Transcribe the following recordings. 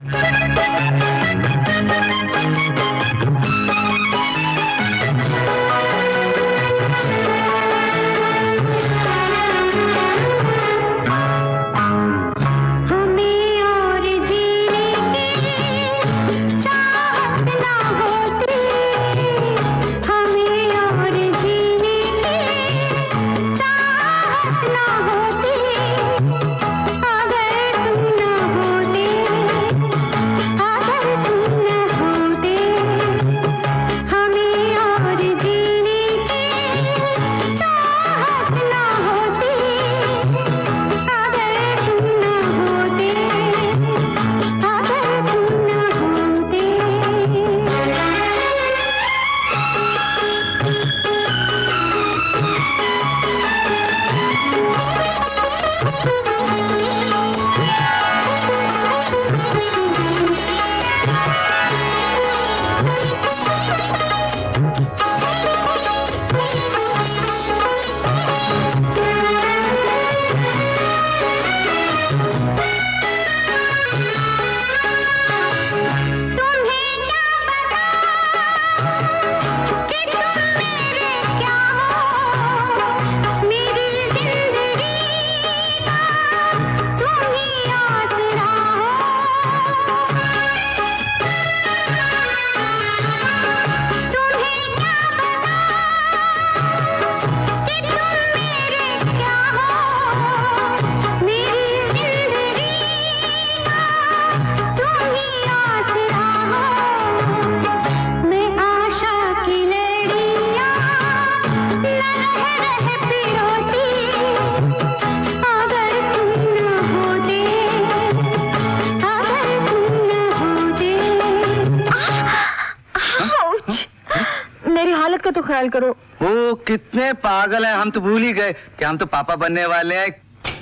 करो। ओ कितने पागल हैं, हम तो भूल ही गए कि हम तो पापा बनने वाले हैं।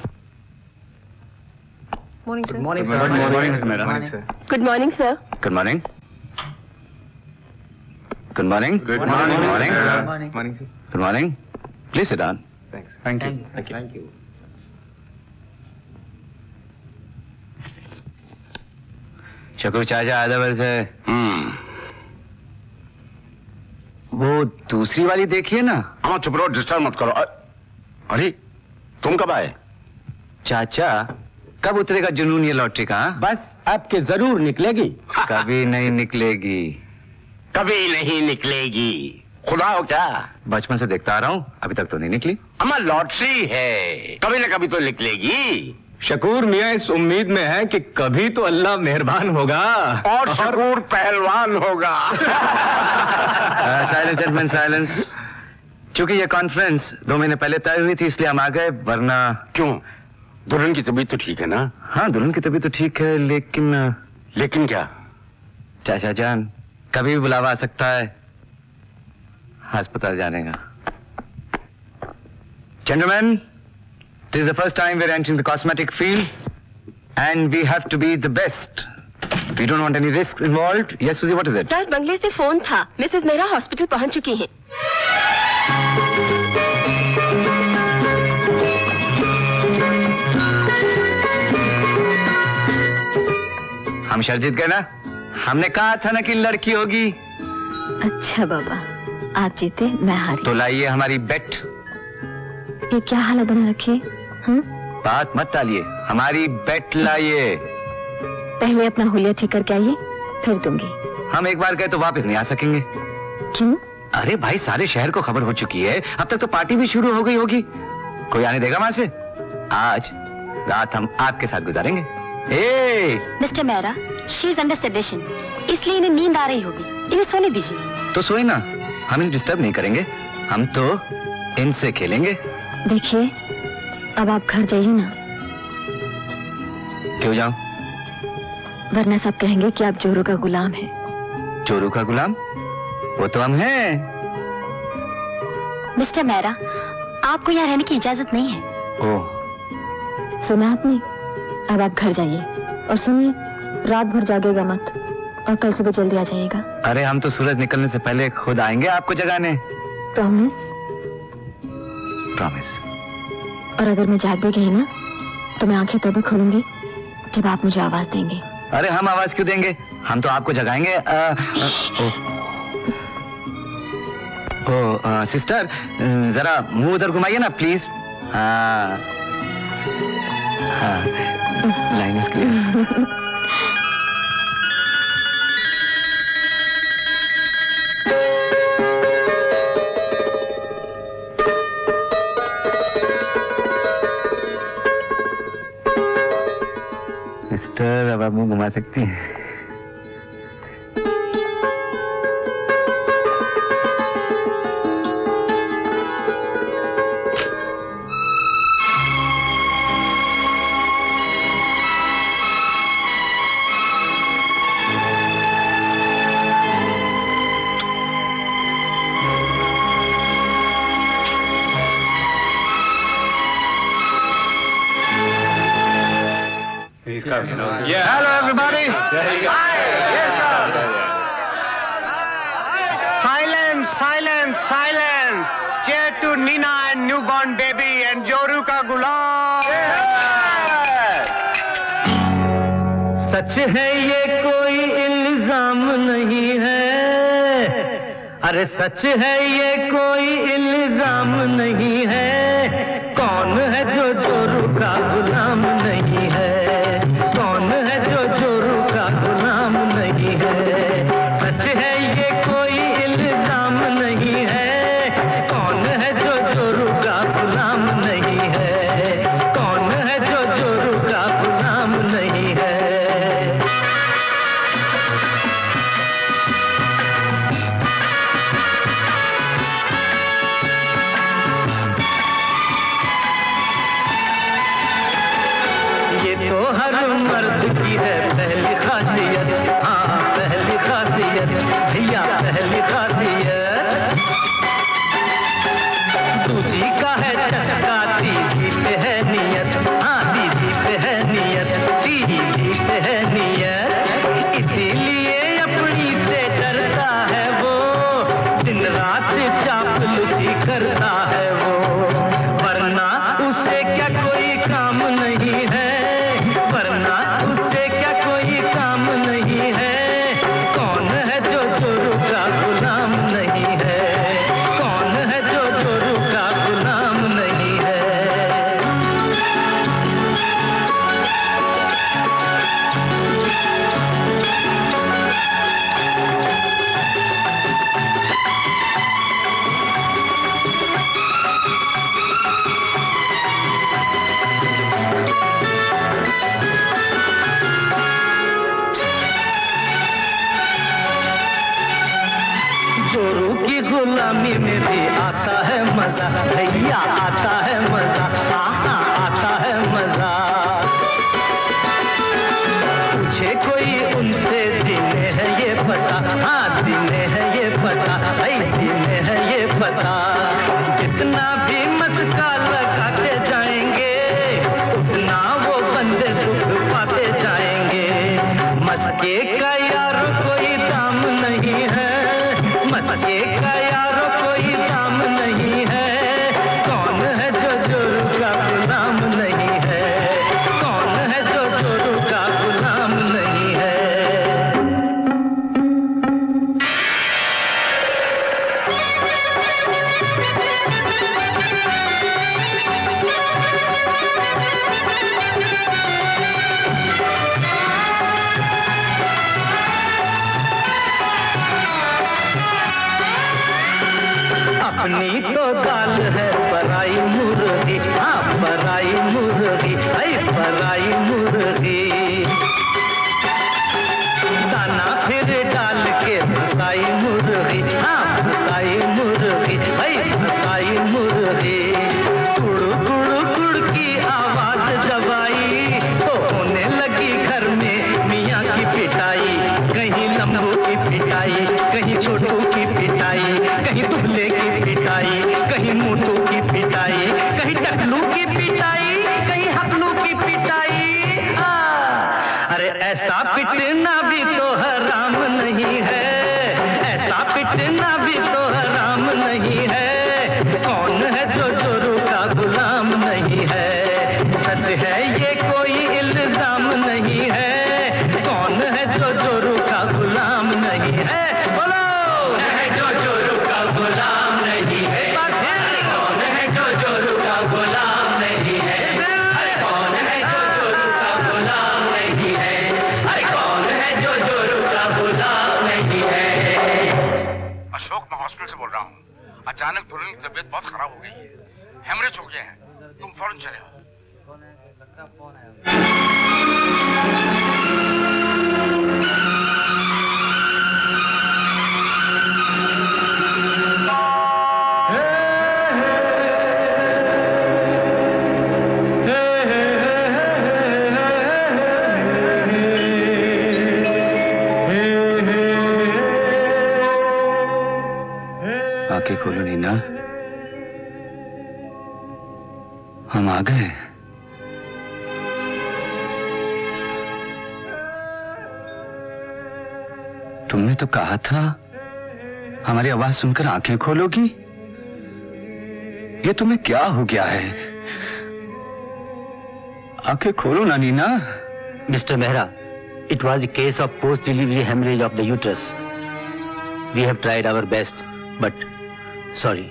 Morning sir. Morning sir. Good morning sir. Good morning sir. Good morning. Good morning. Good morning. Morning sir. Good morning. Please sit down. Thanks. Thank you. Thank you. शकू चाचा आदब से। वो दूसरी वाली देखिए ना। हाँ चुप रहो, डिस्टर्ब मत करो। अरे तुम कब आए? चाचा कब उतरेगा जुनून ये लॉटरी का? बस आपके जरूर निकलेगी। कभी नहीं निकलेगी। कभी नहीं निकलेगी। खुदा हो क्या? बचपन से देखता आ रहा हूँ, अभी तक तो नहीं निकली। अम्मा लॉटरी है, कभी ना कभी तो निकलेगी। शकूर मियां इस उम्मीद में है कि कभी तो अल्लाह मेहरबान होगा और शकूर पहलवान होगा। Silence gentleman silence. चूंकि ये कॉन्फ्रेंस 2 महीने पहले तय हुई थी इसलिए हम आ गए, वरना। क्यों? दुल्हन की तबीयत तो ठीक है ना? हाँ दुल्हन की तबीयत तो ठीक है, लेकिन। लेकिन क्या? चाचा जान कभी भी बुलावा आ सकता है अस्पताल जाने का। Gentlemen, this is the first time we're entering the cosmetic field, and we have to be the best. We don't want any risks involved. Yes, Suzy, what is it? Sir बंगले से फोन था, Mrs Mehra hospital पहुंच चुकी हैं। हम शर्त जीत गए ना? हमने कहा था ना कि लड़की होगी। अच्छा बाबा, आप जीते मैं हारी। तो लाइए हमारी बेट। ये क्या हालत बना रखी है? बात मत टालिए, हमारी बेट लाइए। पहले अपना हुलिया ठीक करके आइए, फिर दूंगी। हम एक बार गए तो वापस नहीं आ सकेंगे। क्यों? अरे भाई सारे शहर को खबर हो चुकी है, अब तक तो पार्टी भी शुरू हो गई होगी। कोई आने देगा वहां से? आज रात हम आपके साथ गुजारेंगे। Mister Mehra, she is under sedation, इसलिए इन्हें नींद आ रही होगी, इन्हें सोने दीजिए। तो सोए ना, हम इन्हें डिस्टर्ब नहीं करेंगे, हम तो इनसे खेलेंगे। देखिए अब आप घर जाइए ना। क्यों जाऊं? वरना सब कहेंगे कि आप जोरू का गुलाम हैं। जोरू का गुलाम? वो तो हम हैं। मिस्टर मेहरा, आपको यहाँ रहने की इजाजत नहीं है। ओह। सुना आपने? अब आप घर जाइए और सुनिए, रात भर जागेगा मत और कल सुबह जल्दी आ जाइएगा। अरे हम तो सूरज निकलने से पहले खुद आएंगे आपको जगाने। प्रॉमिस? प्रॉमिस। और अगर मैं जाग भी गई ना, तो मैं आंखें तभी खोलूंगी जब आप मुझे आवाज देंगे। अरे हम आवाज क्यों देंगे, हम तो आपको जगाएंगे। सिस्टर जरा मुंह उधर घुमाइए ना प्लीज। हाँ हाँ, लाइन इज क्लियर। सिस्टर अब आप मुंह घुमा सकती हैं। Yeah. Hello, everybody. Silence, silence, silence. Cheer to Nina and newborn baby and Joru ka gulam. सच है ये कोई इल्जाम नहीं है, अरे सच है ये कोई इल्जाम नहीं है। कौन है जो जोरू का गुलाम नहीं है, कौन है जो जोरू का गुलाम नहीं है। सच है ये कोई इल्जाम नहीं है, कौन है जो जोरू का गुलाम नहीं है, कौन है जो जोरू का गुलाम नहीं है। हर मर्द की है पहली खासियत, हाँ पहली खासियत भैया पहली खासियत। दूजी का है चस्का, तीजी पे है नियत, हाँ तीजी पे है नियत, तीजी पे है नियत। इसीलिए अपनी से डरता है वो, दिन रात चापलूसी करता है वो, वरना उसे क्या कोई काम नहीं है, वरना उससे क्या कोई काम नहीं है। कौन है जो जोरू का गुलाम नहीं है, कौन है जो जोरू का गुलाम नहीं है। जोरू की गुलामी में भी आता है मजा भैया, आता है मजा, हाँ आता है मजा। पूछे कोई उनसे जीने है ये पता, हाँ जीने है ये पता, भाई जीने है ये पता। जितना भी मस्का लगाते जाएंगे, उतना वो बंदे सुख पाते जाएंगे। मस्के का यार कोई दाम नहीं है, मस्के का यारो कोई दाम नहीं है। कौन है जो जोरू का गुलाम नहीं है, कौन है जो जोरू का गुलाम नहीं है। अपनी तो दाल है पराई मुर्गी, हाँ पराई मुर्गी, ऐ पराई मुर्गी। दाना फिर डाल के फसाई मुर्गी, हाँ फसाई मुर्गी, ऐ फसाई मुर्गी। कुड़ कुड़ कुड़ की आवाज जब आई तो होने लगी घर में मियाँ की पिटाई। कहीं लंबू की पिटाई, कहीं छोटू की पिटाई, कहीं दुबले की पिटाई, कहीं मोटू की पिटाई, कहीं टकलू की पिटाई, कहीं हकलू की पिटाई। अरे ऐसा पिटना भी तो हराम नहीं है, ऐसा पिटना हॉस्पिटल से बोल रहा हूँ। अचानक दुल्हन की तबीयत बहुत खराब हो गई है, हेमरेज हो गया है, तुम फौरन चले आओ। आंखें खोलो नीना, हम आ गए। तुमने तो कहा था हमारी आवाज सुनकर आंखें खोलोगी। ये तुम्हें क्या हो गया है? आंखें खोलो ना Neena. Mr. Mehra, it was a case of post-delivery hemorrhage of the uterus. We have tried our best, but sorry.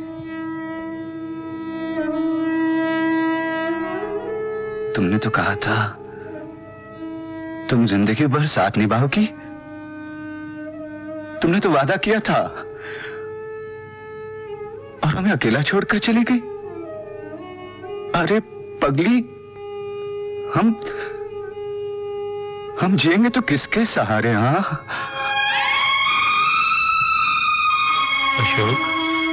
तुमने तो कहा था तुम जिंदगी भर साथ निभाओगी। तुमने तो वादा किया था और हमें अकेला छोड़कर चली गई। अरे पगली, हम जिएंगे तो किसके सहारे? हाँ अशोक,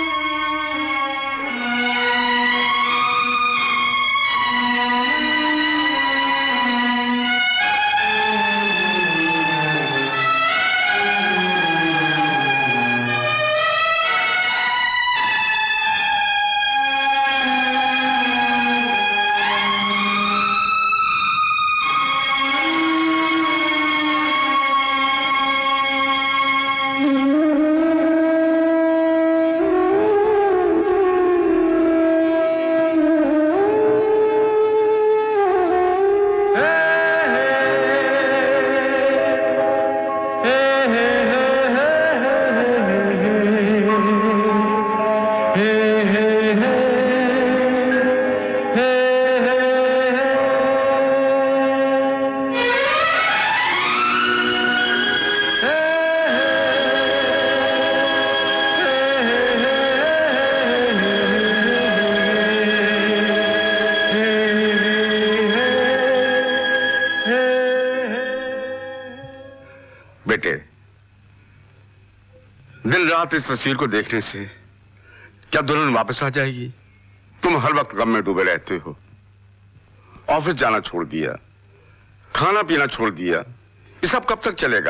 इस तस्वीर को देखने से क्या दुल्हन वापस आ जाएगी? तुम हर वक्त गम में डूबे रहते हो। ऑफिस जाना छोड़ दिया, खाना पीना छोड़ दिया, ये सब कब तक चलेगा?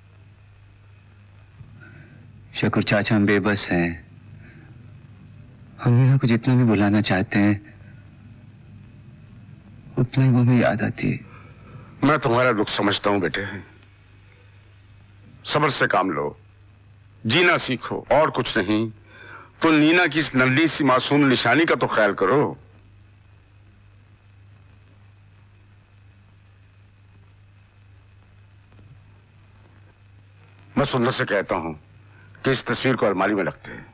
शकूर चाचा, हम बेबस हैं। हम नीना को जितना भी बुलाना चाहते हैं उतना ही वो हमें याद आती है। मैं तुम्हारा दुख समझता हूं बेटे, सब्र से काम लो, जीना सीखो, और कुछ नहीं तो नीना की इस नन्ही सी मासूम निशानी का तो ख्याल करो। मैं सुंदर से कहता हूं कि इस तस्वीर को अलमारी में रखते हैं।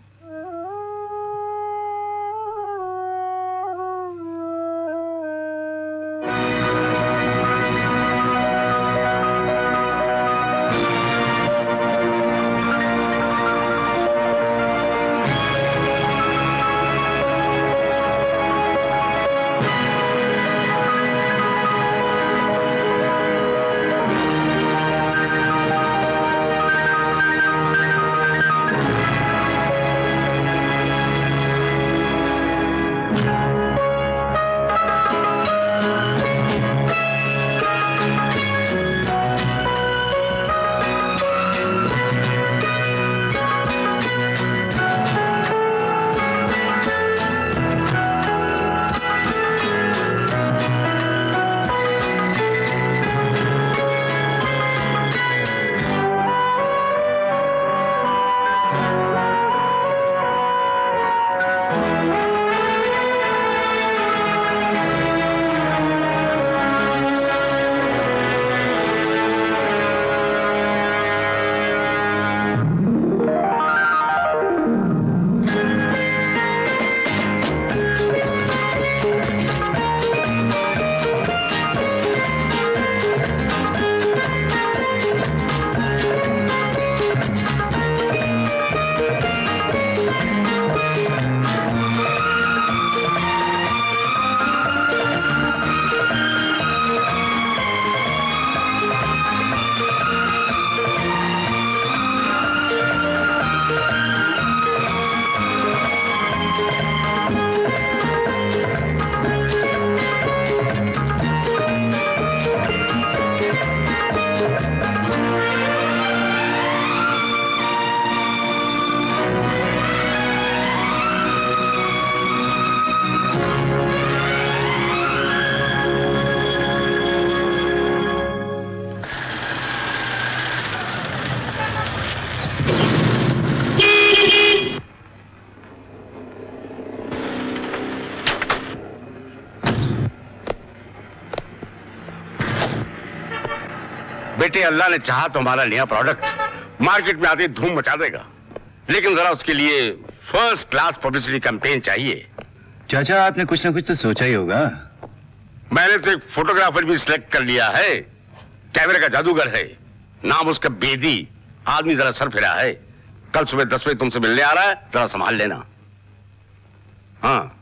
बेटे अल्लाह ने चाहा तो हमारा नया प्रोडक्ट मार्केट में आते धूम मचा देगा, लेकिन जरा उसके लिए फर्स्ट क्लास पब्लिसिटी कैंपेन चाहिए। चाचा आपने कुछ ना कुछ तो सोचा ही होगा। मैंने तो एक फोटोग्राफर भी सिलेक्ट कर लिया है, कैमरे का जादूगर है, नाम उसका बेदी। आदमी जरा सर फिरा है। कल सुबह 10 बजे तुमसे मिलने आ रहा है, जरा संभाल लेना। हाँ।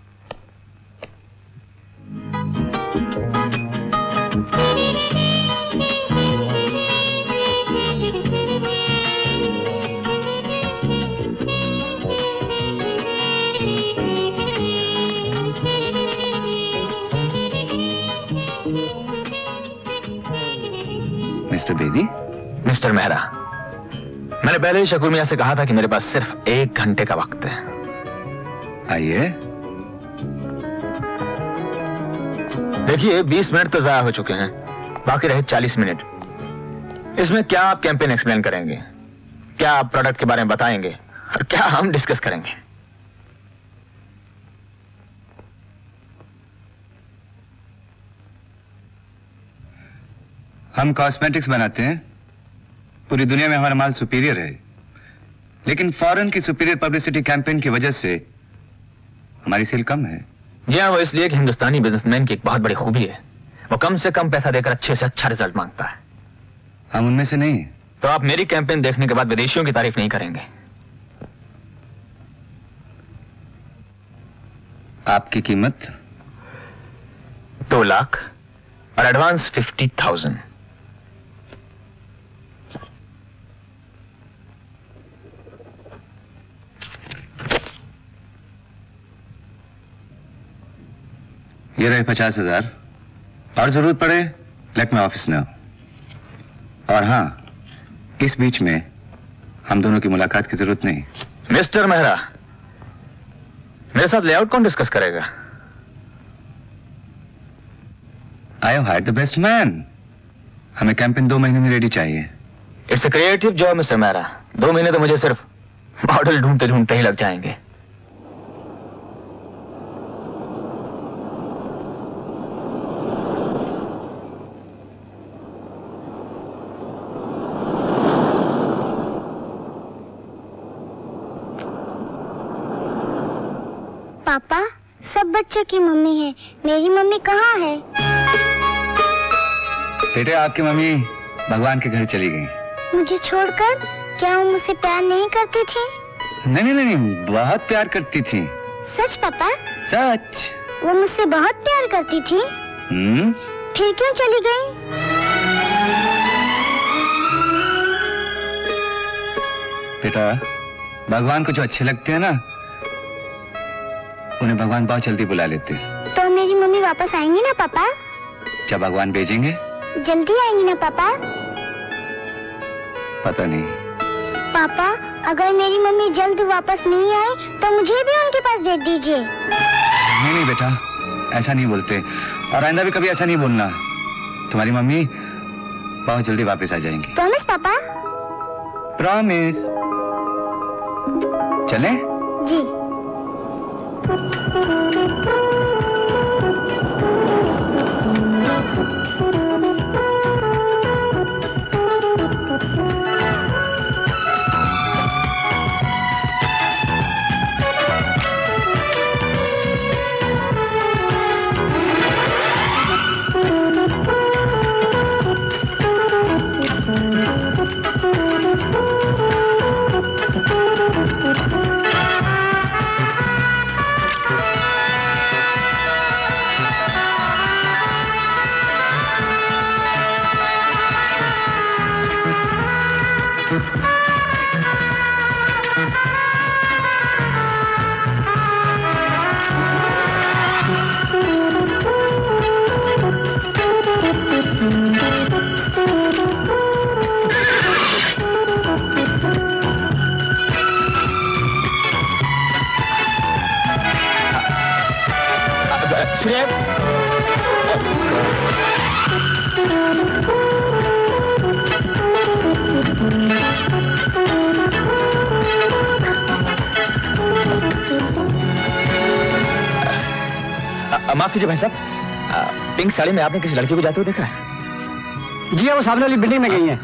मिस्टर बेदी। मिस्टर मेहरा, मैंने पहले ही शकूर मियां से कहा था कि मेरे पास सिर्फ 1 घंटे का वक्त है। आइए। देखिए 20 मिनट तो जाया हो चुके हैं, बाकी रहे 40 मिनट। इसमें क्या आप कैंपेन एक्सप्लेन करेंगे, क्या आप प्रोडक्ट के बारे में बताएंगे, और क्या हम डिस्कस करेंगे? हम कॉस्मेटिक्स बनाते हैं, पूरी दुनिया में हमारा माल सुपीरियर है, लेकिन फॉरेन की सुपीरियर पब्लिसिटी कैंपेन की वजह से हमारी सेल कम है। जी हाँ, वो इसलिए कि हिंदुस्तानी बिजनेसमैन की एक बहुत बड़ी खूबी है, वो कम से कम पैसा देकर अच्छे से अच्छा रिजल्ट मांगता है। हम उनमें से नहीं। तो आप मेरी कैंपेन देखने के बाद विदेशियों की तारीफ नहीं करेंगे। आपकी कीमत 2 लाख और एडवांस 50,000। ये रहे 50,000, और जरूरत पड़े लेट मी ऑफिस नो। और हाँ, इस बीच में हम दोनों की मुलाकात की जरूरत नहीं। मिस्टर मेहरा, मेरे साथ लेआउट कौन डिस्कस करेगा? I have hired the best man. हमें कैंपेन 2 महीने में रेडी चाहिए। It's a creative job mister Mehra. 2 महीने तो मुझे सिर्फ मॉडल ढूंढते ढूंढते ही लग जाएंगे। पापा, सब बच्चों की मम्मी है, मेरी मम्मी कहाँ है? बेटे आपकी मम्मी भगवान के घर चली गई। मुझे छोड़कर? क्या वो मुझसे प्यार नहीं करती थी? नहीं नहीं नहीं, बहुत प्यार करती थी। सच पापा? सच। वो मुझसे बहुत प्यार करती थी। फिर क्यों चली गई? बेटा, भगवान को जो अच्छे लगते हैं ना, उन्हें भगवान बहुत जल्दी बुला लेते हैं। तो मेरी मम्मी वापस आएंगी ना पापा? जब भगवान भेजेंगे। जल्दी आएंगी ना पापा? पता नहीं। पापा, अगर मेरी मम्मी जल्द वापस नहीं आए तो मुझे भी उनके पास भेज दीजिए। नहीं नहीं बेटा, ऐसा नहीं बोलते, और आइंदा भी कभी ऐसा नहीं बोलना। तुम्हारी मम्मी बहुत जल्दी वापस आ जाएंगी। प्रॉमिस पापा? प्रॉमिस। चलें? जी। माफ कीजिए भाई साहब, पिंक साड़ी में आपने किसी लड़की को जाते हुए देखा है? जी हाँ, वो सामने वाली बिल्डिंग में गई हैं।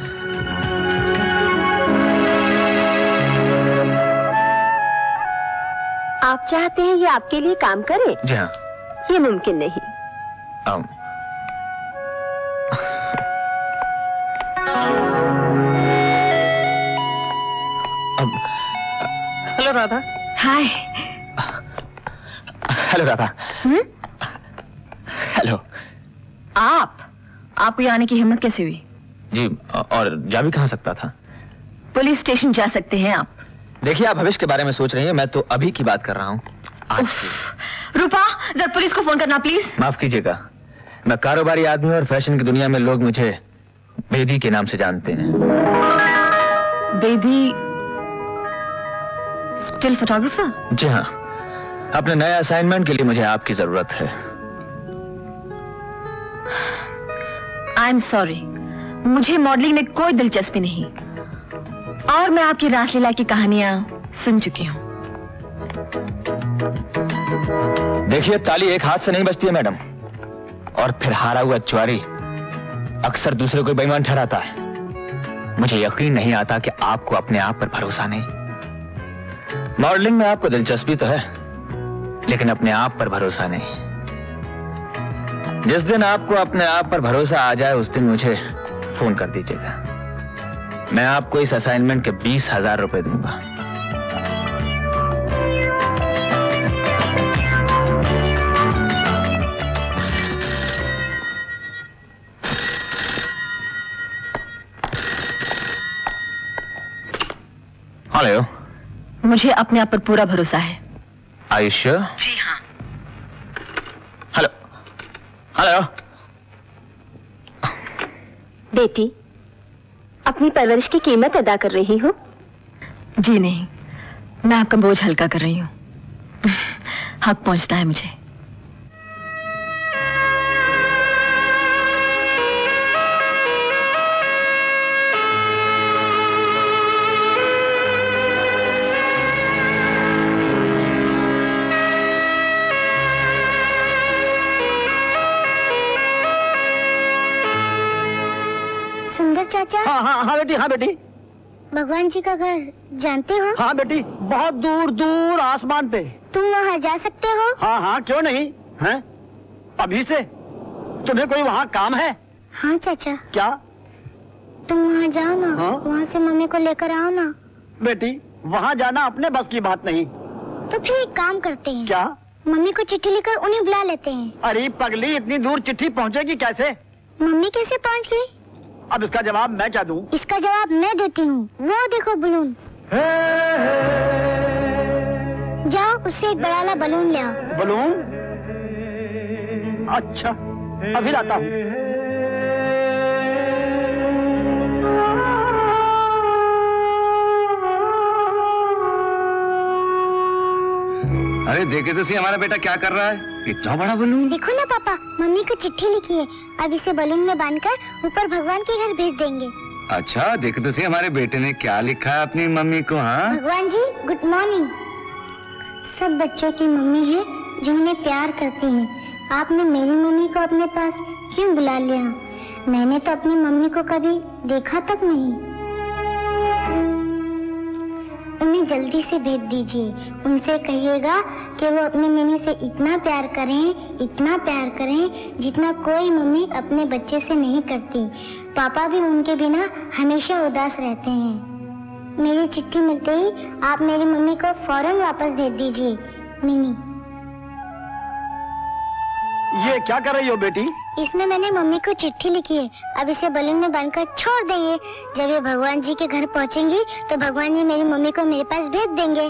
आप चाहते हैं ये आपके लिए काम करे? जी हाँ। ये मुमकिन नहीं। Hello Radha. Hi. Hello Radha. Hello. आपको यहाँ आने की हिम्मत कैसे हुई? जी, और जा भी कहाँ सकता था? पुलिस स्टेशन जा सकते हैं आप। देखिए, आप भविष्य के बारे में सोच रही हैं, मैं तो अभी की बात कर रहा हूँ, आज की। रूपा, जरा पुलिस को फोन करना प्लीज। माफ कीजिएगा, मैं कारोबारी आदमी और फैशन की दुनिया में लोग मुझे बेदी के नाम से जानते हैं। Bedi still photographer? जी हाँ, अपने नए असाइनमेंट के लिए मुझे आपकी जरूरत है। आई एम सॉरी, मुझे मॉडलिंग में कोई दिलचस्पी नहीं, और मैं आपकी रासलीला की कहानियां सुन चुकी हूं। देखिए, ताली एक हाथ से नहीं बजती है मैडम, और फिर हारा हुआ चुआरी अक्सर दूसरे को बेईमान ठहराता है। मुझे यकीन नहीं आता कि आपको अपने आप पर भरोसा नहीं। मॉडलिंग में आपको दिलचस्पी तो है, लेकिन अपने आप पर भरोसा नहीं। जिस दिन आपको अपने आप पर भरोसा आ जाए, उस दिन मुझे फोन कर दीजिएगा। मैं आपको इस असाइनमेंट के 20,000 रुपए दूंगा। हेलो। मुझे अपने आप पर पूरा भरोसा है। आयुष्य? जी हाँ। हेलो। हेलो। बेटी, अपनी परवरिश की कीमत अदा कर रही हो? जी नहीं, मैं आपका बोझ हल्का कर रही हूँ। हक पहुंचता है मुझे। सुंदर चाचा। हाँ हाँ हाँ बेटी, हाँ बेटी। भगवान जी का घर जानते हो? हाँ बेटी, बहुत दूर दूर आसमान पे। तुम वहाँ जा सकते हो? हाँ हाँ, क्यों नहीं हैं? अभी से? तुम्हें कोई वहाँ काम है? हाँ चाचा। क्या? तुम वहाँ जाओ ना। हाँ? वहाँ से मम्मी को लेकर आओ ना। बेटी, वहाँ जाना अपने बस की बात नहीं। तो फिर एक काम करते हैं। क्या? मम्मी को चिट्ठी लिखकर उन्हें बुला लेते हैं। अरे पगली, इतनी दूर चिट्ठी पहुँचेगी कैसे? मम्मी कैसे पहुँच गई? अब इसका जवाब मैं क्या दूं? इसका जवाब मैं देती हूँ। वो देखो बलून। जाओ, उससे एक बड़ा वाला बलून ले आओ। बलून? अच्छा, अभी लाता हूँ। अरे देखे तो सही, हमारा बेटा क्या कर रहा है। इतना बड़ा बलून। देखो ना पापा, मम्मी को चिट्ठी लिखी है। अब इसे बलून में बांधकर ऊपर भगवान के घर भेज देंगे। अच्छा, देखे तो सही हमारे बेटे ने क्या लिखा है अपनी मम्मी को। हाँ, भगवान जी, गुड मॉर्निंग। सब बच्चों की मम्मी है जो उन्हें प्यार करती हैं। आपने मेरी मम्मी को अपने पास क्यों बुला लिया? मैंने तो अपनी मम्मी को कभी देखा तक नहीं। उन्हें जल्दी से भेज दीजिए। उनसे कहिएगा कि वो अपनी मम्मी से इतना प्यार करें जितना कोई मम्मी अपने बच्चे से नहीं करती। पापा भी उनके बिना हमेशा उदास रहते हैं। मेरी चिट्ठी मिलते ही आप मेरी मम्मी को फौरन वापस भेज दीजिए। मिनी। ये क्या कर रही हो बेटी? इसमें मैंने मम्मी को चिट्ठी लिखी है। अब इसे बलून में बांधकर छोड़ देंगे। जब ये भगवान जी के घर पहुंचेंगी तो भगवान जी मेरी मम्मी को मेरे पास भेज देंगे।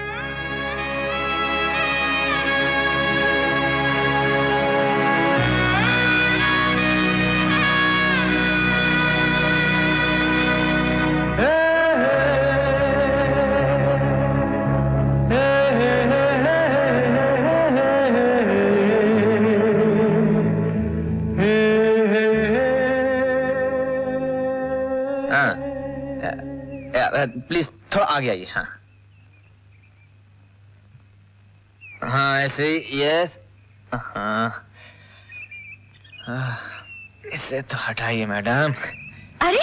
प्लीज थोड़ा आगे आइए। हाँ हाँ, ऐसे ही। यस। हाँ, इसे तो हटाइए मैडम। अरे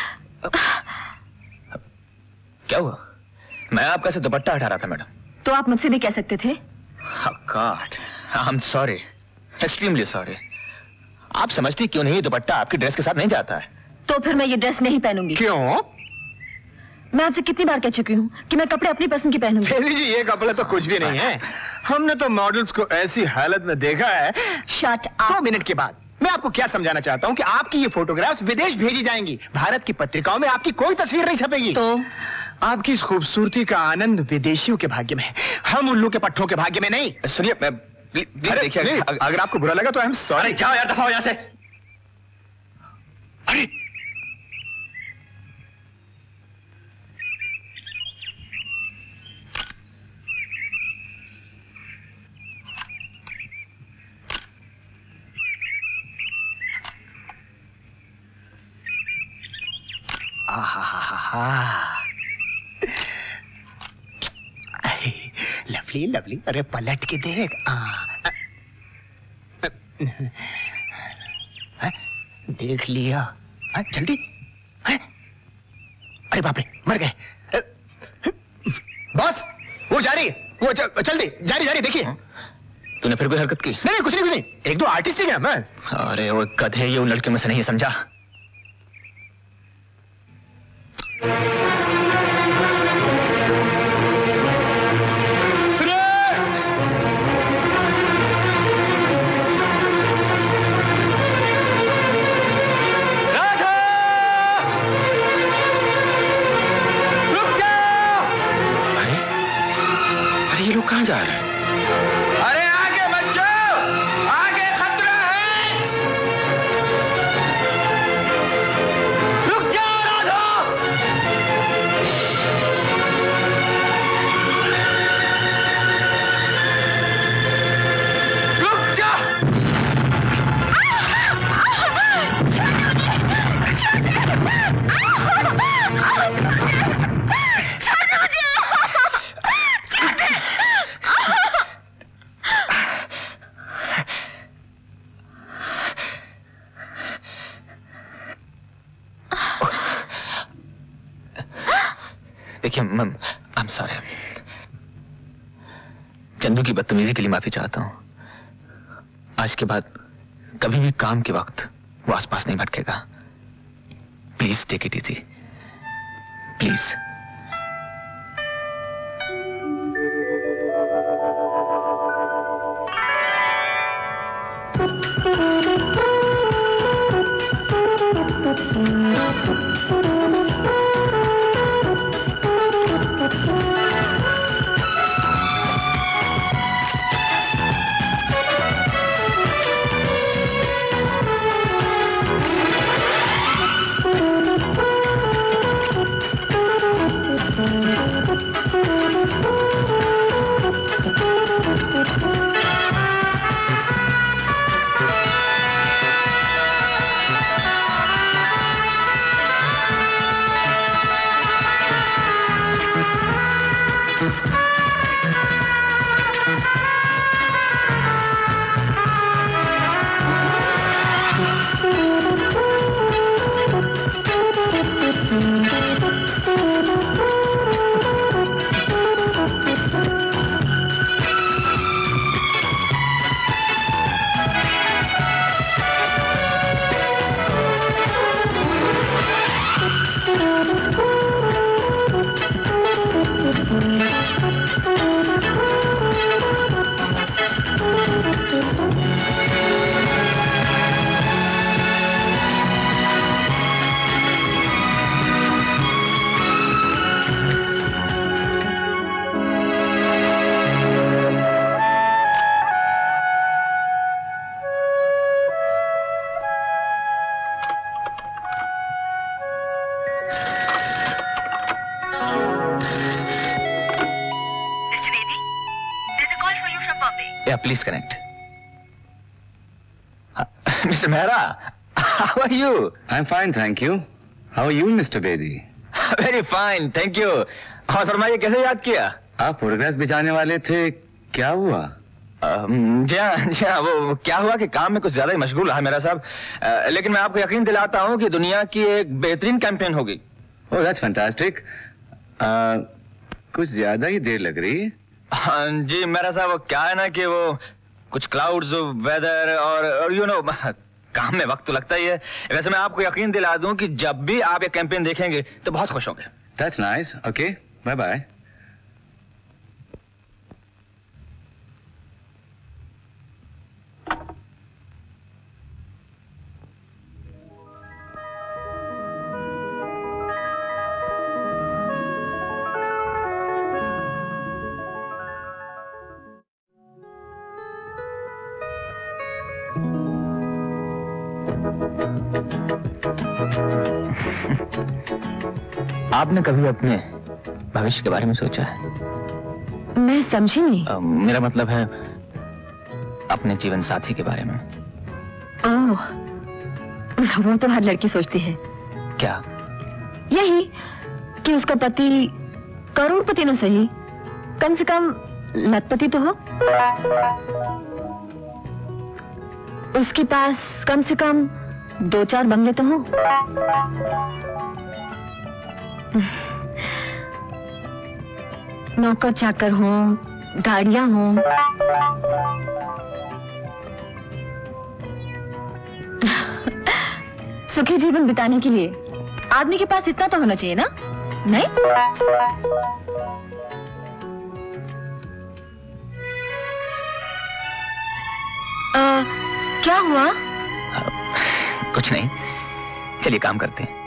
क्या हुआ? मैं आपका से दुपट्टा हटा रहा था मैडम। तो आप मुझसे भी कह सकते थे। God, I am sorry, extremely sorry. आप समझती क्यों नहीं दुपट्टा आपकी ड्रेस के साथ नहीं जाता है? तो फिर मैं ये ड्रेस नहीं पहनूंगी। क्यों? मैं आपसे कितनी बार कह चुकी हूँ कि मैं कपड़े अपनी पसंद की पहनूंगी। जी ये कपड़े तो कुछ भी नहीं है। हमने तो मॉडल्स को ऐसी हालत में देखा है। Shut up. 2 मिनट के बाद मैं आपको क्या समझाना चाहता हूँ कि आपकी ये फोटोग्राफ्स विदेश भेजी जाएंगी। भारत की पत्रिकाओं में आपकी कोई तस्वीर नहीं छपेगी। तो आपकी इस खूबसूरती का आनंद विदेशियों के भाग्य में, हम उल्लू के पट्टों के भाग्य में नहीं। सुनिए, प्लीज देखिए, अगर आपको बुरा लगा तो आई एम सॉरी। जाओ यार, दफा हो यहाँ से। अरे लवली लवली, अरे पलट के देख। देख लिया? जल्दी। अरे बाप रे, मर गए। बॉस, वो जा रही है, वो चल दे, जारी देखिए। तूने फिर कोई हरकत की? नहीं कुछ नहीं, 1-2 आर्टिस्ट है मैं। अरे वो गधे, ये उन लड़कियों में से नहीं समझा। ये लोग कहाँ जा रहे हैं? अरे आगे बच्चों, आगे खतरा है। रुक जाओ राधा। रुक जा। देखिए ma'am, I am sorry. Chandu की बदतमीजी के लिए माफी चाहता हूं। आज के बाद कभी भी काम के वक्त वो आसपास नहीं भटकेगा। Please take it easy, please. Please connect. Mr. Mehra, how are you? I'm fine, thank you. How are you, Mr. Bedi? Very fine, thank you. और फरमाइए, कैसे याद किया? आप फोटोग्राफ्स भिजाने वाले थे, क्या हुआ? जी हाँ, वो क्या हुआ कि काम में कुछ ज्यादा ही मशगूल है मेरा साहब, लेकिन मैं आपको यकीन दिलाता हूँ कि दुनिया की एक बेहतरीन कैंपेन होगी। Oh that's fantastic. कुछ ज्यादा ही देर लग रही है। हाँ जी मेरा साहब, वो क्या है ना कि वो कुछ क्लाउड्स, वेदर और यू नो काम में वक्त तो लगता ही है। वैसे मैं आपको यकीन दिला दूं कि जब भी आप ये कैंपेन देखेंगे तो बहुत खुश होंगे। That's nice. Okay, bye bye. आपने कभी अपने भविष्य के बारे में सोचा है? मैं समझी नहीं। मेरा मतलब है अपने जीवन साथी के बारे में। ओह, वो तो हर लड़की सोचती है। क्या? यही कि उसका पति करोड़पति न सही, कम से कम लखपति तो हो। उसके पास कम से कम 2-4 बंगले तो हो। नौकर चाकर हो, गाड़ियां हो, सुखी जीवन बिताने के लिए आदमी के पास इतना तो होना चाहिए ना? नहीं? क्या हुआ? कुछ नहीं, चलिए काम करते हैं।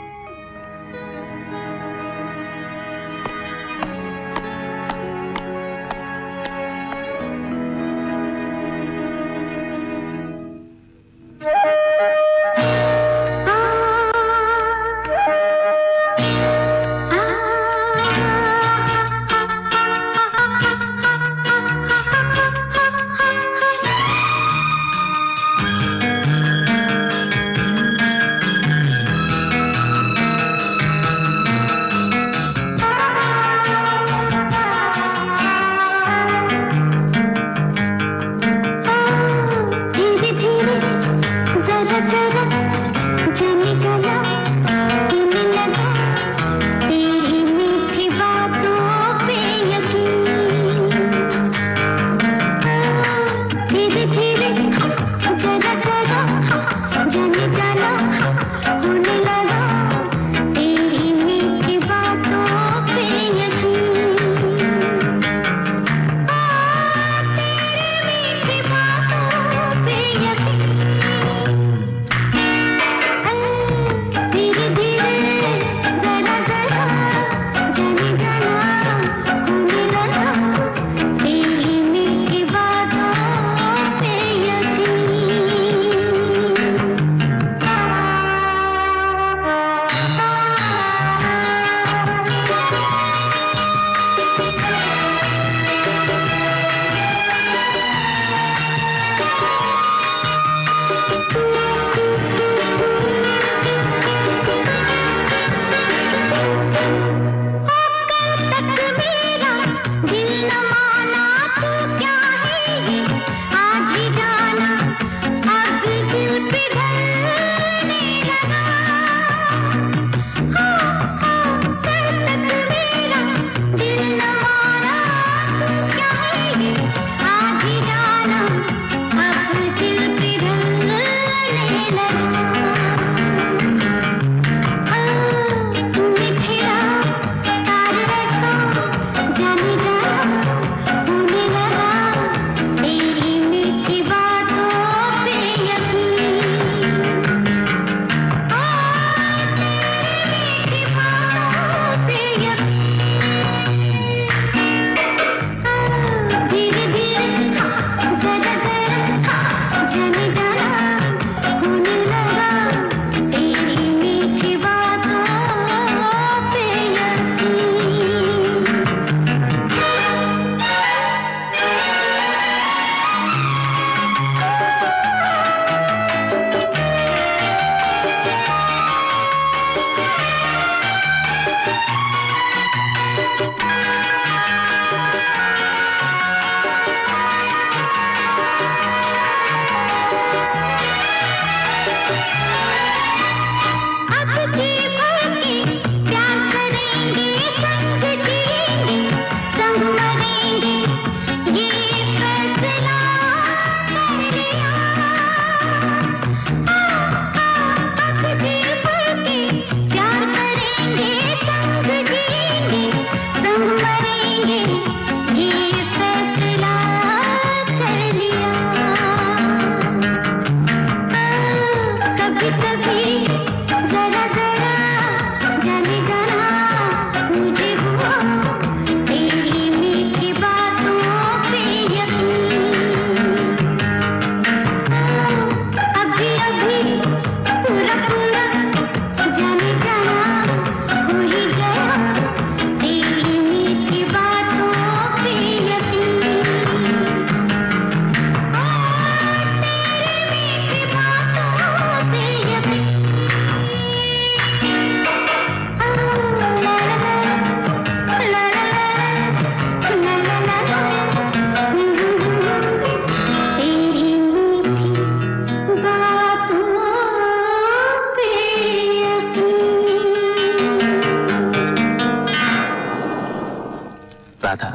राधा,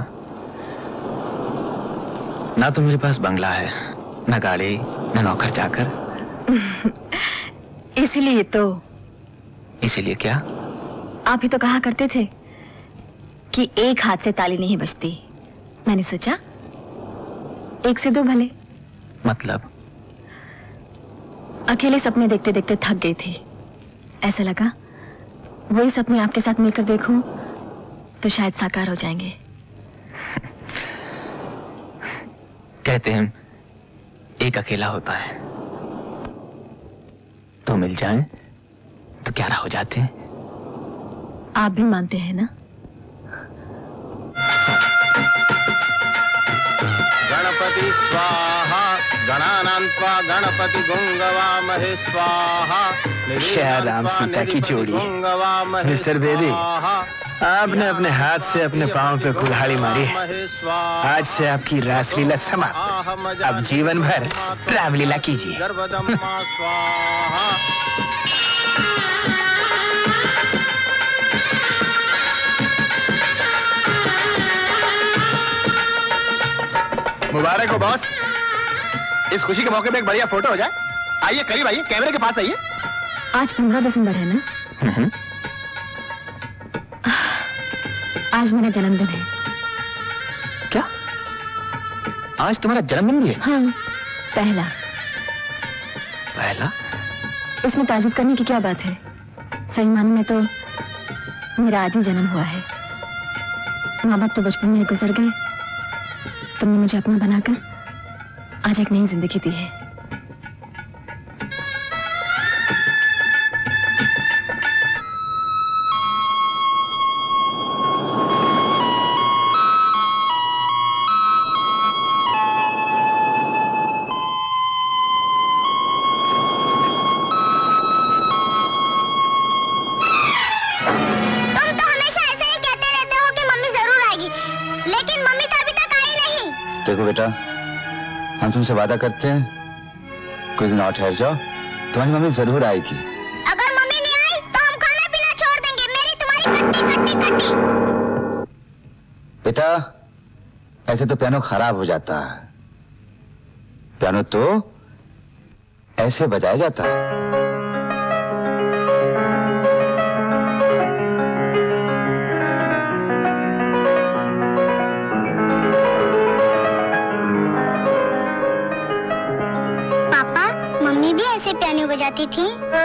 ना तो मेरे पास बंगला है, ना गाड़ी, ना नौकर चाकर। इसीलिए तो। इसीलिए क्या? आप ही तो कहा करते थे कि एक हाथ से ताली नहीं बजती। मैंने सोचा एक से दो भले। मतलब? अकेले सपने देखते देखते थक गई थी। ऐसा लगा वही सपने आपके साथ मिलकर देखूं तो शायद साकार हो जाएंगे। कहते हैं एक अकेला होता है, तो मिल जाएं तो 11 हो जाते हैं। आप भी मानते हैं ना? गणपति स्वाहा गणानान्त्वा गणपति गुंगवामहे स्वाहा। क्या राम सीता की जोड़ी है। मिस्टर बेबी, आपने अपने हाथ से अपने पांव पे कुल्हाड़ी मारी है। आज से आपकी रासलीला समाप्त। अब जीवन भर रामलीला कीजिए। मुबारक हो बॉस, इस खुशी के मौके पे एक बढ़िया फोटो हो जाए। आइए करीब आइए, कैमरे के पास आइए। आज 15 दिसंबर है ना? आज मेरा जन्मदिन है। क्या? आज तुम्हारा जन्मदिन भी है? हाँ, पहला। पहला? इसमें ताजुब करने की क्या बात है? सही मानने में तो मेरा आज ही जन्म हुआ है। माँ बाप तो बचपन में गुजर गए, तुमने मुझे अपना बनाकर आज एक नई जिंदगी दी है। देखो बेटा, हम तुमसे वादा करते हैं कुछ दिन और ठहर जाओ, तुम्हारी मम्मी जरूर आएगी। अगर मम्मी नहीं आई तो हम खाना पीना छोड़ देंगे। मेरी तुम्हारी कट्टी कट्टी कट्टी। बेटा, ऐसे तो पियानो खराब हो जाता है। पियानो तो ऐसे बजाया जाता है। मम्मी भी ऐसे पियानो बजाती थी?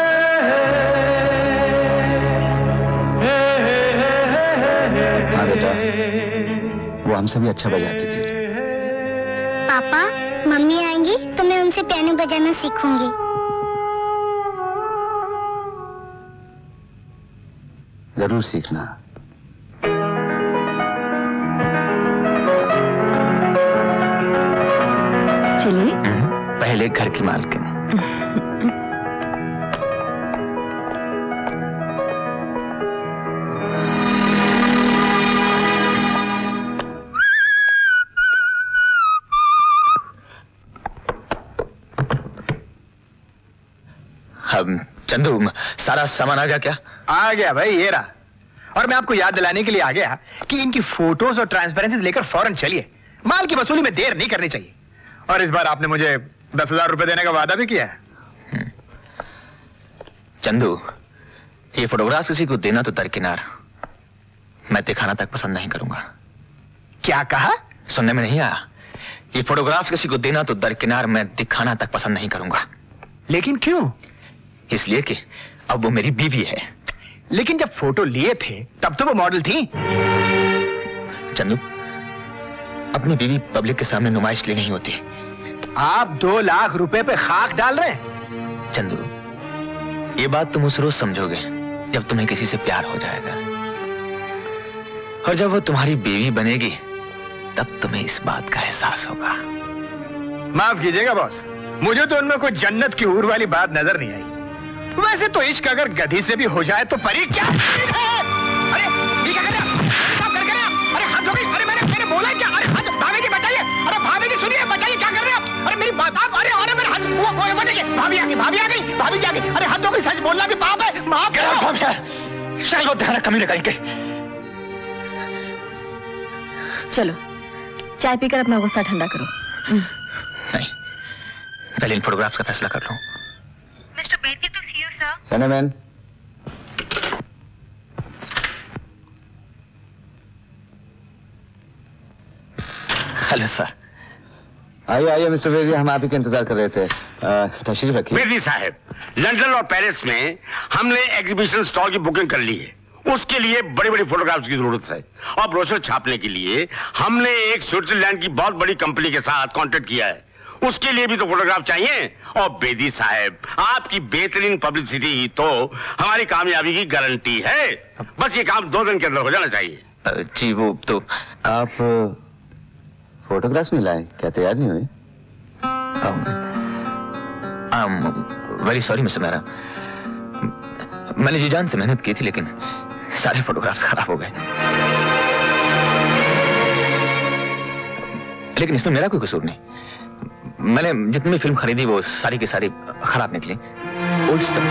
हाँ बेटा, वो हमसे भी अच्छा बजाती थी। पापा, मम्मी आएंगी तो मैं उनसे पियानो बजाना सीखूंगी। जरूर सीखना। चलिए। पहले घर की मालकिन। चंदू, सारा सामान आ गया क्या? आ गया भाई, ये रहा। और मैं आपको याद दिलाने के लिए आ गया कि इनकी फोटोज और ट्रांसपेरेंसी लेकर फौरन चलिए। माल की वसूली में देर नहीं करनी चाहिए। और इस बार आपने मुझे 10,000 रुपए देने का वादा भी किया है। चंदू, ये फोटोग्राफ किसी को देना तो दरकिनार, मैं दिखाना तक पसंद नहीं करूंगा। क्या कहा? सुनने में नहीं आया? ये फोटोग्राफ किसी को देना तो दरकिनार, मैं दिखाना तक पसंद नहीं करूंगा। लेकिन क्यों? इसलिए कि अब वो मेरी बीवी है। लेकिन जब फोटो लिए थे तब तो वो मॉडल थी। चंदू, अपनी बीवी पब्लिक के सामने नुमाइश ली नहीं होती। आप 2 लाख रुपए पे खाक डाल रहे हैं। चंदू, ये बात तुम उस रोज समझोगे जब तुम्हें किसी से प्यार हो जाएगा, और जब वो तुम्हारी बीवी बनेगी तब तुम्हें इस बात का एहसास होगा। माफ कीजिएगा बॉस, मुझे तो उनमें कोई जन्नत की हूर वाली बात नजर नहीं आई। वैसे तो इश्क अगर गधी से भी हो जाए तो परी क्या? अरे ये क्या कर रहे हैं? अरे हाथ धो गई। अरे मैंने बोला क्या? अरे हाथ भाभी जी बताइए। अरे भाभी जी सुनिए, बताइए क्या कर रहे हैं आप? अरे मेरी बाप, अरे मेरे हाथ वो बताइए। भाभी आ गई, भाभी आ गई, भाभी जी आ गई। अरे हाथ धो गई, सच बोलना भी पाप है। माफ करो। शायद ध्यान कमी न करेंगे। चलो चाय पीकर अपना गुस्सा ठंडा करो। नहीं, पहले इन फोटोग्राफ्स का फैसला कर लो। Mister Bedi to see you sir. सैनमैन, हेलो सर। आइए आइए मिस्टर बेदी, हम आप ही का इंतजार कर रहे थे। तशरीफ रखिए। बेदी साहब, लंदन और पेरिस में हमने एग्जीबिशन स्टॉल की बुकिंग कर ली है। उसके लिए बड़ी बड़ी फोटोग्राफ्स की जरूरत है और ब्रोशर छापने के लिए हमने एक स्विट्जरलैंड की बहुत बड़ी कंपनी के साथ कॉन्ट्रैक्ट किया है। उसके लिए भी तो फोटोग्राफ चाहिए। और बेदी साहब, आपकी बेहतरीन पब्लिसिटी ही तो हमारी कामयाबी की गारंटी है। बस ये काम 2 दिन के अंदर हो जाना चाहिए। जी वो तो आप फोटोग्राफ्स नहीं लाए क्या? तैयार नहीं हुए? वेरी सॉरी मिस्टर मेहरा, मैंने जी जान से मेहनत की थी लेकिन सारे फोटोग्राफ्स खराब हो गए। लेकिन इसमें मेरा कोई कसूर नहीं। मैंने जितनी भी फिल्म खरीदी वो सारी की सारी खराब निकली, ओल्ड स्टफ।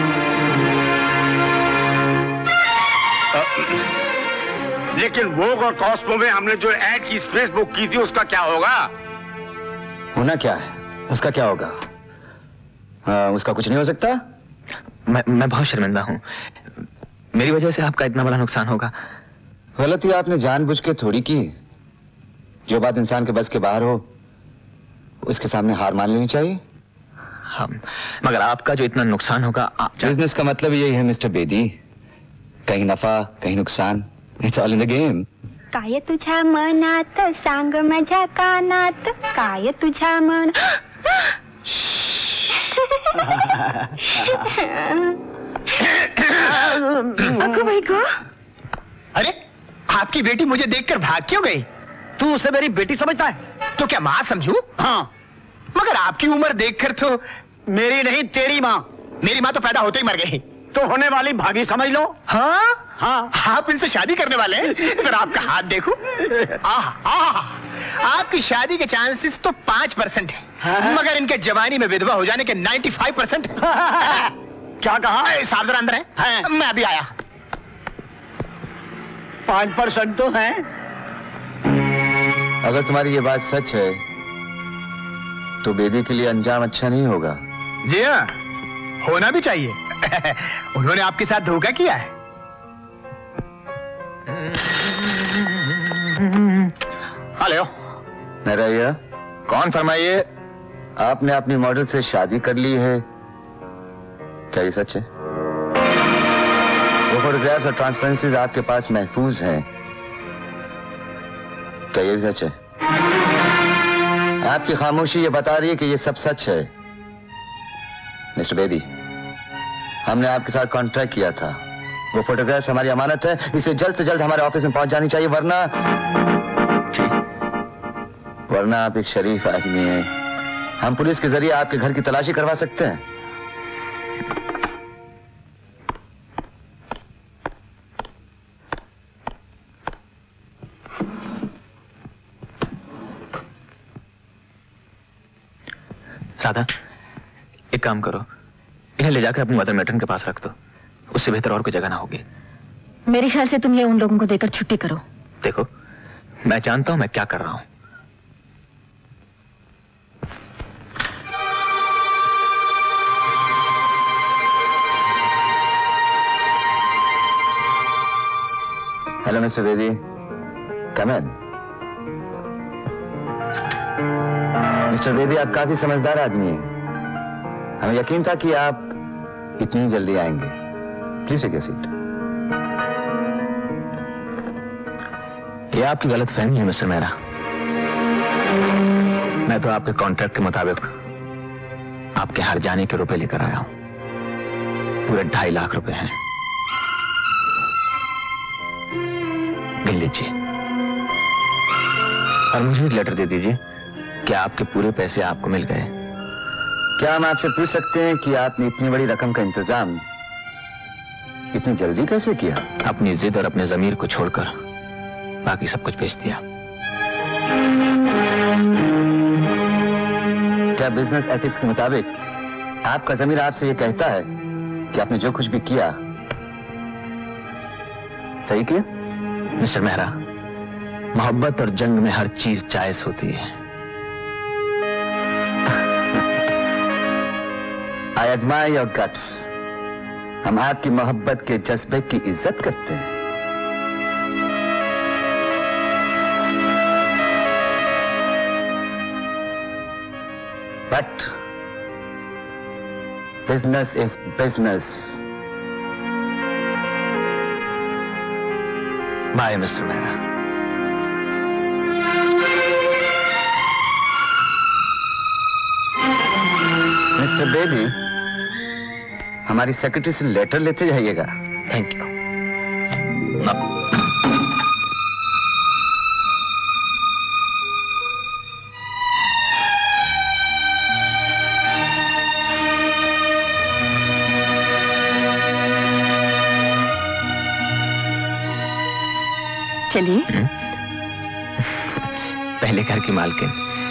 लेकिन वोग और कॉस्मो में हमने जो एड की स्पेस बुक की थी उसका क्या होगा? होना क्या है? उसका क्या होगा? उसका कुछ नहीं हो सकता। मैं बहुत शर्मिंदा हूं। मेरी वजह से आपका इतना बड़ा नुकसान होगा। गलती आपने जानबूझ के थोड़ी की। जो बात इंसान के बस के बाहर हो उसके सामने हार मान लेनी चाहिए। हम मगर आपका जो इतना नुकसान होगा बिजनेस का मतलब यही है मिस्टर बेदी, कहीं नफा कहीं नुकसान। It's all in the game. काय तुझ्या मनात सांग माझ्या कानात, काय तुझ्या मन अक्कू भाई को। अरे आपकी बेटी मुझे देखकर भाग क्यों गई? तू उसे मेरी बेटी समझता है? तो क्या माँ समझू? हाँ, मगर आपकी उम्र देखकर तो मेरी नहीं तेरी माँ। मेरी माँ तो पैदा होते ही मर गई। तो होने वाली भाभी समझ लो। हाँ हाँ, आप इनसे शादी करने वाले हैं? जरा आपका हाथ देखो। आपकी शादी के चांसेस तो 5% है, मगर इनके जवानी में विधवा हो जाने के 95% है। क्या कहा? सावधान अंदर है। मैं अभी आया। 5% तो है। अगर तुम्हारी ये बात सच है तो बेदी के लिए अंजाम अच्छा नहीं होगा। जी हाँ, होना भी चाहिए। उन्होंने आपके साथ धोखा किया है। हेलो, मेरा ये कौन फरमाइए? आपने अपनी मॉडल से शादी कर ली है, क्या ये सच है? वो फोटोग्राफ्स और ट्रांसपेरेंसीज आपके पास महफूज हैं, क्या ये भी सच है? आपकी खामोशी ये बता रही है कि ये सब सच है। मिस्टर बेदी, हमने आपके साथ कॉन्ट्रैक्ट किया था। वो फोटोग्राफ्स हमारी अमानत है, इसे जल्द से जल्द हमारे ऑफिस में पहुंच जानी चाहिए, वरना आप एक शरीफ आदमी हैं। हम पुलिस के जरिए आपके घर की तलाशी करवा सकते हैं। राधा, एक काम करो, इन्हें ले जाकर अपनी मदर मैट्रन के पास रख दो। उससे बेहतर और कोई जगह ना होगी। मेरे ख्याल से तुम ये उन लोगों को देकर छुट्टी करो। देखो, मैं जानता हूं मैं क्या कर रहा हूं। Hello mister Bedi, come in. Mister Bedi, आप काफी समझदार आदमी हैं। हमें यकीन था कि आप इतनी जल्दी आएंगे। Please take your seat. यह आपकी गलतफहमी है मिस्टर मेहरा। मैं तो आपके कॉन्ट्रैक्ट के मुताबिक आपके हर जाने के रुपए लेकर आया हूं। पूरे 2.5 लाख रुपए हैं, गिन लीजिए। और मुझे एक लेटर दे दीजिए कि आपके पूरे पैसे आपको मिल गए। क्या हम आपसे पूछ सकते हैं कि आपने इतनी बड़ी रकम का इंतजाम इतनी जल्दी कैसे किया? अपनी जिद और अपने जमीर को छोड़कर बाकी सब कुछ बेच दिया। क्या बिजनेस एथिक्स के मुताबिक आपका जमीर आपसे यह कहता है कि आपने जो कुछ भी किया सही किया? मिस्टर मेहरा, मोहब्बत और जंग में हर चीज जायज होती है। I admire your guts. हम आपकी मोहब्बत के जज्बे की इज्जत करते हैं। But business is business. Bye mister Mehra. Mister baby, हमारी सेक्रेटरी से लेटर लेते जाइएगा। Thank you. चलिए। पहले घर की मालकिन।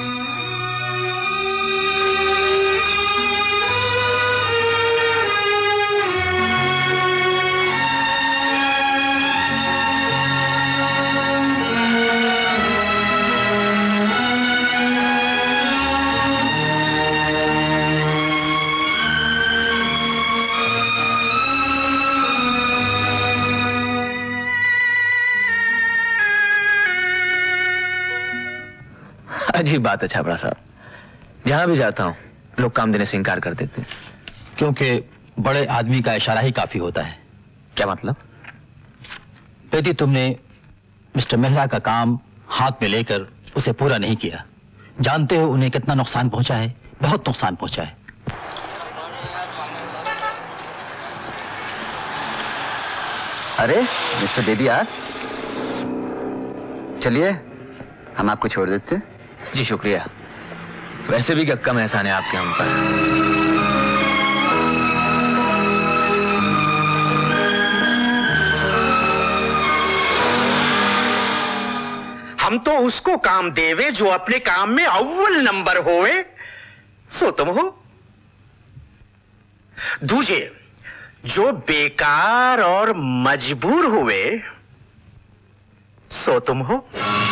अजीब बात है छाबड़ा साहब, जहां भी जाता हूं लोग काम देने से इंकार कर देते हैं। क्योंकि बड़े आदमी का इशारा ही काफी होता है। क्या मतलब? बेटी, तुमने मिस्टर मेहरा का काम हाथ में लेकर उसे पूरा नहीं किया। जानते हो उन्हें कितना नुकसान पहुंचा है? बहुत नुकसान पहुंचा है। अरे मिस्टर बेदिया, चलिए हम आपको छोड़ देते हैं। जी शुक्रिया। वैसे भी क्या कम एहसान है आपके हम पर। हम तो उसको काम देवे जो अपने काम में अव्वल नंबर होवे, सो तुम हो। दूजे जो बेकार और मजबूर हुए, सो तुम हो।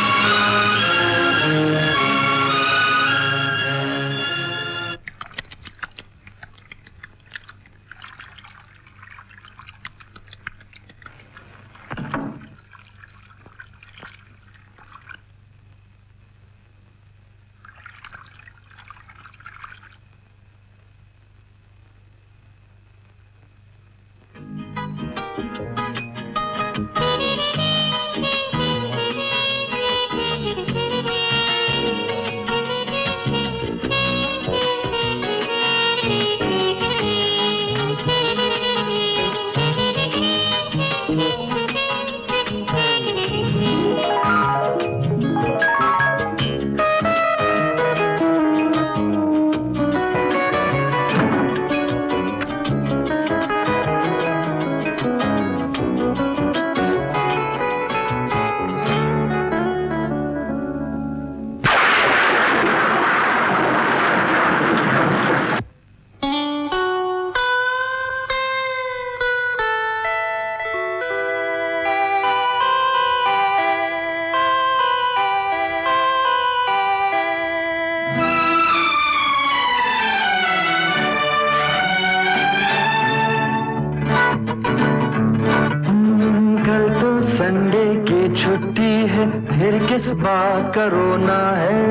करोना है।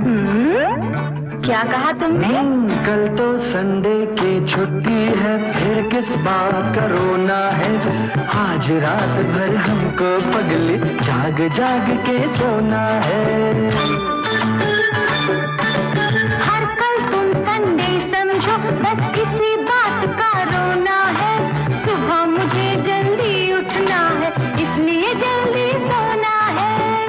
क्या कहा तुमने? कल तो संडे की छुट्टी है, फिर किस बात करोना है। आज रात भर हमको पगली जाग जाग के सोना है। हर कल तुम संडे समझो, बस किसी बात का रोना है। सुबह मुझे जल्दी उठना है, इसलिए जल्दी सोना है।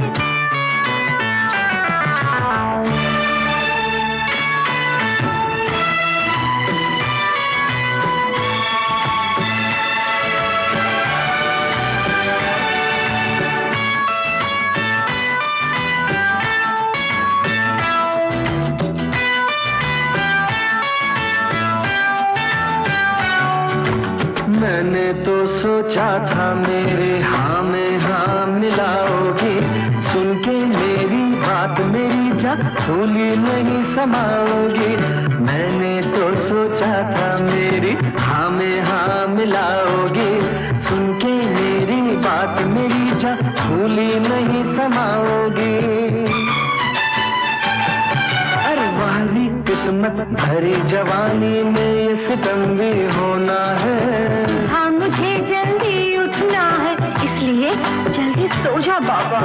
मैंने तो सोचा था मेरे हाँ में हाँ मिलाओगी, सुन जा भूली नहीं समाओगी। मैंने तो सोचा था मेरी हाँ में हाँ मिलाओगी। सुन के मेरी बात मेरी जा भूली नहीं समाओगी। अरे वाली किस्मत भरी जवानी में ये सितम भी होना है। हाँ मुझे जल्दी उठना है, इसलिए जल्दी सो जा बाबा।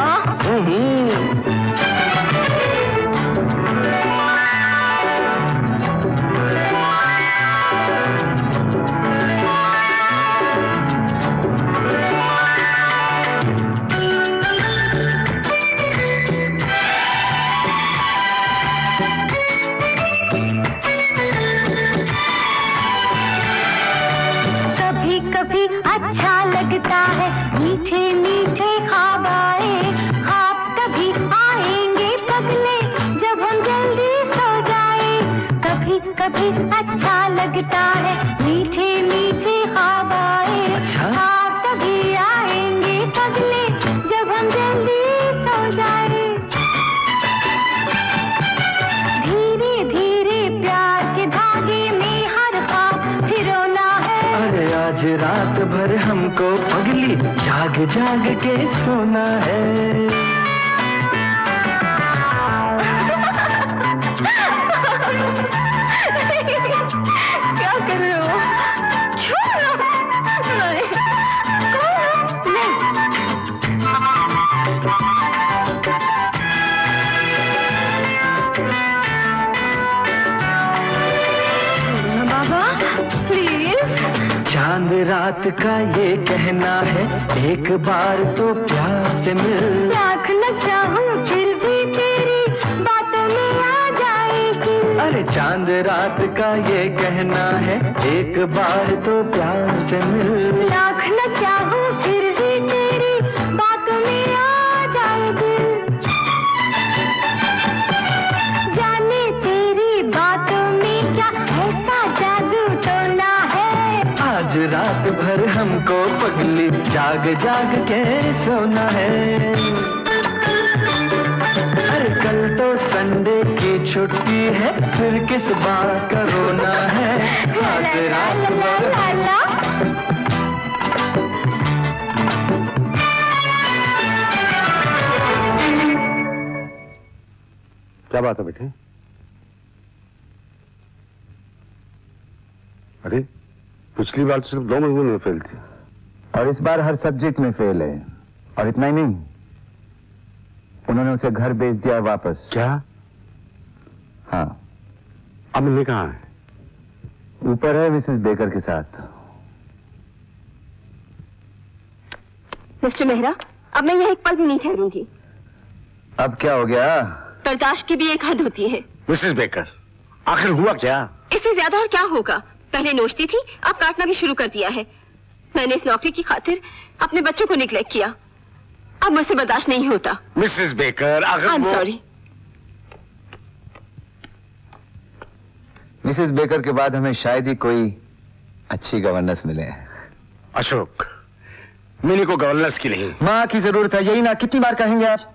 कभी अच्छा लगता है मीठे मीठे ख्वाब आए। ख्वाब तभी आएंगे पगले जब हम जल्दी सो जाए। कभी कभी अच्छा लगता है मीठे मीठे ख्वाब आए। ख्वाब तभी आएंगे पगले जब हम जल्दी सो जाए। धीरे धीरे प्यार के धागे में हर ख्वाब फिरोना है। अरे आज रात भर हमको पगली जाग जाग के सोना है। क्या कर रहे हो? छोड़ो। नहीं। बाबा प्लीज। चांद रात का ये कहना है एक बार तो प्यार से मिल। लाख न चाहूं फिर भी तेरी बातों में आ जाएगी। अरे चांद रात का ये कहना है एक बार तो प्यार से मिल। लाख न चाहूं फिर भी तेरी बातों में आ जाएगी। जाने तेरी बातों में क्या ऐसा जादू टोना है। आज रात भर हमको पगली जाग जाग के सोना है। अरे कल तो संडे की छुट्टी है फिर किस बात का रोना है। आज रात भर क्या बात है बेटे? अरे पिछली बार तो सिर्फ 2 महीने में फेल थी और इस बार हर सब्जेक्ट में फेल है। और इतना ही नहीं, उन्होंने उसे घर भेज दिया वापस। क्या? हाँ। अब मिलने कहाँ है? ऊपर है मिसेस बेकर के साथ। मिस्टर मेहरा, अब मैं यहाँ एक पल भी नहीं ठहरूंगी। अब क्या हो गया? बर्दाश्त की भी एक हद होती है। मिसेस बेकर, आखिर हुआ क्या? इससे ज्यादा और क्या होगा? पहले नोचती थी, अब काटना भी शुरू कर दिया है। मैंने इस नौकरी की खातिर अपने बच्चों को निग्लेक्ट किया। अब मुझसे बर्दाश्त नहीं होता। मिसेस बेकर, आखिर I am sorry. Mrs Baker के बाद हमें शायद ही कोई अच्छी गवर्नेंस मिले। अशोक, मिनी को गवर्नेंस की नहीं, माँ की जरूरत है, यही ना कितनी बार कहेंगे आप?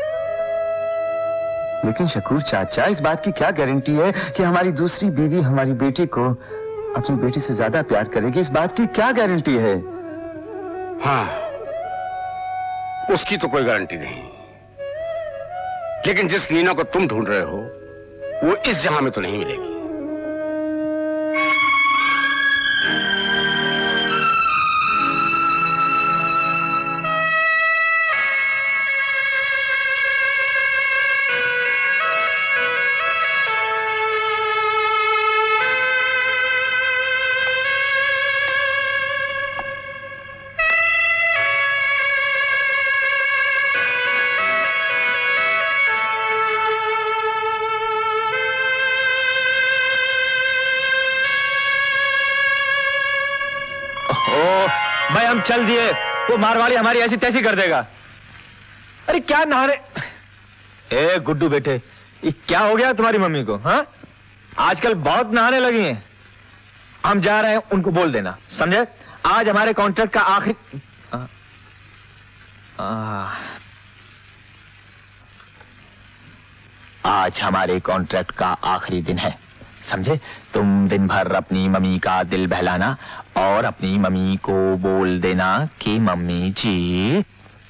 लेकिन शकूर चाचा, इस बात की क्या गारंटी है कि हमारी दूसरी बीवी हमारी बेटी को अपनी बेटी से ज्यादा प्यार करेगी? इस बात की क्या गारंटी है? हाँ, उसकी तो कोई गारंटी नहीं, लेकिन जिस नीना को तुम ढूंढ रहे हो वो इस जहां में तो नहीं मिलेगी। भाई हम चल दिए, वो मारवाड़ी हमारी ऐसी तैसी कर देगा। अरे क्या नहाने। ए गुड्डू बेटे, ये क्या हो गया तुम्हारी मम्मी को? हाँ, आजकल बहुत नहाने लगी हैं। हम जा रहे हैं, उनको बोल देना, समझे? आज हमारे कॉन्ट्रैक्ट का आखिरी। आज हमारे कॉन्ट्रैक्ट का आखिरी दिन है, समझे? तुम दिन भर अपनी मम्मी का दिल बहलाना और अपनी मम्मी को बोल देना कि मम्मी जी।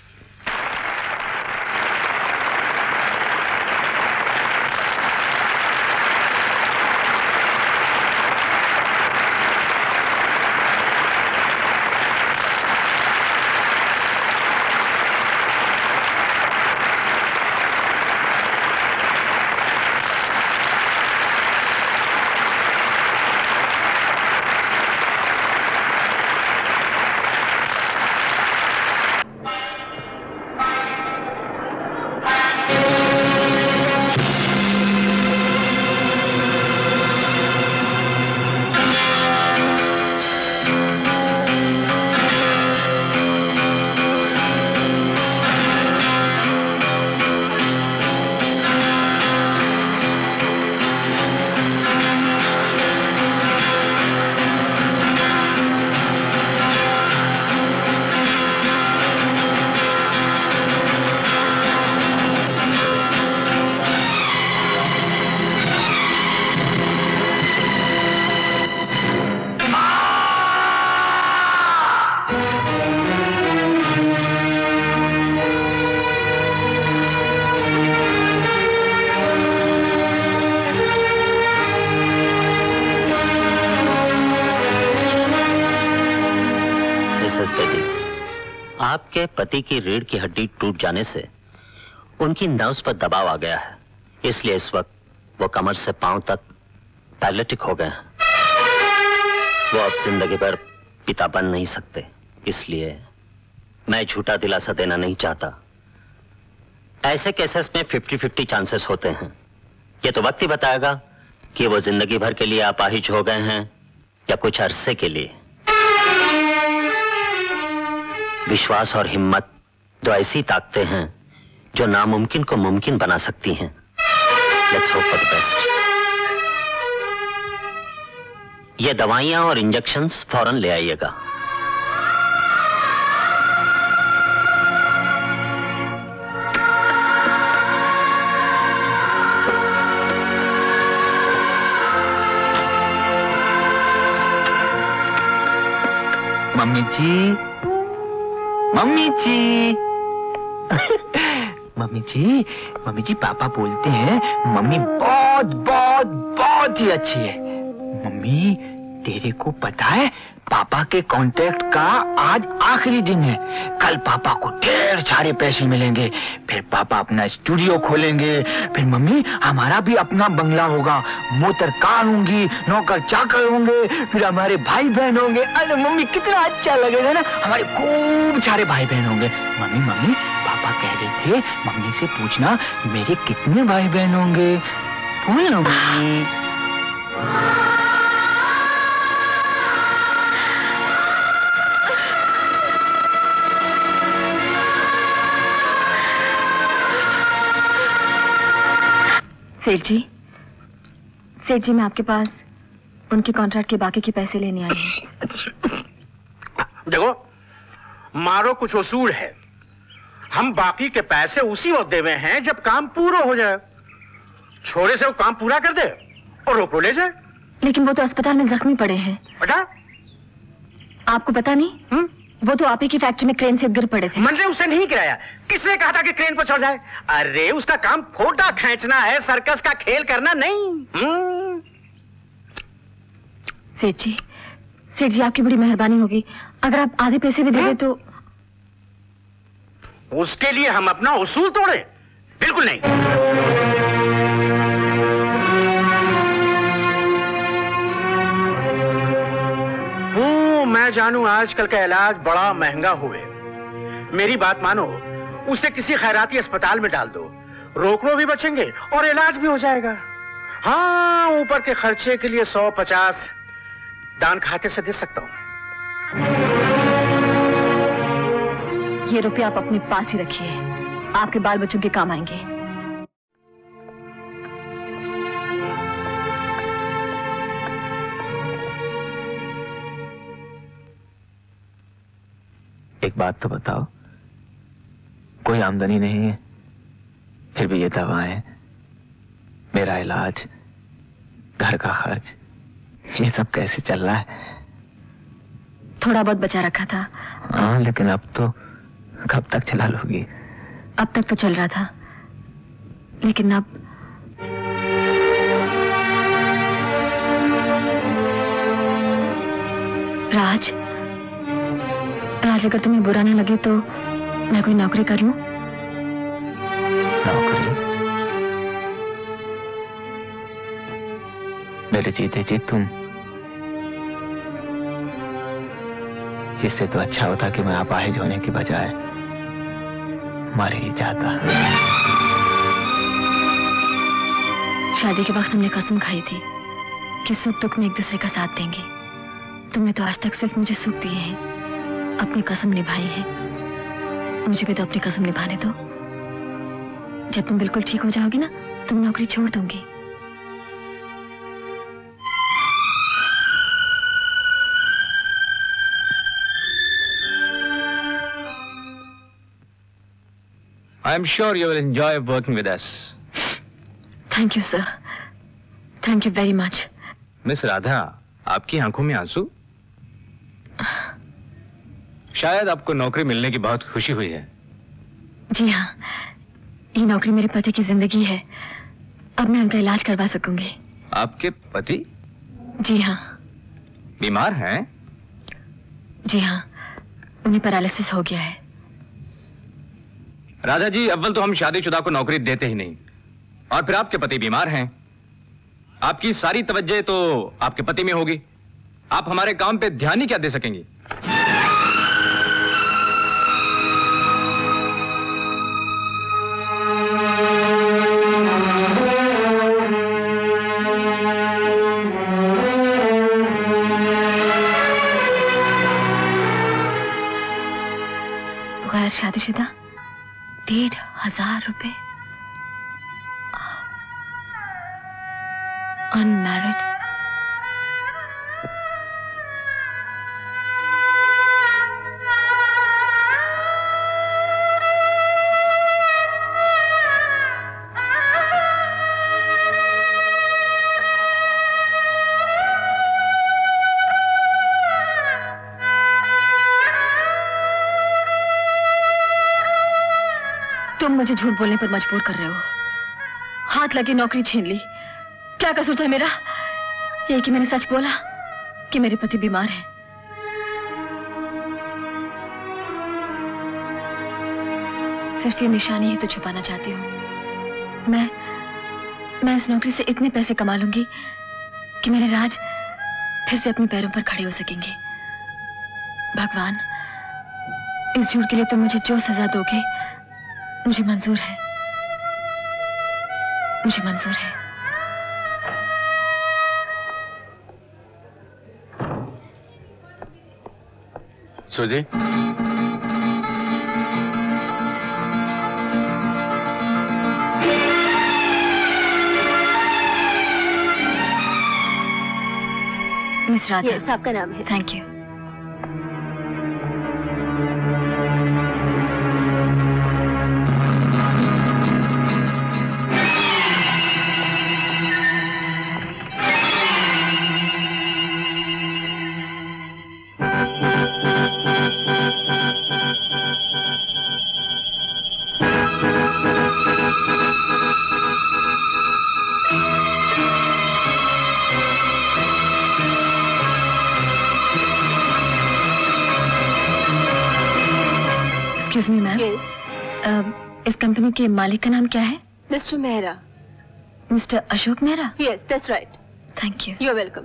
आपके पति की रीढ़ की हड्डी टूट जाने से उनकी नर्व्स पर दबाव आ गया है, इसलिए इस वक्त वो कमर से पांव तक पैरालिटिक हो गए हैं। वो अब जिंदगी भर पिता बन नहीं सकते, इसलिए मैं झूठा दिलासा देना नहीं चाहता। ऐसे केसेस में 50-50 चांसेस होते हैं। ये तो वक्त ही बताएगा कि वो जिंदगी भर के लिए अपाहिज हो गए हैं या कुछ अरसे के लिए। विश्वास और हिम्मत दो ऐसी ताकतें हैं जो नामुमकिन को मुमकिन बना सकती हैं। Let's hope for the best. ये दवाइयां और इंजेक्शंस फौरन ले आइएगा। Mummy ji, mummy ji, mummy ji पापा बोलते हैं मम्मी बहुत बहुत बहुत ही अच्छी है। मम्मी तेरे को पता है पापा के कॉन्ट्रैक्ट का आज आखिरी दिन है। कल पापा को ढेर सारे पैसे मिलेंगे, फिर पापा अपना स्टूडियो खोलेंगे, फिर मम्मी हमारा भी अपना बंगला होगा, मोटर कार होंगी, नौकर चाकर होंगे, फिर हमारे भाई बहन होंगे। अरे मम्मी कितना अच्छा लगेगा ना, हमारे खूब सारे भाई बहन होंगे। मम्मी पापा कह रहे थे मम्मी से पूछना मेरे कितने भाई बहन होंगे। बोल लो मम्मी। सेठ जी मैं आपके पास उनके कॉन्ट्रैक्ट के बाकी के पैसे लेने आई हूँ। देखो मारो कुछ उसूल है, हम बाकी के पैसे उसी वक्त देवे हैं जब काम पूरा हो जाए। छोरे से वो काम पूरा कर दे और रोको ले जाए। लेकिन वो तो अस्पताल में जख्मी पड़े हैं। बेटा आपको पता नहीं? वो तो आप ही की फैक्ट्री में क्रेन से गिर पड़े थे। मैंने उसे नहीं गिराया। किसने कहा था कि क्रेन पर चढ़ जाए? अरे उसका काम फोटा खींचना है, सर्कस का खेल करना नहीं। सेठ जी आपकी बड़ी मेहरबानी होगी, अगर आप आधे पैसे भी दे दे तो। उसके लिए हम अपना उसूल तोड़े? बिल्कुल नहीं। मैं जानू आजकल का इलाज बड़ा महंगा हुए। मेरी बात मानो, उसे किसी खैराती अस्पताल में डाल दो, रोकड़ों भी बचेंगे और इलाज भी हो जाएगा। हाँ, ऊपर के खर्चे के लिए 100-50 दान खाते से दे सकता हूं। ये रुपया आप अपने पास ही रखिए, आपके बाल बच्चों के काम आएंगे। एक बात तो बताओ, कोई आमदनी नहीं है, फिर भी ये दवाएं मेरा इलाज, घर का खर्च, ये सब कैसे चल रहा है? थोड़ा बहुत बचा रखा था। हाँ, लेकिन अब तो कब तक चला लोगी? अब तक तो चल रहा था, लेकिन अब राज, अगर तुम्हें बुरा ना लगे तो मैं कोई नौकरी कर लूं? नौकरी? मेरे जीते जी तुम? इससे तो अच्छा होता कि मैं अपाहिज होने की बजाय मर ही जाता। शादी के वक्त हमने कसम खाई थी कि सुख दुख में एक दूसरे का साथ देंगे। तुमने तो आज तक सिर्फ मुझे सुख दिए हैं, अपनी कसम निभाई है। मुझे भी तो अपनी कसम निभाने दो। जब तुम बिल्कुल ठीक हो जाओगी ना, तुम नौकरी छोड़ दूंगी। I am sure you will enjoy working with us. Thank you, sir. Thank you very much. Miss Radha, आपकी आंखों में आंसू? शायद आपको नौकरी मिलने की बहुत खुशी हुई है। जी हाँ, ये नौकरी मेरे पति की जिंदगी है। अब मैं उनका इलाज करवा सकूंगी। आपके पति? जी हाँ। बीमार हैं? जी हाँ, उन्हें पैरालिसिस हो गया है। राधा जी, अव्वल तो हम शादीशुदा को नौकरी देते ही नहीं, और फिर आपके पति बीमार हैं। आपकी सारी तवज्जो तो आपके पति में होगी। आप हमारे काम पे ध्यान ही क्या दे सकेंगी? गैर शादीशुदा 1,500 रुपए, अनमैरिड। तुम मुझे झूठ बोलने पर मजबूर कर रहे हो। हाथ लगी नौकरी छीन ली। क्या कसूर था मेरा? यही कि मैंने सच बोला कि मेरे पति बीमार हैं। सिर्फ ये निशानी ही तो छुपाना चाहती हूँ। मैं इस नौकरी से इतने पैसे कमा लूंगी कि मेरे राज फिर से अपने पैरों पर खड़े हो सकेंगे। भगवान, इस झूठ के लिए तुम मुझे जो सजा दोगे मुझे मंजूर है, मुझे मंजूर है। सुजी, मिस राधा। यस, आपका नाम है। Thank you. Excuse me ma'am. इस कंपनी के मालिक का नाम क्या है? Mister Mehra. Mister Ashok Mehra? Yes, that's right. Thank you. You are welcome.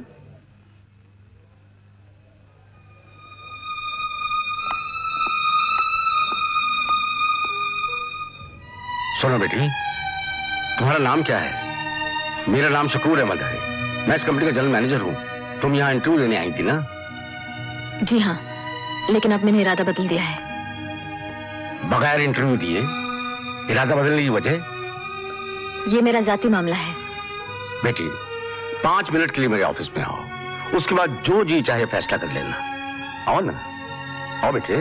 सुनो बेटी, तुम्हारा नाम क्या है? मेरा नाम शकूर अहमद है। मैं इस कंपनी का जनरल मैनेजर हूँ। तुम यहाँ इंटरव्यू देने आई थी ना? जी हाँ, लेकिन अब मैंने इरादा बदल दिया है। बगैर इंटरव्यू दिए इरादा बदलने की वजह? ये मेरा जाती मामला है। बेटी, 5 मिनट के लिए मेरे ऑफिस में आओ, उसके बाद जो जी चाहे फैसला कर लेना। आओ ना, आओ बेटे।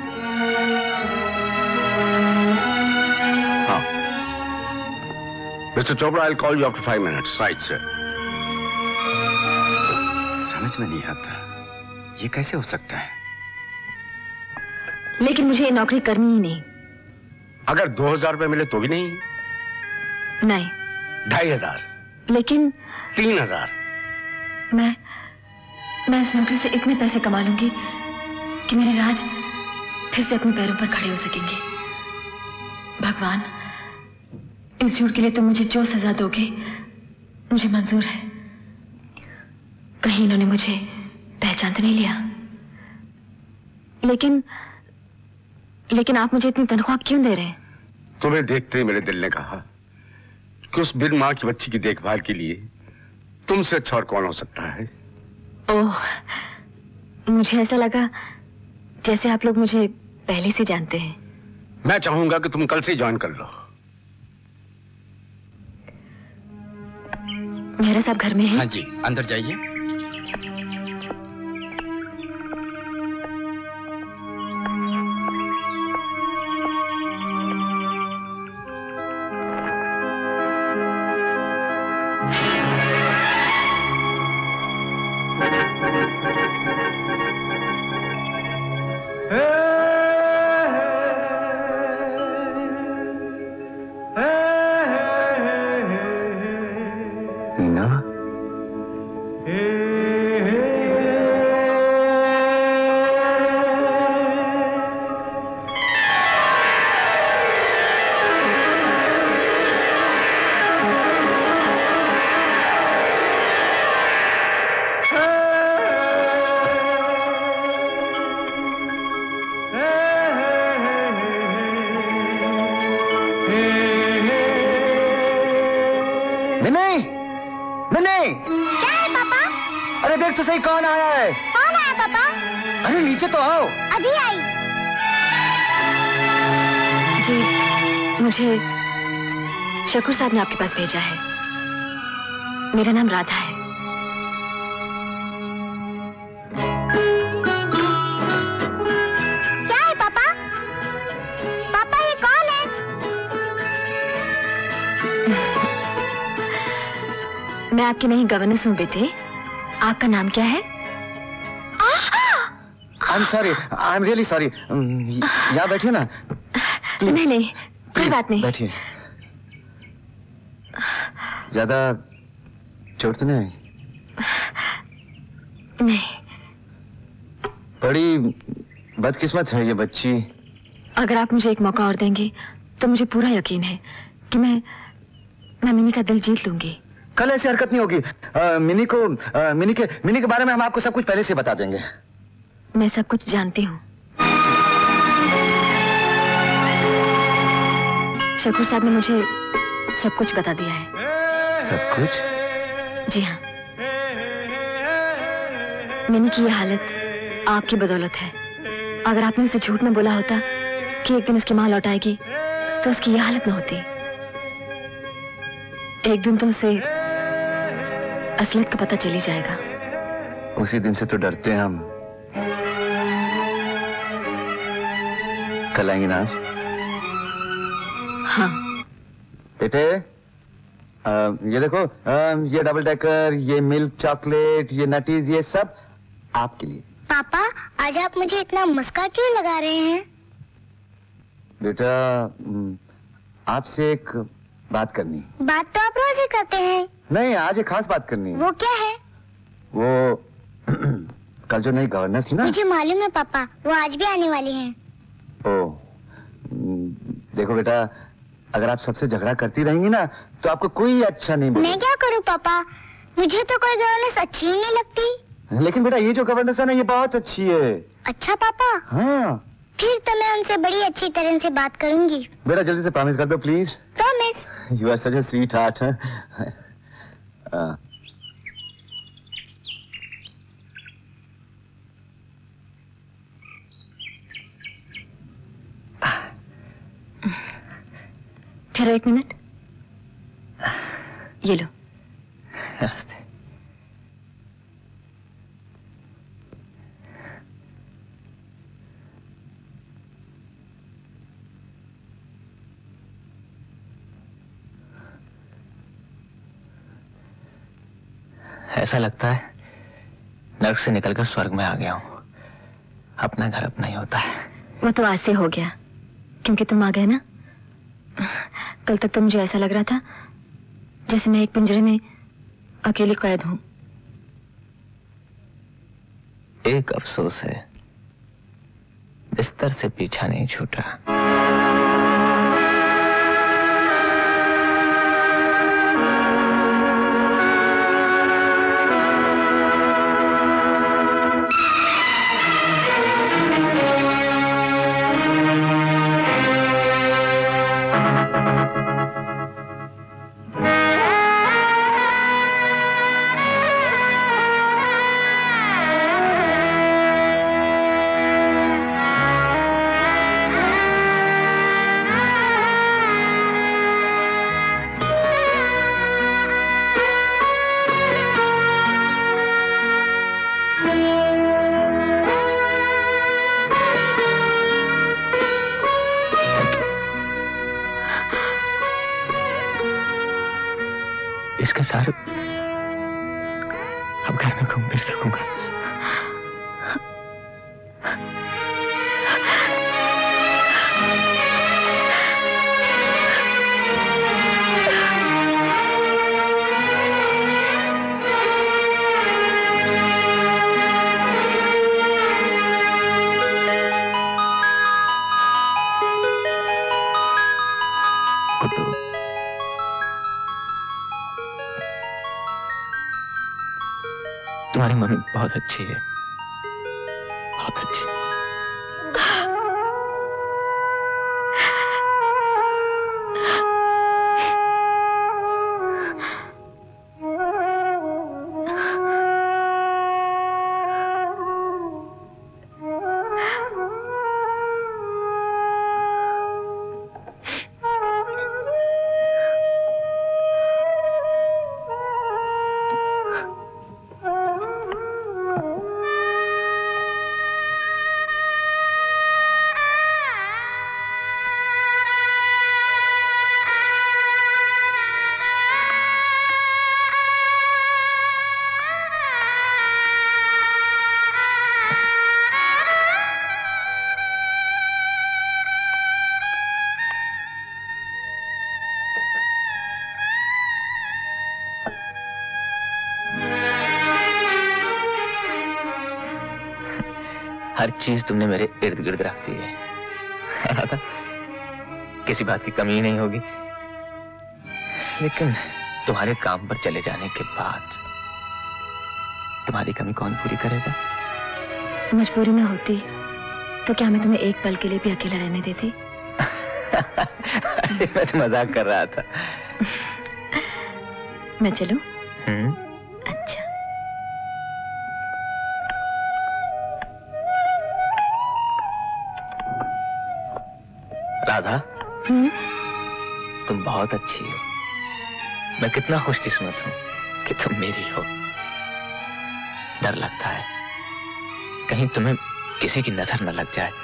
हाँ, mister Chopra, I call you after 5 minutes. Right sir. समझ में नहीं आता ये कैसे हो सकता है। लेकिन मुझे ये नौकरी करनी ही नहीं। अगर 2000 रुपए मिले तो भी नहीं? नहीं। 2500? लेकिन 3000? मैं इस नौकरी से इतने पैसे कमा लूंगी कि मेरे राज फिर से अपने पैरों पर खड़े हो सकेंगे। भगवान, इस झूठ के लिए तुम मुझे जो सजा दोगे मुझे मंजूर है। कहीं इन्होंने मुझे पहचान तो नहीं लिया? लेकिन आप मुझे इतनी तनख्वाह क्यों दे रहे हैं? तुम्हें देखते ही मेरे दिल ने कहा कि उस बिन मां की बच्ची की देखभाल के लिए तुमसे अच्छा और कौन हो सकता है। ओह, मुझे ऐसा लगा जैसे आप लोग मुझे पहले से जानते हैं। मैं चाहूंगा कि तुम कल से ज्वाइन कर लो। मेहरा साहब घर में हैं? हाँ जी, अंदर जाइए। देख तो सही कौन आया है। कौन आया पापा? अरे नीचे तो आओ। अभी आई। जी, मुझे शकूर साहब ने आपके पास भेजा है। मेरा नाम राधा है। क्या है पापा? पापा ये कौन है? मैं आपकी नई गवर्नेंस हूँ बेटे। आपका नाम क्या है? I am sorry, I am really sorry. यहाँ बैठिए ना। नहीं नहीं, कोई बात नहीं। बैठिए। ज्यादा चोट तो नहीं आई? नहीं। बड़ी बदकिस्मत है ये बच्ची। अगर आप मुझे एक मौका और देंगे तो मुझे पूरा यकीन है कि मैं मिमी का दिल जीत लूंगी। कल ऐसी हरकत नहीं होगी। मिनी के बारे में हम आपको सब कुछ पहले से बता देंगे। मैं सब कुछ जानती हूँ। शकूर साहब ने मुझे सब कुछ बता दिया है। सब कुछ? जी हाँ। मिनी की ये हालत आपकी बदौलत है। अगर आपने उसे झूठ में बोला होता कि एक दिन उसकी माँ लौट आएगी तो उसकी ये हालत न होती। एक दिन तो उसे असलियत का पता चली जाएगा। उसी दिन से तो डरते हैं हम। कल आएंगे ना? हाँ। बेटे, ये देखो, ये डबल डेकर, ये मिल्क चॉकलेट, ये नटीज, ये सब आपके लिए। पापा, आज आप मुझे इतना मस्का क्यों लगा रहे हैं? बेटा, आपसे एक बात करनी। बात तो आप रोज ही करते हैं। नहीं, आज एक खास बात करनी है। वो क्या है? वो कल जो नई गवर्नेंस थी ना। मुझे मालूम है पापा, वो आज भी आने वाली हैं। ओह, देखो बेटा, अगर आप सबसे झगड़ा करती रहेंगी ना तो आपको कोई अच्छा नहीं बोलेगा। मैं क्या करूं पापा? मुझे तो कोई गवर्नेंस अच्छी ही नहीं लगती। लेकिन बेटा, ये जो गवर्नेंस है ना, ये बहुत अच्छी है। अच्छा पापा? हाँ। फिर तो मैं उनसे बड़ी अच्छी तरह से बात करूंगी। बेटा, जल्दी से प्रॉमिस कर दो please. Promise. You are such a sweet heart. ठहरो एक मिनट। ये लो। नमस्ते। ऐसा लगता है नर्क से निकलकर स्वर्ग में आ गया हूं। अपना घर अपना ही होता है। वो तो आज से हो गया, क्योंकि तुम आ गए ना। कल तक तो मुझे ऐसा लग रहा था जैसे मैं एक पिंजरे में अकेली कैद हूं। एक अफसोस है, बिस्तर से पीछा नहीं छूटा। इसके सारे अब घर में घूम फिर सकूंगा। तुम्हारी मम्मी बहुत अच्छी है, बहुत अच्छी। हर चीज तुमने मेरे इर्द गिर्द रख दी है ना? था किसी बात की कमी नहीं होगी, लेकिन तुम्हारे काम पर चले जाने के बाद तुम्हारी कमी कौन पूरी करेगा? मजबूरी ना होती तो क्या मैं तुम्हें एक पल के लिए भी अकेला रहने देती? मैं तो मजाक कर रहा था। मैं चलूं? अच्छा। राधा, तुम बहुत अच्छी हो। मैं कितना खुशकिस्मत हूं कि तुम मेरी हो। डर लगता है कहीं तुम्हें किसी की नजर न लग जाए।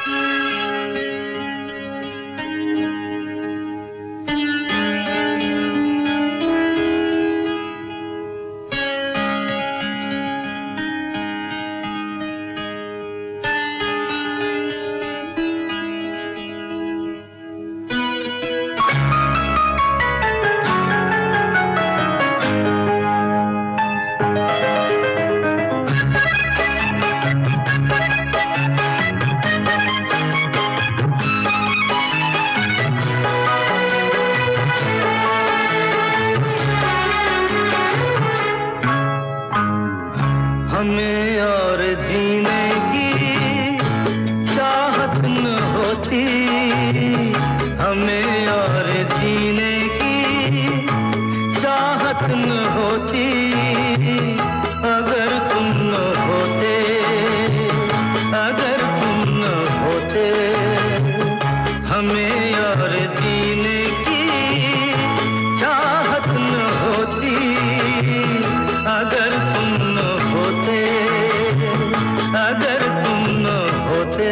हमें और जीने की चाहत न होती, हमें और जीने की चाहत न होती, अगर तुम न होते, अगर तुम न होते। हमें और जीने की चाहत न होती, अगर तुम न होते, अगर तुम न होते।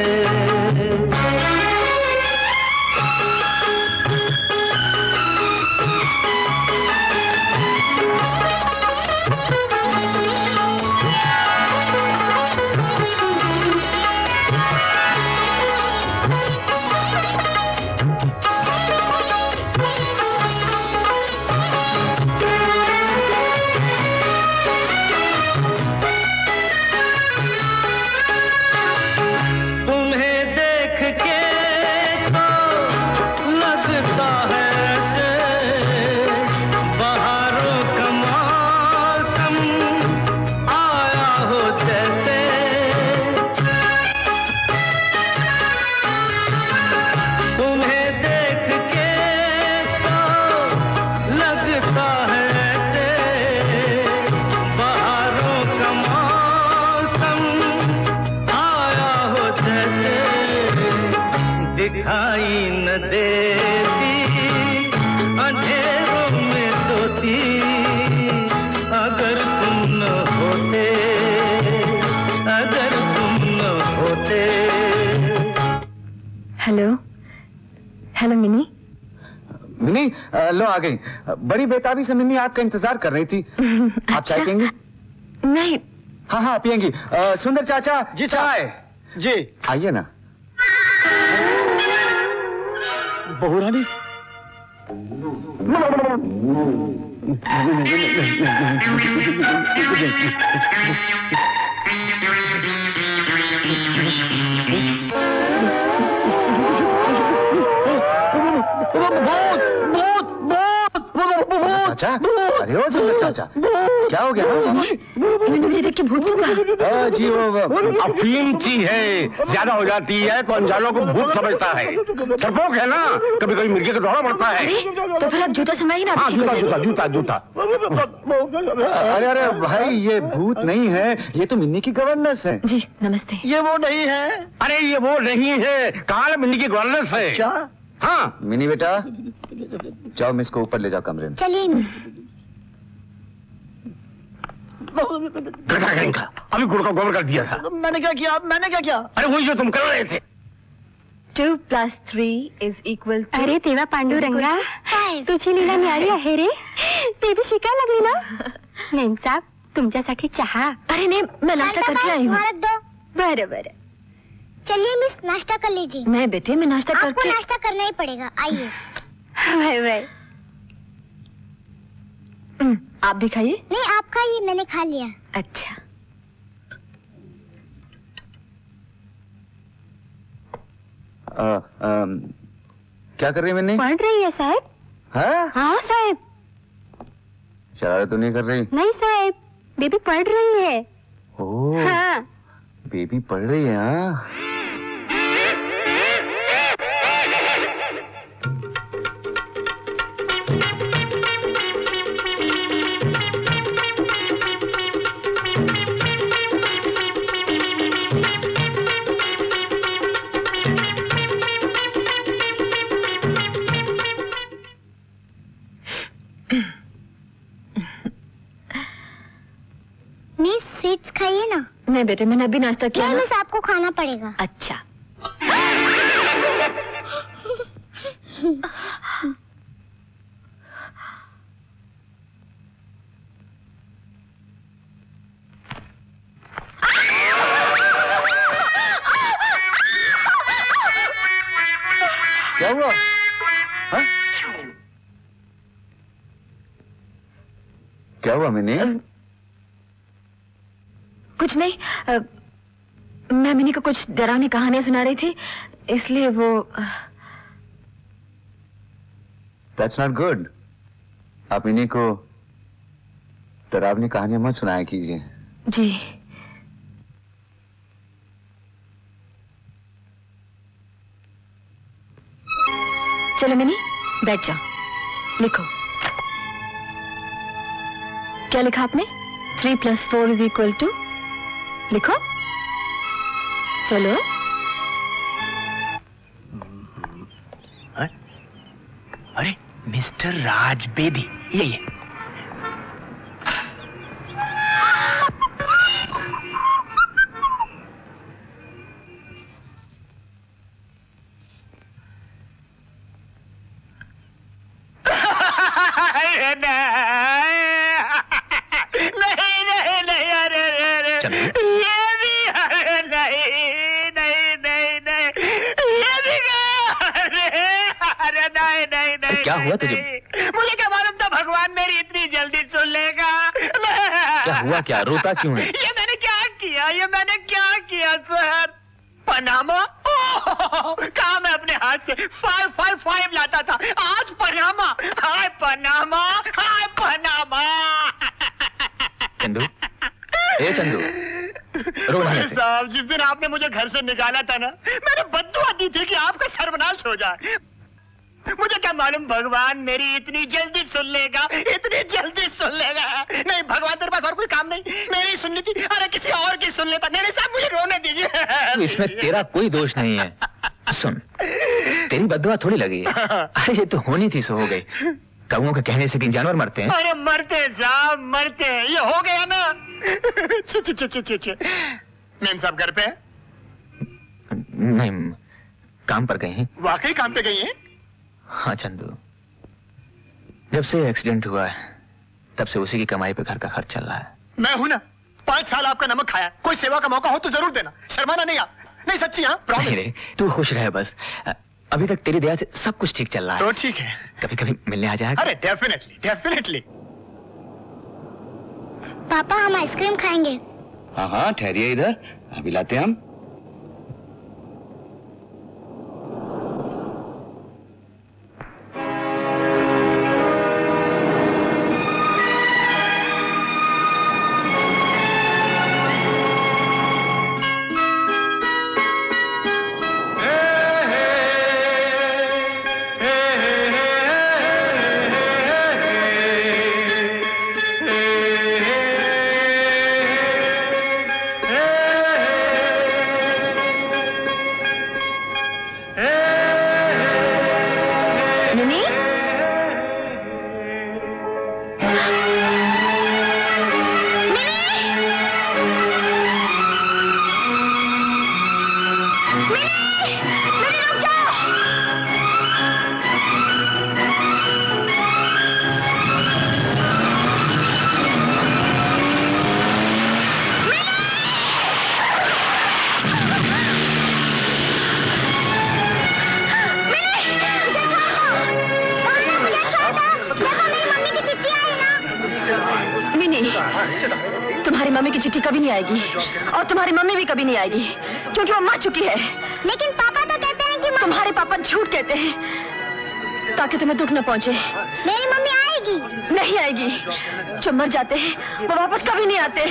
लो आ गई। बड़ी बेताबी से मिन्नी आपका इंतजार कर रही थी। आप चाय पियेंगी? नहीं। हाँ हाँ पियेंगी। सुंदर चाचा जी चाय। जी आइए ना। बहू रानी चाचा, अरे ओ सुंदर चाचा, क्या हो गया? मुझे देख के भूत कहा? जी वो अफीम चीज है, ज्यादा हो जाती है तो अनजानों को भूत समझता है। सरपोक है ना, कभी कभी मिर्गी का दौरा पड़ता है। तो फिर आप जूता सुनाई ना। हाँ जूता जूता जूता जूता। अरे अरे भाई ये भूत नहीं है, ये तो मिन्नी की गवर्नेंस है। जी नमस्ते। ये वो नहीं है। अरे ये वो नहीं है, कहाँ मिन्नी की गवर्नेंस है। क्या? हाँ मिनी बेटा, जाओ मिस को ऊपर ले जाओ कमरे में। चलिए मिस। अभी गुड़ का गोबर कर दिया था। मैंने क्या किया? मैंने क्या किया? अरे वही जो तुम कर रहे थे। 2 + 3 = 2. अरे तेव्हा पांडुरंगा तुझी लीला मिळाली आहे रे. ते भी शिकायला लागली ना. नेम साहब तुमच्यासाठी चहा. अरे नहीं, मैं नाश्ता करके आई हूँ। रख दो। बरं बरं। चलिए मिस नाश्ता कर लीजिए। मैं बेटे मैं नाश्ता आपको करके। नाश्ता करना ही पड़ेगा, आइए। वाह वाह। आप भी खाइए। नहीं आप खाइए, मैंने खा लिया। अच्छा। क्या कर रही है मिन्नी? पढ़ रही है साहब। हाँ हाँ साहब। शरारत तो नहीं कर रही? नहीं साहब, बेबी पढ़ रही है। ओह हाँ। बेबी पढ़ रही है। हाँ मिस स्वीट्स खाइए ना। नहीं बेटे मैंने अभी नाश्ता किया नहीं ना। मिस आपको खाना पड़ेगा। अच्छा। क्या हुआ? हाँ? क्या हुआ मिनी? कुछ नहीं, मैं मिनी को कुछ डरावनी कहानियां सुना रही थी, इसलिए वो। That's not good. आप मिनी को डरावनी कहानियां मत सुनाया कीजिए। जी। चलो मिनी बैठ जाओ, लिखो। क्या लिखा आपने? 3 + 4 = 2। लिखो चलो। अरे मिस्टर राज बेदी, ये क्या हुआ तुझे? मुझे क्या मालूम था भगवान मेरी इतनी जल्दी सुन लेगा। क्या हुआ? क्या रोता क्यों है? ये मैंने क्या किया सर? पनामा? कहा मैं अपने हाथ से 555 लाता था, आज Panama. Hi Panama, hi Panama. Chandu, ए चंदू, रो नहीं ऐसे। साहब जिस दिन आपने मुझे घर से निकाला था ना, मैंने बद्दुआ दी थी कि आपका सर्वनाश हो जाए। मुझे क्या मालूम भगवान मेरी इतनी जल्दी सुन लेगा, इतनी जल्दी सुन लेगा। नहीं भगवान तेरे पास और कोई काम नहीं, मेरी सुननी थी, अरे किसी और की सुन लेता। नहीं साहब मुझे रोने दीजिए। इसमें तेरा कोई दोष नहीं है। सुन, तेरी बद्दुआ थोड़ी लगी है। अरे ये तो होनी थी सो हो गई। कौओं के कहने से कि जानवर मरते हैं। अरे मरते साहब मरते, ये हो गया ना। मेम साहब घर पे? नहीं, काम पर गए हैं। वाकई काम पे गई हैं? हाँ चंदू, जब से एक्सीडेंट हुआ है तब से उसी की कमाई पे घर का खर्च चल रहा है। मैं हूं ना, 5 साल आपका नमक खाया, कोई सेवा का मौका हो तो जरूर देना, शर्माना नहीं। आप नहीं, सच्ची। हाँ, प्रॉमिस। नहीं, तू खुश रहे बस। अभी तक तेरी दया से सब कुछ ठीक चल रहा है। तो ठीक है, कभी कभी मिलने आ जाएगा। अरे डेफिनेटली डेफिनेटली। पापा हम आइसक्रीम खाएंगे। हाँ हाँ, ठहरिए इधर, अभी लाते हैं हम। तुम्हारी मम्मी की चिट्ठी कभी नहीं आएगी और तुम्हारी मम्मी भी कभी नहीं आएगी क्योंकि वो मर चुकी है। लेकिन पापा तो कहते हैं कि तुम्हारे पापा झूठ कहते हैं ताकि तुम्हें दुख न पहुंचे। मेरी मम्मी आएगी। नहीं आएगी। जो मर जाते हैं वो वापस कभी नहीं आते।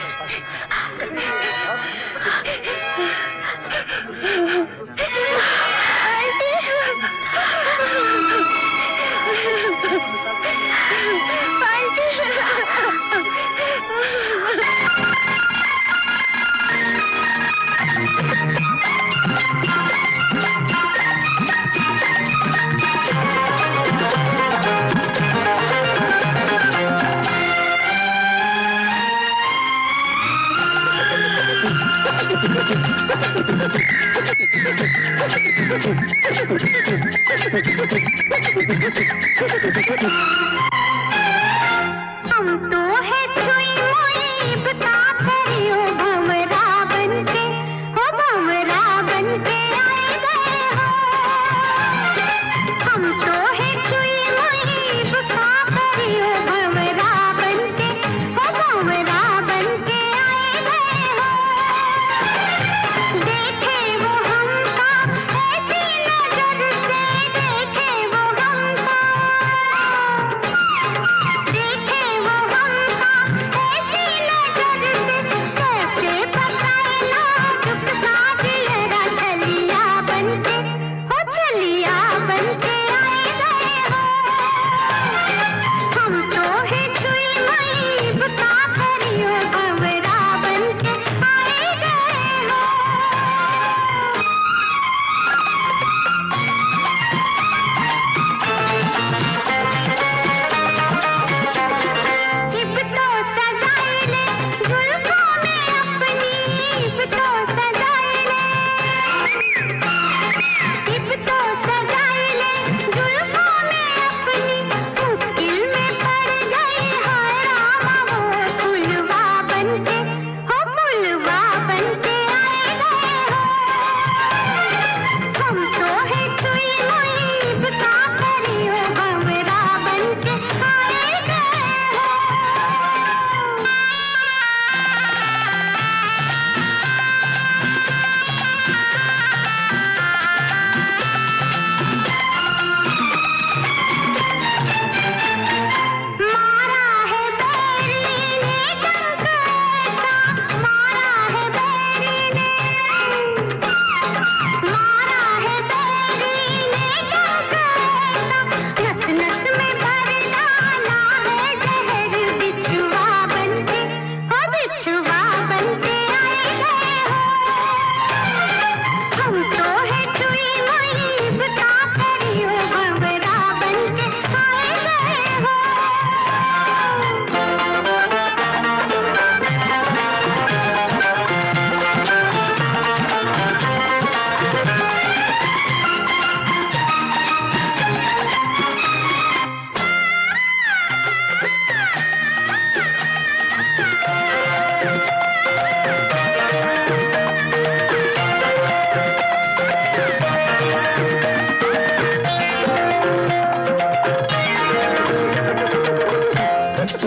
हम तो है छुई मुई बता परियो भंवरा बनके, हो भंवरा बनके आए गए हो। हम तो है छुई मुई बता परियो भंवरा बनके, हो भंवरा बनके आए गए हो। देखे वो हमका ऐसी नजर से, देखे वो हमका, देखे वो हमका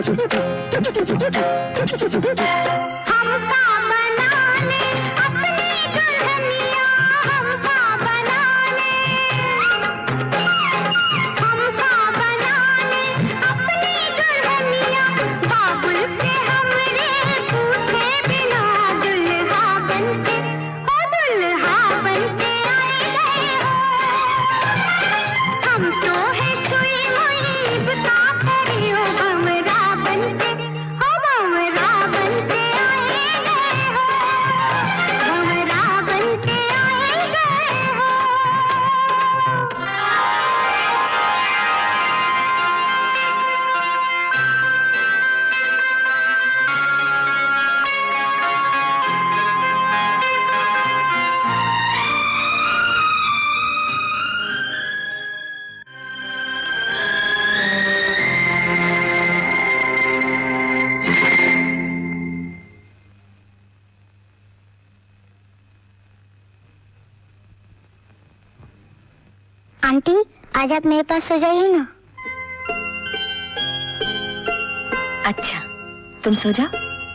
बनाने अपनी दुल्हनिया, हमका बनाने अपनी दुल्हनिया, बाबुल से हमरे पूछे बिना दुल्हा बनते आए गए हो। हम तो है छुई हुई बता करी हो, हमरा बनते आए गए हो, हमरा बनते आए गए हो। आंटी, आज आप मेरे पास सो जाइए ना। अच्छा, तुम सो जाओ।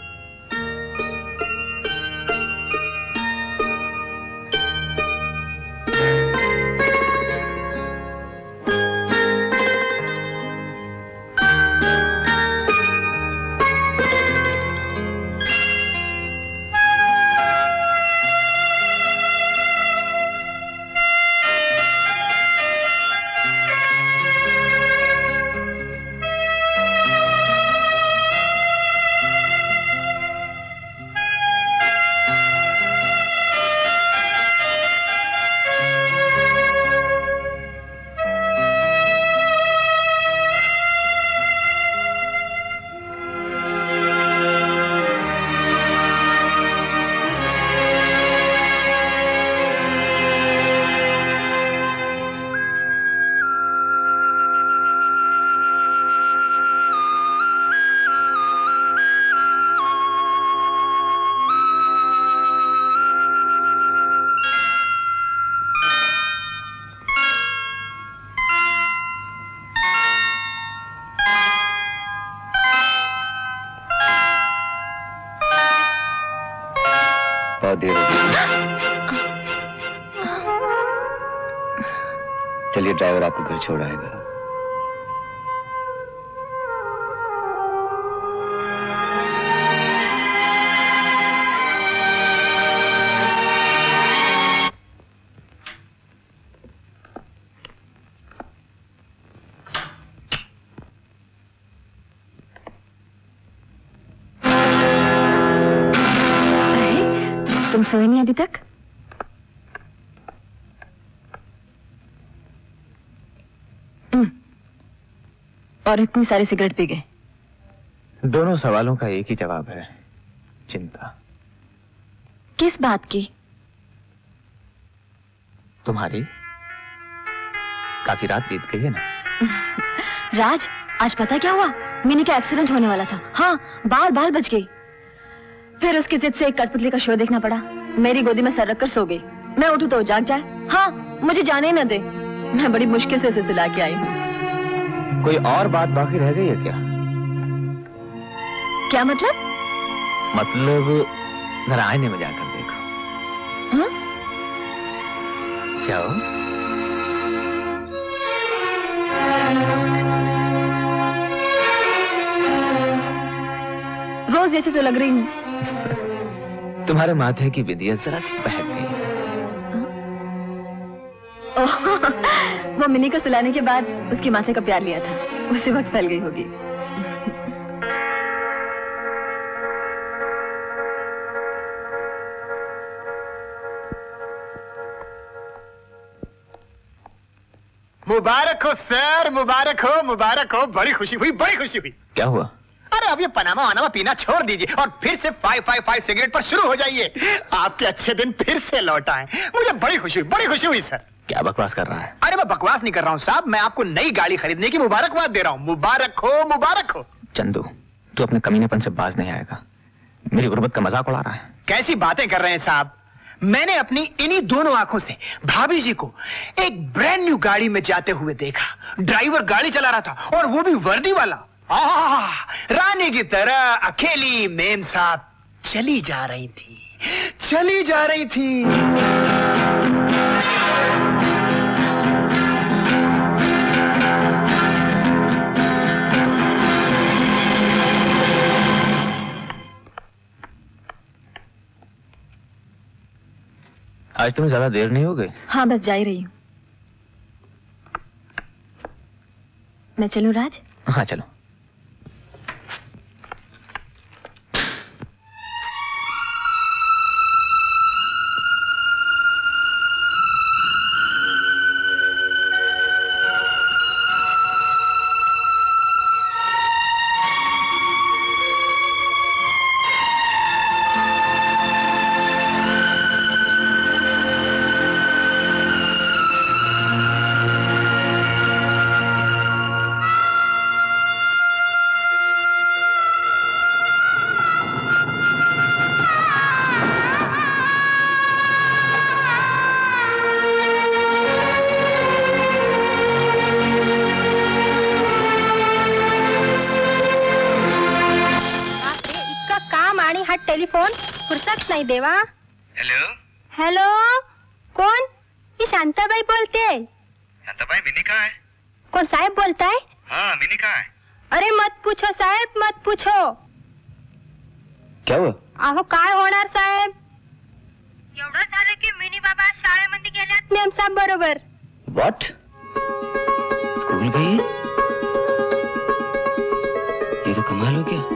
बहुत देर हो गई। चलिए, ड्राइवर आपको घर छोड़ आएगा। तुम सोए नहीं अभी तक? और इतनी सारी सिगरेट पी गए। दोनों सवालों का एक ही जवाब है, चिंता। किस बात की? तुम्हारी। काफी रात बीत गई है ना। राज, आज पता क्या हुआ? मिनी का एक्सीडेंट होने वाला था। हाँ, बाल बच गई। फिर उसकी जिद से एक कठपुतली का शो देखना पड़ा। मेरी गोदी में सर रखकर सो गई। मैं उठूं तो जाग जाए। हाँ, मुझे जाने ही न दे। मैं बड़ी मुश्किल से उसे सुला के आई हूँ। कोई और बात बाकी रह गई है क्या? क्या मतलब? मतलब जरा आईने में जाकर देखो। हाँ? जाओ। रोज जैसे तो लग रही हूँ। तुम्हारे माथे की बिंदिया जरा सी बहक गई। वो मिनी को सुलाने के बाद उसके माथे का प्यार लिया था, उसी वक्त फैल गई होगी। मुबारक हो सर, मुबारक हो, मुबारक हो। बड़ी खुशी हुई, बड़ी खुशी हुई। क्या हुआ? अरे अब ये पनामा वनामा पीना छोड़ दीजिए और फिर से 555 सिगरेट पर शुरू हो जाइए। आपके अच्छे दिन फिर से लौट आए। मुझे बड़ी खुशी हुई सर। क्या बकवास कर रहा है? अरे मैं बकवास नहीं कर रहा हूँ साहब, मैं आपको नई गाड़ी खरीदने की मुबारकबाद दे रहा हूँ। मुबारक हो, मुबारक हो। चंदू, तू अपने कमीनेपन से बाज नहीं आएगा। मेरी गुर्बत का मजाक उड़ा रहा है। कैसी बातें कर रहे हैं साहब? मैंने अपनी इन्हीं दोनों आंखों से भाभी जी को एक ब्रांड न्यू गाड़ी में जाते हुए देखा। ड्राइवर गाड़ी चला रहा था और वो भी वर्दी वाला। रानी की तरह अकेली मेम साहब चली जा रही थी। आज तुम्हें ज्यादा देर नहीं हो गई? हाँ, बस जा ही रही हूँ। मैं चलूं राज? हाँ चलो। टेलीफोन फुर्सत नहीं देवा। हेलो, कौन? ये शांताबाई बोलते हैं। शांताबाई, मिनी कहाँ है? कौन साहब बोलता है? हाँ, मिनी कहाँ है? अरे मत पूछो साहेब, मत पूछो। क्या हुआ? आहो काय होणार साहेब, एवढं झालं की मिनी बाबा शाळेमध्ये गेल्यात मेम साहेब बरोबर। व्हाट? स्कूल गई? ये तो कमाल हो गया।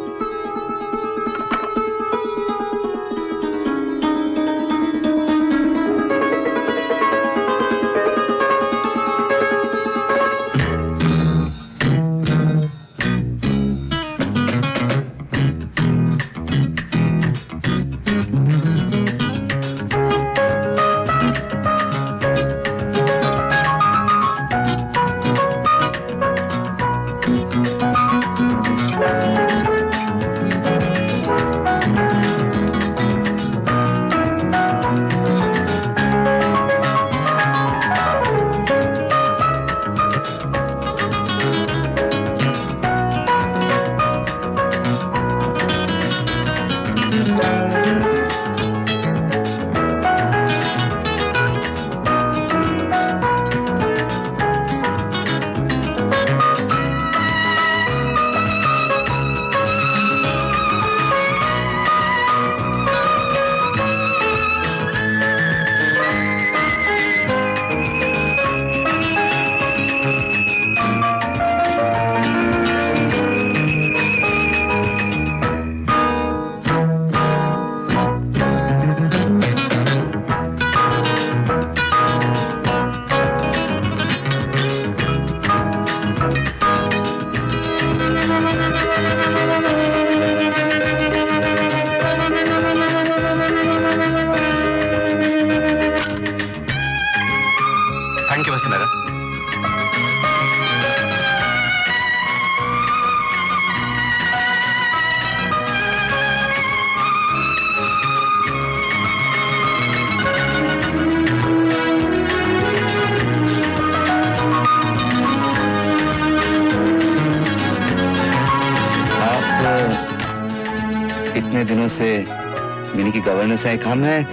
इतने दिनों से मिनी की गवर्नेंस है काम है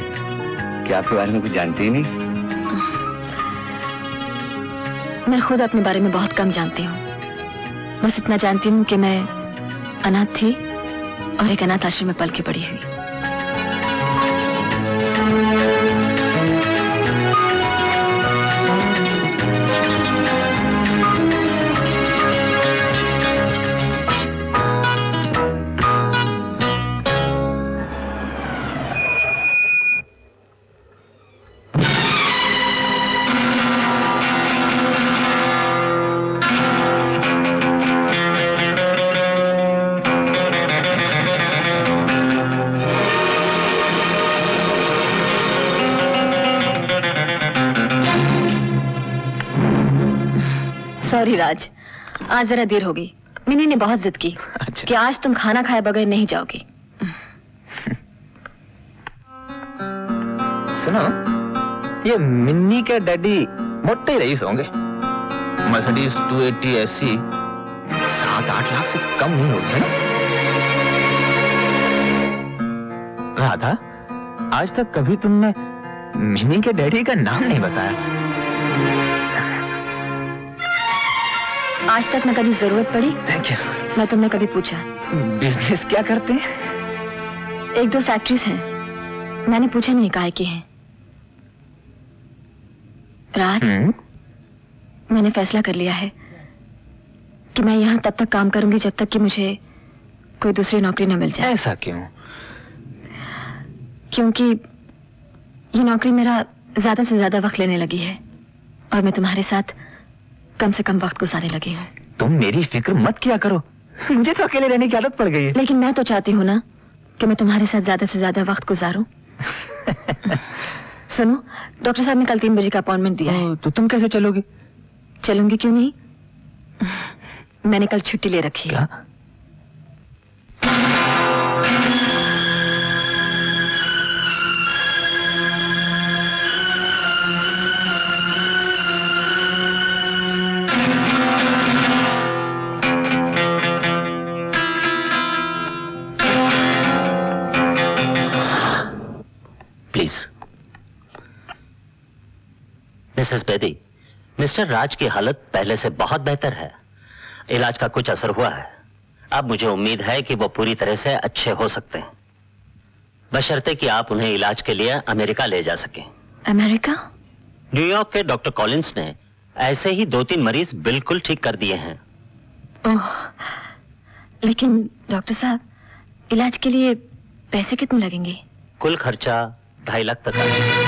कि आपके बारे में कुछ जानती ही नहीं। मैं खुद अपने बारे में बहुत कम जानती हूँ। बस इतना जानती हूँ कि मैं अनाथ थी और एक अनाथ आश्रम में पल के पड़ी हुई। सॉरी राज, आज जरा देर हो गई। मिनी ने बहुत जिद की कि आज तुम खाना खाए बगैर नहीं जाओगी। सुनो, ये मिन्नी के डैडी मोटे रईस होंगे। मर्सिडीज 280 SC 7-8 लाख से कम नहीं होगी, है ना? राधा, आज तक कभी तुमने मिनी के डैडी का नाम नहीं बताया। आज तक न कभी जरूरत पड़ी क्या? न तुमने कभी पूछा। बिजनेस क्या करते हैं? 1-2 फैक्ट्रीज हैं, मैंने पूछा नहीं काहे की हैं। राज, मैंने फैसला कर लिया है कि मैं यहाँ तब तक काम करूंगी जब तक कि मुझे कोई दूसरी नौकरी न मिल जाए। ऐसा क्यों? क्योंकि ये नौकरी मेरा ज्यादा से ज्यादा वक्त लेने लगी है और मैं तुम्हारे साथ कम से कम वक्त गुजारने लगी हूँ। तुम मेरी फिक्र मत किया करो, मुझे तो अकेले रहने की आदत पड़ गई है। लेकिन मैं तो चाहती हूँ ना कि मैं तुम्हारे साथ ज्यादा से ज्यादा वक्त गुजारूं। सुनो, डॉक्टर साहब ने कल 3 बजे का अपॉइंटमेंट दिया है। तो तुम कैसे चलोगी? चलूंगी क्यों नहीं, मैंने कल छुट्टी ले रखी है। Please Mrs Bedi, mister Raj की हालत पहले से बहुत बेहतर है। इलाज का कुछ असर हुआ है। अब मुझे उम्मीद है कि वो पूरी तरह से अच्छे हो सकते हैं, बशर्ते कि आप उन्हें इलाज के लिए अमेरिका ले जा सकें। अमेरिका? न्यूयॉर्क के डॉक्टर कॉलिंस ने ऐसे ही 2-3 मरीज बिल्कुल ठीक कर दिए हैं। ओह, लेकिन डॉक्टर साहब, इलाज के लिए पैसे कितने लगेंगे? कुल खर्चा 2.5 लाख तक आएगा।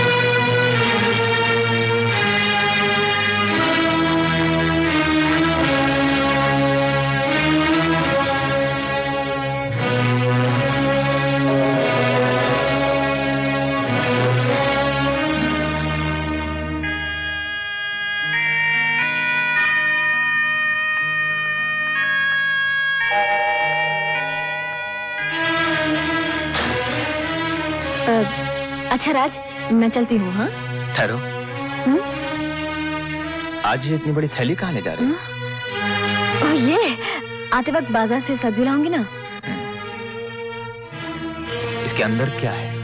अच्छा राज, मैं चलती हूँ। हाँ, ठहरो। आज ये इतनी बड़ी थैली कहाँ ले जा रही हो? ये आते वक्त बाजार से सब्जी लाऊंगी ना। इसके अंदर क्या है?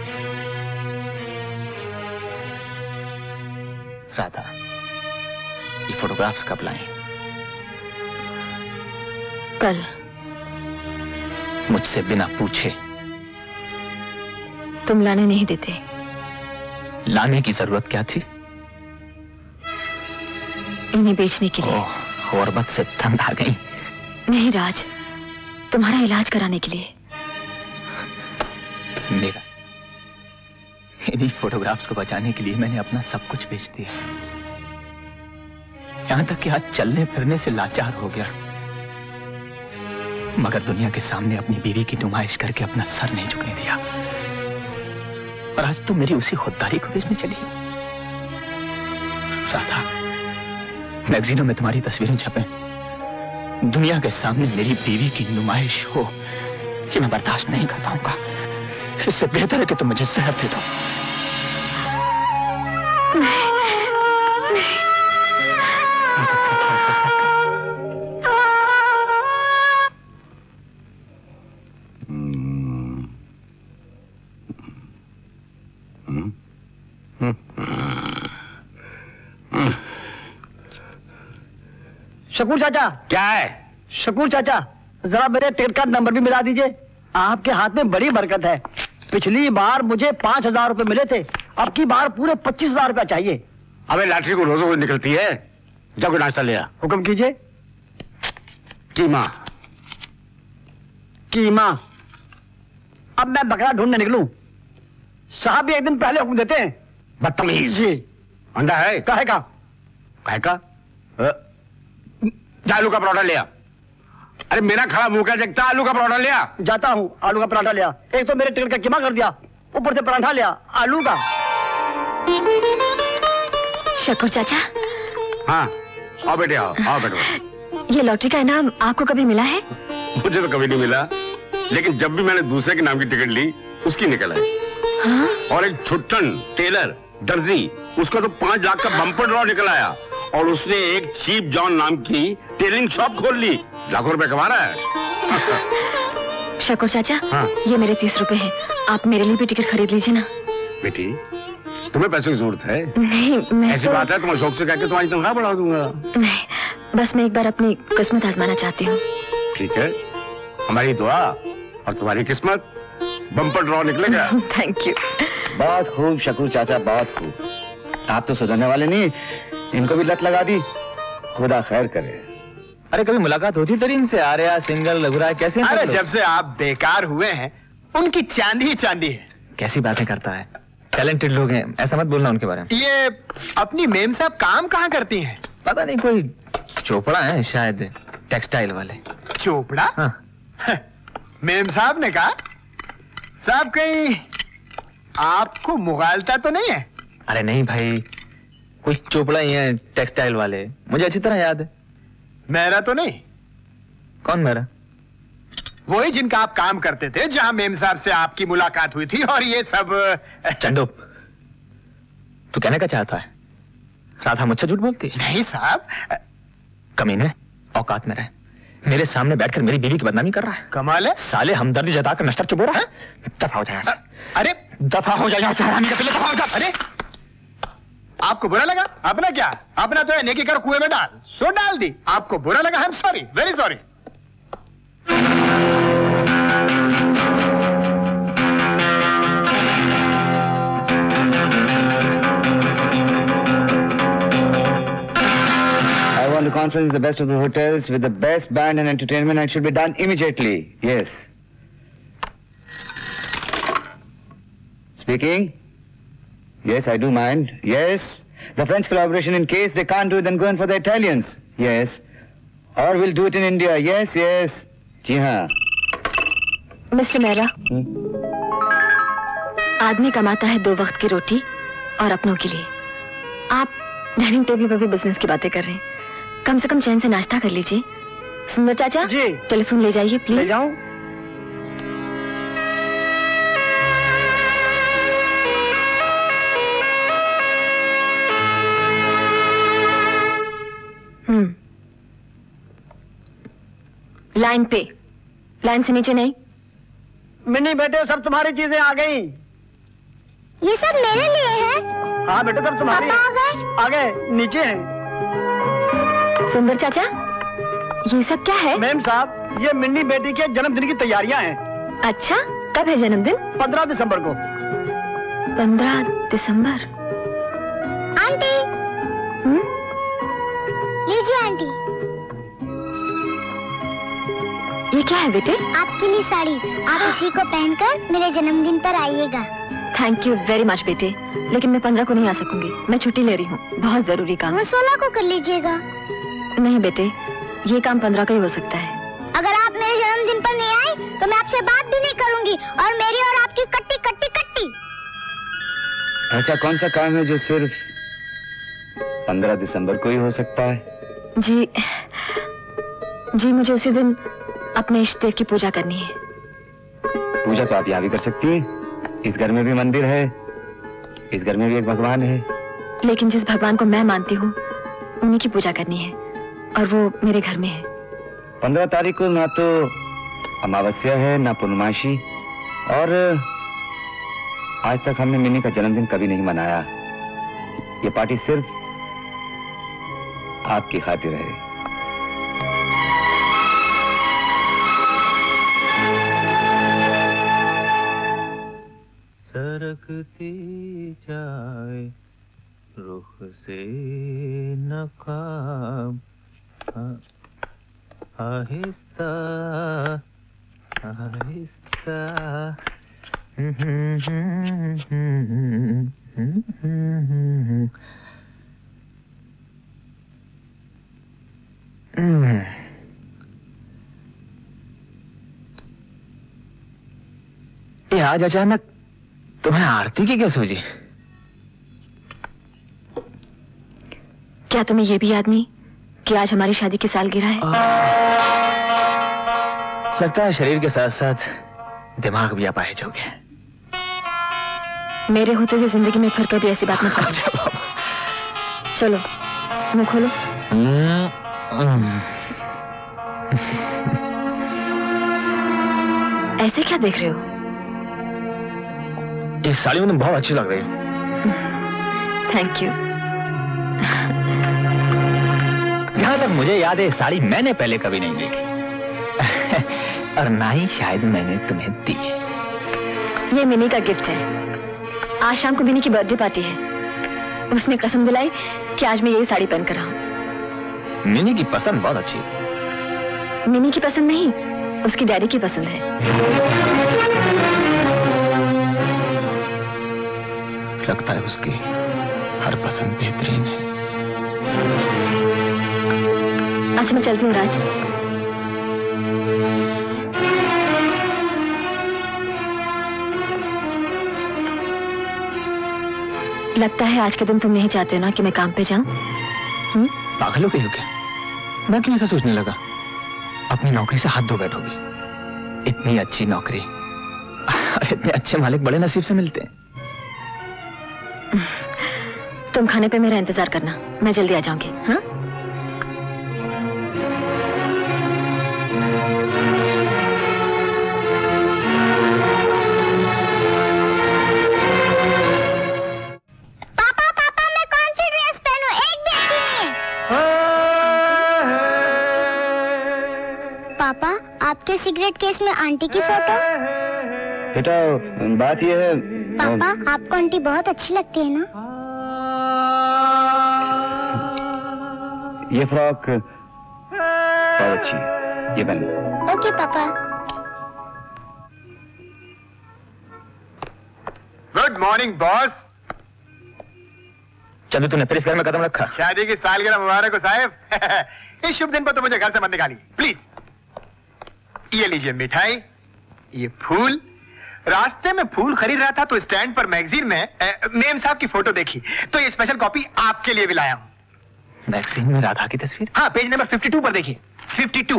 राधा, ये फोटोग्राफ्स कब लाए? कल। मुझसे बिना पूछे? तुम लाने नहीं देते। लाने की जरूरत क्या थी? इन्हें बेचने के लिए। गुर्बत से तंग आ गई? नहीं राज, तुम्हारा इलाज कराने के लिए। मेरा इन्हीं फोटोग्राफ्स को बचाने के लिए मैंने अपना सब कुछ बेच दिया, यहां तक कि आज चलने फिरने से लाचार हो गया, मगर दुनिया के सामने अपनी बीवी की नुमाइश करके अपना सर नहीं झुकने दिया। और आज तुम मेरी उसी खुददारी को बेचने चली। राधा, मैगजीनों में तुम्हारी तस्वीरें छपें, दुनिया के सामने मेरी बीवी की नुमाइश हो, कि मैं बर्दाश्त नहीं कर पाऊंगा। इससे बेहतर है कि तुम मुझे जहर दे दो। शकूर चाचा। क्या है? शकूर चाचा, जरा मेरे टिकट का नंबर भी मिला दीजिए। आपके हाथ में बड़ी बरकत है। पिछली बार मुझे 5,000 रुपए मिले थे, अब की बार पूरे 25,000 रुपया चाहिए। अबे लॉटरी को रोज रोज निकलती है, जाओ नाश्ता ले आ। हुक्म कीजिए। कीमा। कीमा? अब मैं बकरा ढूंढने निकलूं? साहब भी एक दिन पहले हुक्म देते हैं। बदतमीज। अंडा है? काहे का? काहे का? आलू का पराठा ले आ। अरे मेरा खड़ा मुंह क्या देखता, आलू का पराठा ले आ। जाता हूं, आलू का पराठा ले आ। एक तो मेरे टिकट का कीमा कर दिया, ऊपर से पराठा ले आ आलू का। शकूर चाचा। हाँ, आओ बेटे, आओ बेटे। ये लॉटरी का इनाम आपको कभी मिला है? मुझे तो कभी नहीं मिला, लेकिन जब भी मैंने दूसरे के नाम की टिकट ली, उसकी निकल आई। हाँ? और एक छुट्टन टेलर दर्जी, उसका तो 5 लाख का बम्पर ड्रॉ निकल आया, और उसने एक चीप जॉन नाम की टेलरिंग शॉप खोल ली। लाखों रुपए कमा रहा है। शकूर चाचा, हाँ। ये मेरे 30 रुपए हैं। आप मेरे लिए भी टिकट खरीद लीजिए ना। बेटी, तुम्हें पैसों की जरूरत है? नहीं, मैं ऐसी तो... बात है तो मैं शौक से कहकर तुम्हारी तनख्वाह बढ़ा दूंगा। नहीं, बस मैं एक बार अपनी किस्मत आजमाना चाहती हूँ। ठीक है, हमारी दुआ और तुम्हारी किस्मत बम्पर ड्रॉ निकलेगा। Thank you. बहुत खूब शकूर चाचा, बहुत खूब। आप तो सुधरने वाले नहीं, इनको भी लत लगा दी। खुदा खैर करे। अरे कभी मुलाकात होती तेरी इनसे? आर्या, सिंगल, लघुराय कैसे हैं सब अरे लोग? जब से आप बेकार हुए हैं उनकी चांदी ही चांदी है। कैसी बातें करता है, टैलेंटेड लोग हैं, ऐसा मत बोलना उनके बारे में। ये अपनी मेम साहब काम कहाँ करती हैं? पता नहीं, कोई चोपड़ा है शायद, टेक्सटाइल वाले। चोपड़ा? हाँ। मेम साहब ने कहा। साहब कहीं आपको मुगालता तो नहीं है? अरे नहीं भाई, कुछ चोपड़ा ही है टेक्सटाइल वाले, मुझे अच्छी तरह याद है। मेरा तो नहीं। कौन मेरा? वही जिनका आप काम करते थे, जहां मेम साहब से आपकी मुलाकात हुई थी और ये सब। चंदू, तू कहने का चाहता है राधा मुझसे झूठ बोलती है? नहीं साहब। कमीने, औकात में रहे। मेरे सामने बैठकर मेरी बीवी की बदनामी कर रहा है। कमाल है। साले हमदर्दी जताकर नश्तर चुप हो रहा है। दफा हो जाए यहाँ से। अरे दफा हो जाए यहाँ से, हरामी का पिल्ले, दफा हो जा। अरे आपको बुरा लगा? अपना क्या, अपना तो है नेकी कर कुएं में डाल, सो डाल दी। आपको बुरा लगा? I am sorry, very sorry. I want the conference in the best of the hotels with the best band and entertainment, and it should be done immediately. Yes. Speaking. Yes, I do mind. Yes. The French collaboration, in case they can't do it, then go in for the Italians. Yes. Or we'll do it in India. Yes, yes. जी हाँ. Mister Mehra, आदमी कमाता है 2 वक्त की रोटी और अपनों के लिए। आप डाइनिंग टेबल पर भी बिजनेस की बातें कर रहे हैं। कम से कम चैन से नाश्ता कर लीजिए। सुंदर चाचा जी, टेलीफोन ले जाइए प्लीज। ले जाऊं? लाइन पे, लाइन से नीचे नहीं। मिनी बेटे, सब तुम्हारी चीजें आ गई। ये सब मेरे लिए है? हाँ बेटे, सब तुम्हारी पापा आ गए? आ गए, नीचे हैं। सुंदर चाचा, ये सब क्या है? मैम साहब, ये मिनी बेटी के जन्मदिन की तैयारियां हैं। अच्छा, कब है जन्मदिन? 15 दिसंबर को। 15 दिसंबर। आंटी। लीजिए आंटी। ये क्या है बेटे? आपके लिए साड़ी, आप इसी को पहनकर मेरे जन्मदिन पर आइएगा। थैंक यू वेरी मच बेटे, लेकिन मैं 15 को नहीं आ सकूंगी, मैं छुट्टी ले रही हूँ, बहुत जरूरी काम। वो 16 को कर लीजिएगा। नहीं बेटे, ये काम 15 का ही हो सकता है। अगर आप मेरे जन्मदिन पर नहीं आए तो मैं आपसे बात भी नहीं करूंगी और मेरी और आपकी कट्टी कट्टी कट्टी। ऐसा कौन सा काम है जो सिर्फ 15 दिसंबर को ही हो सकता है? जी मुझे उसी दिन अपने इष्ट देव की पूजा करनी है। पूजा तो आप यहाँ भी कर सकती हैं। इस घर में भी मंदिर है, इस घर में भी एक भगवान है। लेकिन जिस भगवान को मैं मानती हूँ उन्हीं की पूजा करनी है, और वो मेरे घर में है। 15 तारीख को ना तो अमावस्या है ना पूर्णमासी, और आज तक हमने मिनी का जन्मदिन कभी नहीं मनाया। ये पार्टी सिर्फ आपकी खातिर है। सरकती जाए रुख से नकाब, आहिस्ता आहिस्ता। ये आज अचानक तुम्हें आरती की क्या सूझी? क्या तुम्हें यह भी याद नहीं कि आज हमारी शादी की सालगिरह है? लगता है शरीर के साथ साथ दिमाग भी अपाहिज हो गया। मेरे होते हुए जिंदगी में फिर कभी ऐसी बात मत करो। चलो मुंह खोलो। ऐसे क्या देख रहे हो? इस साड़ी में तुम बहुत अच्छी लग रही हो। Thank you. जहां तक मुझे याद है साड़ी मैंने पहले कभी नहीं देखी और ना ही शायद मैंने तुम्हें दी। ये मिनी का गिफ्ट है। आज शाम को मिनी की बर्थडे पार्टी है। उसने कसम दिलाई कि आज मैं यही साड़ी पहनकर आऊं। मिनी की पसंद बहुत अच्छी है। मिनी की पसंद नहीं, उसकी डैडी की पसंद है। लगता है उसकी हर पसंद बेहतरीन है। अच्छा मैं चलती हूँ राज। लगता है आज के दिन तुम नहीं चाहते हो ना कि मैं काम पे जाऊं? पागल हो गई हो क्या? मैं क्यों ऐसा सोचने लगा? अपनी नौकरी से हाथ धो बैठोगी। इतनी अच्छी नौकरी इतने अच्छे मालिक बड़े नसीब से मिलते हैं। तुम खाने पे मेरा इंतजार करना, मैं जल्दी आ जाऊंगी। हाँ? पापा पापा मैं कौन सी ड्रेस पहनूं? एक भी अच्छी नहीं है। पापा आपके सिगरेट केस में आंटी की फोटो। बेटा बात यह है पापा आपको आंटी बहुत अच्छी लगती है ना? ये फ्रॉक बहुत अच्छी है, ये पहन लो। ओके पापा। Good morning boss. चंदू तूने फिर इस घर में कदम रखा? शादी की सालगिरह मुबारक हो साहब। इस शुभ दिन पर तो मुझे घर से मत निकालिए प्लीज। ये लीजिए मिठाई, ये फूल। रास्ते में फूल खरीद रहा था तो स्टैंड पर मैगजीन में मेम साहब की फोटो देखी तो ये स्पेशल कॉपी आपके लिए भी लाया हूं। मैगजीन में राधा की तस्वीर? हाँ पेज नंबर 52 पर देखिए। 52।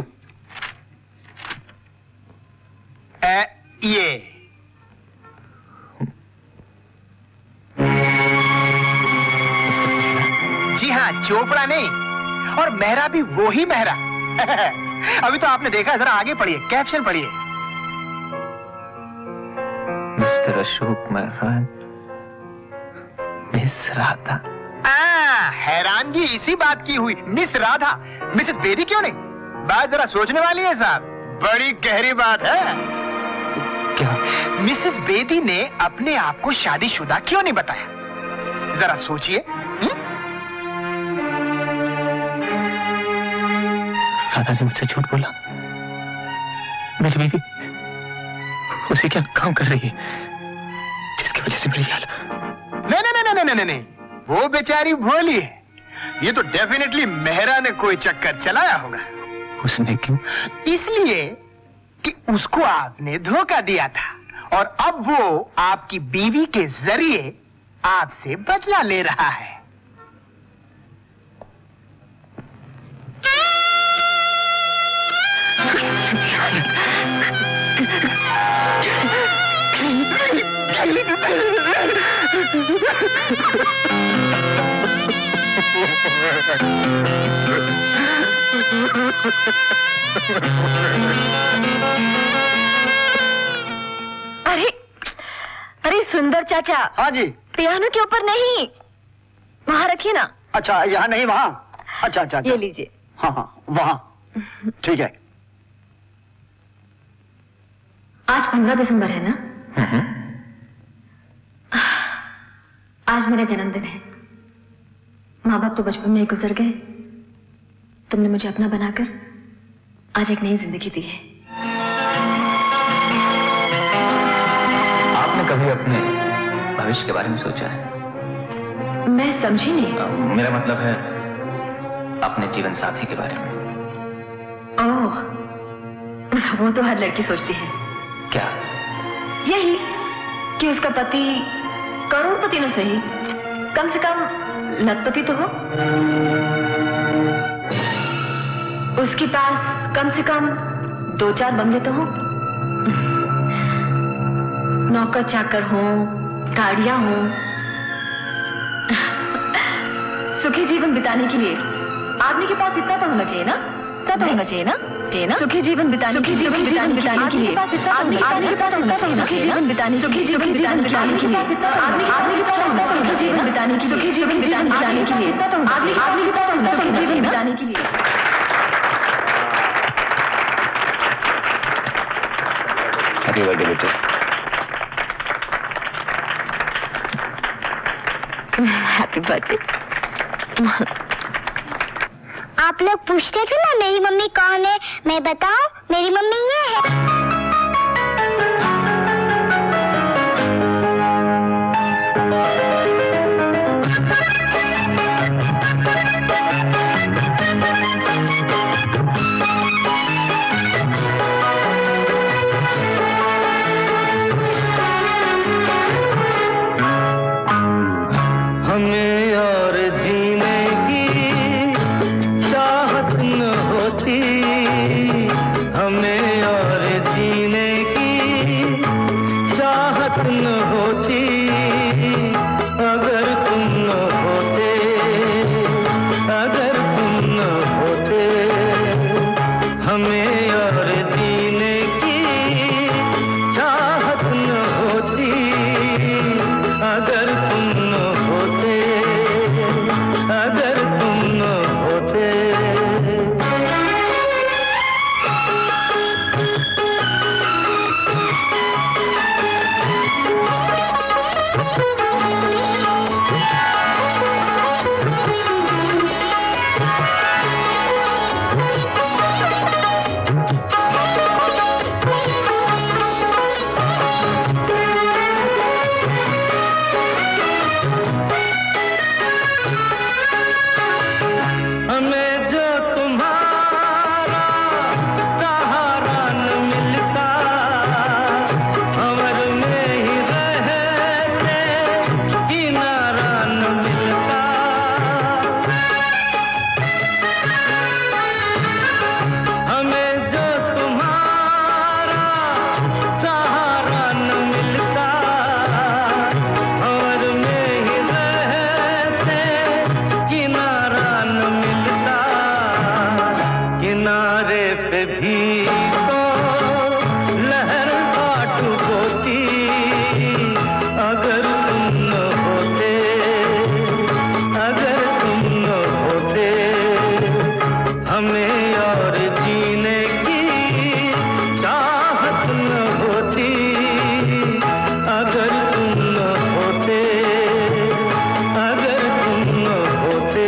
ये जी हाँ चोपड़ा नहीं, और मेहरा भी वो ही मेहरा। अभी तो आपने देखा, जरा आगे पढ़िए, कैप्शन पढ़िए। Mister Ashok Mehran, miss Radha. हैरानगी इसी बात की हुई, मिस राधा। मिसेस बेदी क्यों नहीं? बात जरा सोचने वाली है साहब, बड़ी गहरी बात है। क्या? मिसेस बेदी ने अपने आप को शादीशुदा क्यों नहीं बताया? जरा सोचिए। राधा ने मुझसे झूठ बोला। मेरी बीवी उसे क्या काम कर रही है जिसकी वजह से मेरी हालत? नहीं, वो बेचारी भोली है। ये तो डेफिनेटली मेहरा ने कोई चक्कर चलाया होगा। उसने क्यों? इसलिए कि उसको आपने धोखा दिया था और अब वो आपकी बीवी के जरिए आपसे बदला ले रहा है। अरे अरे सुंदर चाचा। हाँ जी। पियानो के ऊपर नहीं, वहां रखिए ना। अच्छा यहाँ नहीं, वहां। अच्छा अच्छा ये लीजिए। हाँ हाँ वहां ठीक है। आज 15 दिसंबर है ना? आज मेरा जन्मदिन है। माँ बाप तो बचपन में ही गुजर गए। तुमने मुझे अपना बनाकर आज एक नई जिंदगी दी है। आपने कभी अपने भविष्य के बारे में सोचा है? मैं समझी नहीं। मेरा मतलब है अपने जीवन साथी के बारे में। ओह, वो तो हर लड़की सोचती है। क्या? यही कि उसका पति करोड़पति न सही, कम से कम लखपति तो हो। उसके पास कम से कम 2-4 बंगले तो हो, नौकर चाकर हो, गाड़ियां हो। सुखी जीवन बिताने के लिए आदमी के पास इतना तो होना चाहिए ना? इतना तो होना चाहिए ना, सुखी जीवन बिताने के लिए आदमी के पास होना चाहिए, सुखी जीवन बिताने के लिए आदमी के पास होना चाहिए, जीवन बिताने के लिए सुखी जीवन बिताने के लिए आदमी के पास होना चाहिए, जीवन बिताने के लिए। हैप्पी बर्थडे बेटे। Happy birthday. आप लोग पूछते थे ना मेरी मम्मी कौन है, मैं बताऊं, मेरी मम्मी ये है। हमें और जीने की चाहत न होती, हमें और जीने की चाहत न होती, अगर तुम न होते, अगर तुम न होते, हमें और जीने की चाहत न होती, अगर तुम न होते, अगर तुम न होते। हमें जो तुम्हारा सहारा न मिलता, अमर में ही रहते किनारा न मिलता, हमें जो तुम्हारा सहारा न मिलता, अमर में ही रहते किनारा न मिलता, किनारे पे भी तो लहर काट होती, अगर तुम न होते, अगर तुम न होते, हमें और जीने की चाहत न होती, अगर तुम न होते, अगर तुम न होते।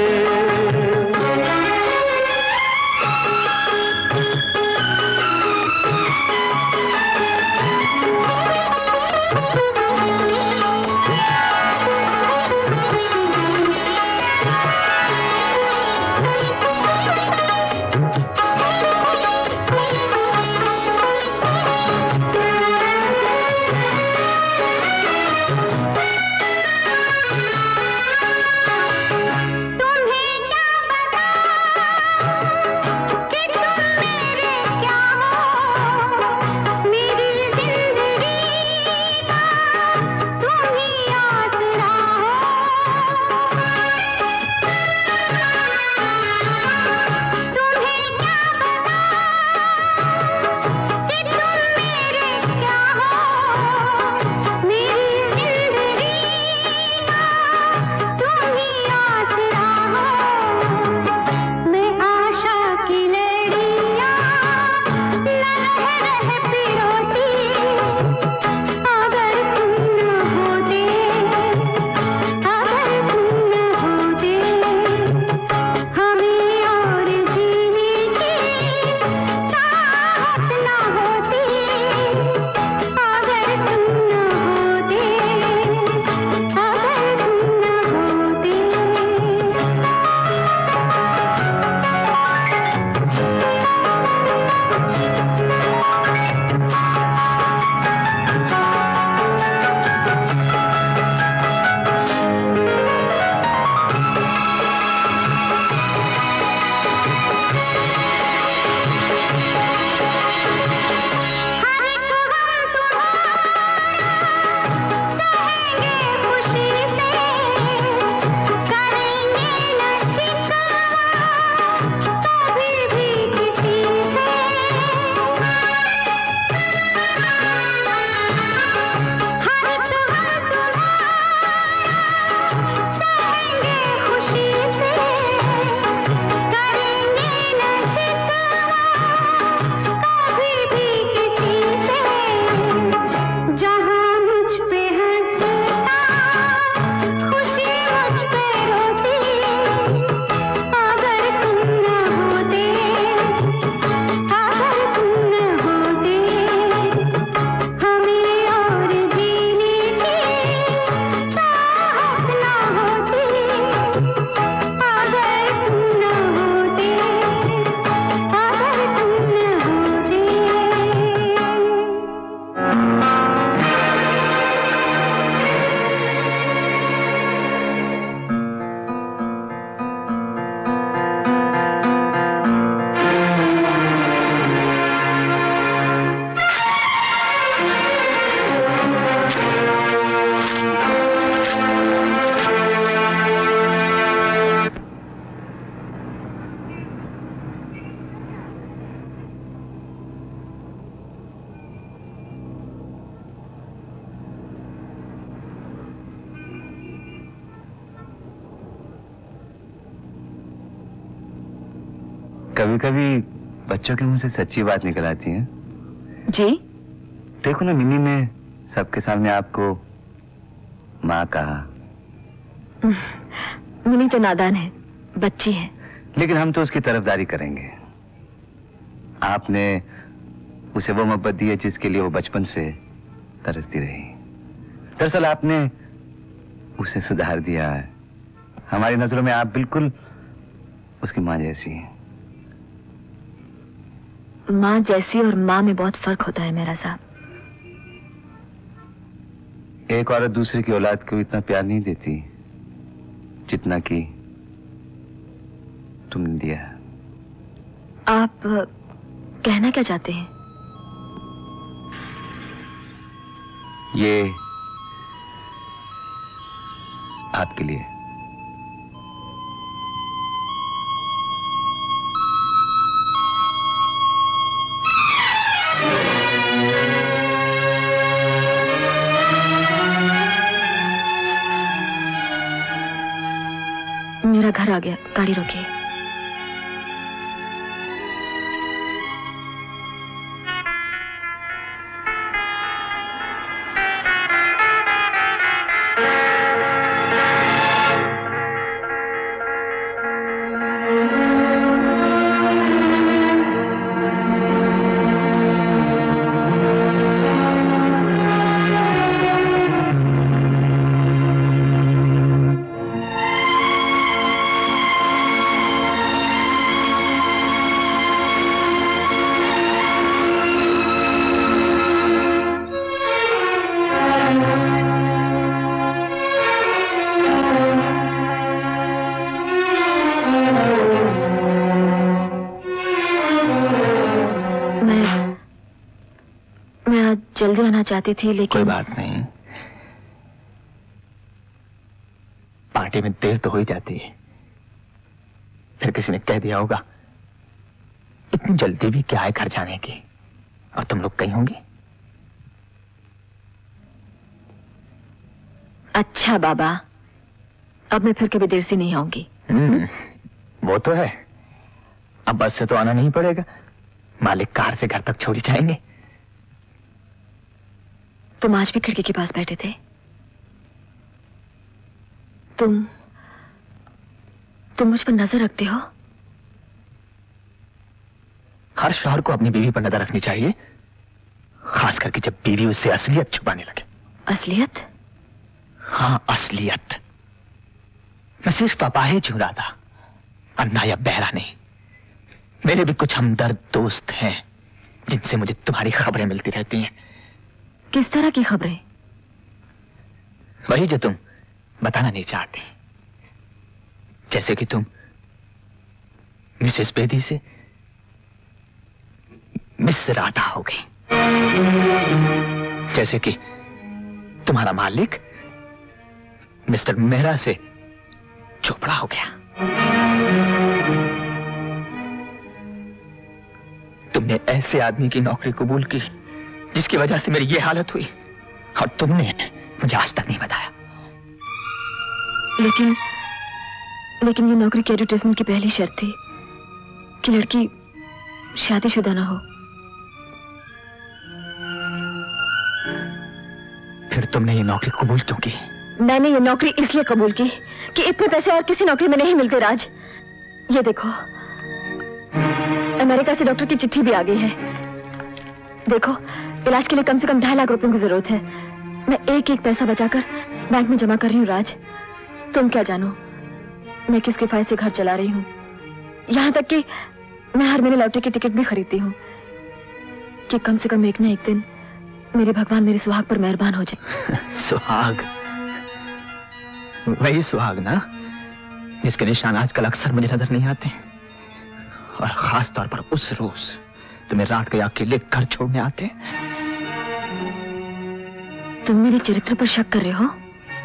कभी कभी बच्चों के मुंह से सच्ची बात निकल आती है। जी? देखो ना, मिनी ने सबके सामने आपको माँ कहा। मिनी तो नादान है, बच्ची है। लेकिन हम तो उसकी तरफदारी करेंगे। आपने उसे वो मोहब्बत दी है जिसके लिए वो बचपन से तरसती रही। दरअसल आपने उसे सुधार दिया है। हमारी नजरों में आप बिल्कुल उसकी माँ जैसी हैं। माँ जैसी और माँ में बहुत फर्क होता है मेरा साहब। एक औरत दूसरे की औलाद को इतना प्यार नहीं देती जितना कि तुमने दिया। आप कहना क्या चाहते हैं? ये आपके लिए। मेरा घर आ गया, गाड़ी रोकिए। जल्दी आना चाहती थी लेकिन कोई बात नहीं, पार्टी में देर तो हो ही जाती है। फिर किसी ने कह दिया होगा इतनी जल्दी भी क्या है घर जाने की, और तुम लोग कहीं होंगे। अच्छा बाबा, अब मैं फिर कभी देर से नहीं आऊंगी। वो तो है। अब बस से तो आना नहीं पड़ेगा, मालिक कार से घर तक छोड़ी जाएंगे। तुम आज भी खिड़की के पास बैठे थे। तुम मुझ पर नजर रखते हो। हर शौहर को अपनी बीवी पर नजर रखनी चाहिए, खास करके जब बीवी उससे असलियत छुपाने लगे। असलियत? हाँ, असलियत। मैं सिर्फ अपाहिज हूं राधा, अन्ना या बहरा नहीं। मेरे भी कुछ हमदर्द दोस्त हैं जिनसे मुझे तुम्हारी खबरें मिलती रहती हैं। किस तरह की खबरें? वही जो तुम बताना नहीं चाहते। जैसे कि तुम मिसेस बेदी से मिस राधा हो गई, जैसे कि तुम्हारा मालिक मिस्टर मेहरा से चोपड़ा हो गया। तुमने ऐसे आदमी की नौकरी कबूल की जिसकी वजह से मेरी ये हालत हुई, और तुमने मुझे आज तक नहीं बताया। लेकिन ये नौकरी की एडवर्टाइजमेंट की पहली शर्त थी कि लड़की शादीशुदा ना हो। फिर तुमने ये नौकरी कबूल क्यों की? मैंने ये नौकरी इसलिए कबूल की कि इतने पैसे और किसी नौकरी में नहीं मिलते राज। ये देखो, अमेरिका से डॉक्टर की चिट्ठी भी आ गई है। देखो, इलाज के लिए कम से कम 2.5 लाख रुपयों की जरूरत है। मैं एक एक पैसा बचाकर बैंक में जमा कर रही हूँ राज। तुम क्या जानो मैं किस किफायत से घर चला रही हूँ। यहाँ तक कि मैं हर महीने लौटे की टिकट भी खरीदती हूँ कि कम से कम एक न एक दिन मेरे भगवान मेरे सुहाग पर मेहरबान हो जाए। सुहाग? वही सुहाग ना जिसके निशान आजकल अक्सर मुझे नजर नहीं आते, और खास तौर पर उस रोज तुम्हें रात के अकेले घर छोड़ने आते। तुम मेरे चरित्र पर शक कर रहे हो?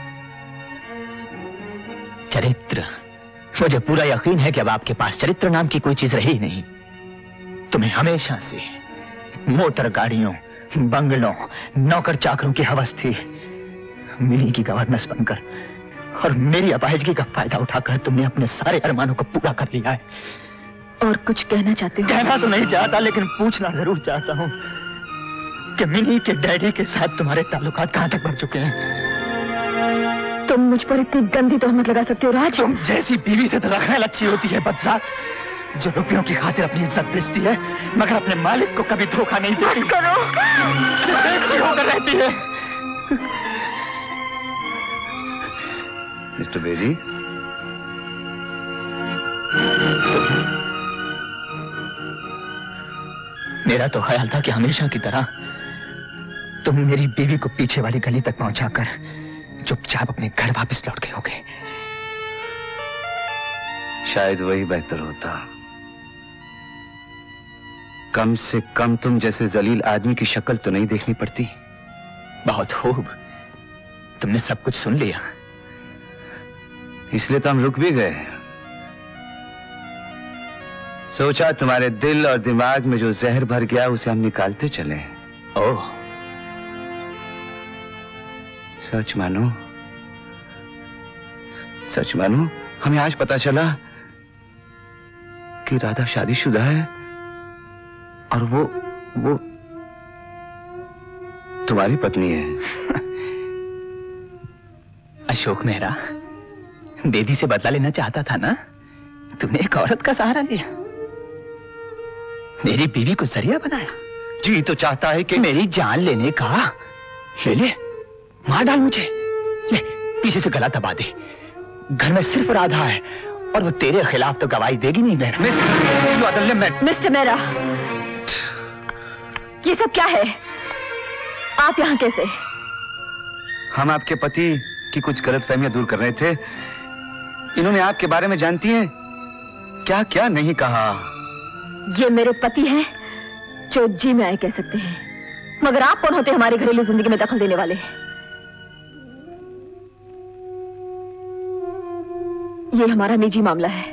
चरित्र? मुझे पूरा यकीन है कि अब आपके पास चरित्र नाम की कोई चीज रही नहीं। तुम्हें हमेशा से मोटर गाड़ियों, बंगलों, नौकर चाकरों की हवस थी। मिनी की गवर्नेंस बनकर और मेरी अपाहिजगी का फायदा उठाकर तुमने अपने सारे अरमानों को पूरा कर लिया है। और कुछ कहना चाहते हो? कहना तो नहीं चाहता, लेकिन पूछना जरूर चाहता हूँ कि मिनी के डैडी के साथ तुम्हारे ताल्लुकात कहाँ तक बढ़ चुके हैं? तुम मुझ पर इतनी गंदी तोहमत लगा सकते हो राज? तुम जैसी बीवी से तो रखना अच्छी होती है बदजात, जो रुपयों की खातिर अपनी इज्जत बेचती है मगर अपने मालिक को कभी धोखा नहीं देती। बस करो, सिर्फ होकर रहती है। मिस्टर बेदी, मेरा तो ख्याल था कि हमेशा की तरह तुम मेरी बीवी को पीछे वाली गली तक पहुंचाकर चुपचाप अपने घर वापस लौट गए होगे। शायद वही बेहतर होता। कम से कम तुम जैसे जलील आदमी की शक्ल तो नहीं देखनी पड़ती। बहुत खूब, तुमने सब कुछ सुन लिया, इसलिए तो हम रुक भी गए। सोचा तुम्हारे दिल और दिमाग में जो जहर भर गया उसे हम निकालते चले। ओह, सच मानो, सच मानो, हमें आज पता चला कि राधा शादीशुदा है और वो तुम्हारी पत्नी है। अशोक मेहरा, बेदी से बदला लेना चाहता था ना? तुमने एक औरत का सहारा लिया, मेरी बीवी को जरिया बनाया। जी तो चाहता है कि मेरी जान लेने का। ले, मार डाल मुझे। ले, पीछे से गला दबा दे। घर में सिर्फ राधा है और वो तेरे खिलाफ तो गवाही देगी नहीं। मेरा मिस्टर मेहरा, ये सब क्या है? आप यहाँ कैसे? हम आपके पति की कुछ गलतफहमियां दूर कर रहे थे। इन्होंने आपके बारे में जानती हैं क्या क्या नहीं कहा। ये मेरे पति हैं जो जी में आए कह सकते हैं, मगर आप कौन होते हमारी घरेलू जिंदगी में दखल देने वाले? ये हमारा निजी मामला है।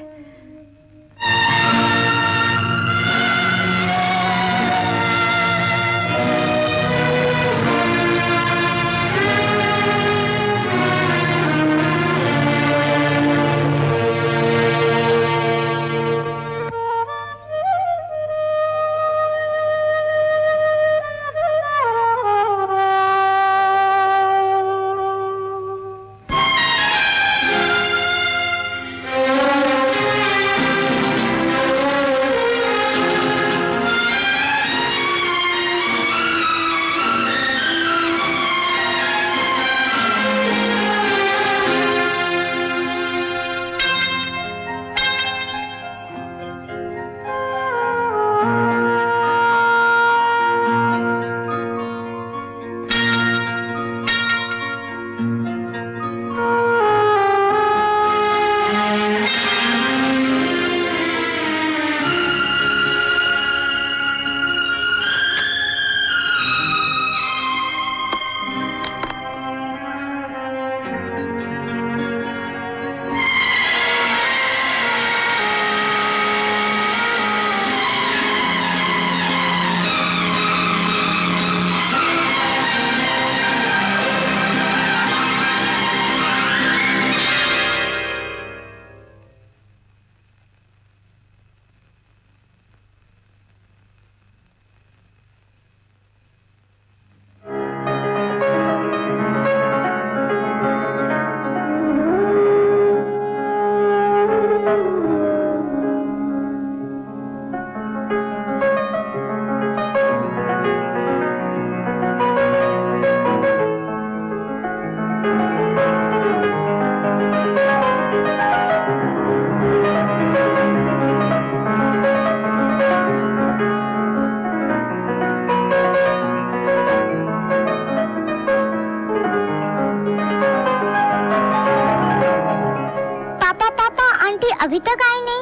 अभी तक आई नहीं।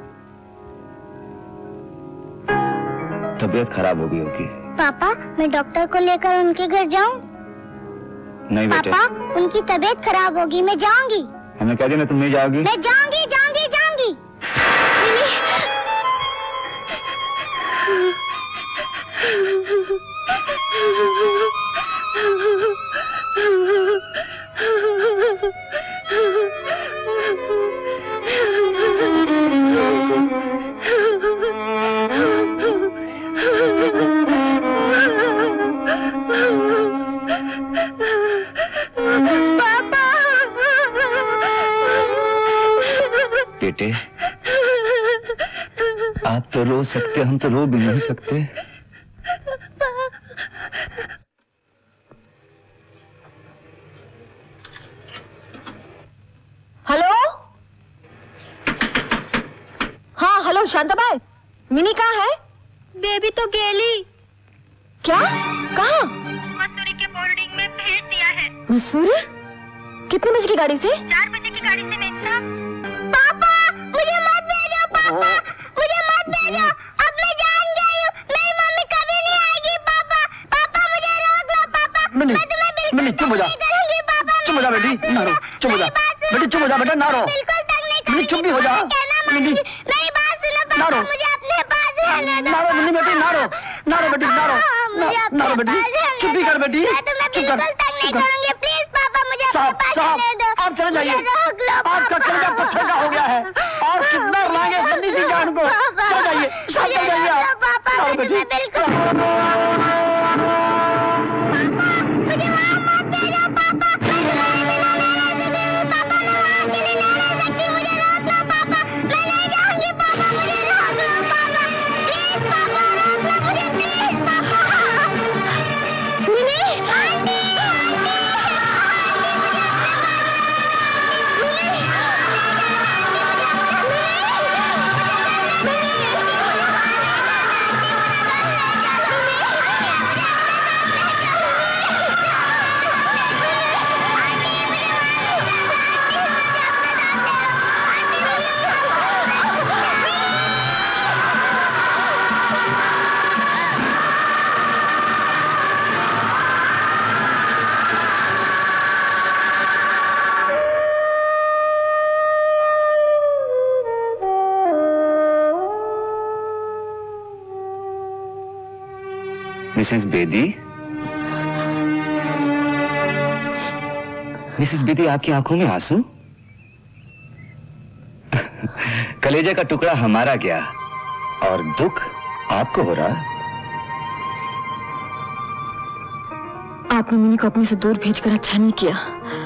तबीयत खराब हो गई होगी। पापा, मैं डॉक्टर को लेकर उनके घर जाऊं? नहीं बेटे। पापा, उनकी तबीयत खराब होगी, मैं जाऊंगी। हमें कह देना तुम नहीं जाओगी। मैं जाऊंगी जाऊंगी जाऊंगी। बेटे, आप तो रो सकते, हम तो रो भी नहीं सकते। हेलो, हाँ हेलो शांताबाई, मिनी कहाँ है? बेबी तो गेली। क्या? कहाँ? मसूरी के बोर्डिंग में भेज दिया है। मसूरी? कितने बजे की गाड़ी से? 4 बजे की गाड़ी से मेम साहब। पापा मुझे मत भेजो, पापा मुझे मत भेजो, अब मैं जान गई हूँ, मेरी मम्मी कभी नहीं आएगी। पापा पापा मुझे रोक लो पापा, मैं तुम्हें बिल्कुल चुप हो जा, चुप हो जा बेटी, ना रो, चुप हो जा बेटी, चुप हो जा बेटा, ना रो बेटी, चुप भी हो जा मिनी, मेरी बात सुनो ना रो, मुझे अपने पास रहने दो। ना रो मिनी बेटी, ना रो, ना रो बेटी, ना रो, ना रो बेटी, चुप भी कर बेटी, चुप कर, चुप कर। प्लीज पापा मुझे साहब, साहब, आप चले जाइए, आपका कलेजा पत्थर का हो गया है और कितना रुलाएंगे बंदी की जान को। चले जाइए, साहब चले जाइए आप, ना रो बेटी। मिसेस बेदी, मिसेस बेदी, आपकी आंखों में आंसू? कलेजे का टुकड़ा हमारा गया और दुख आपको हो रहा। आपने मिनी को अपने से दूर भेजकर अच्छा नहीं किया।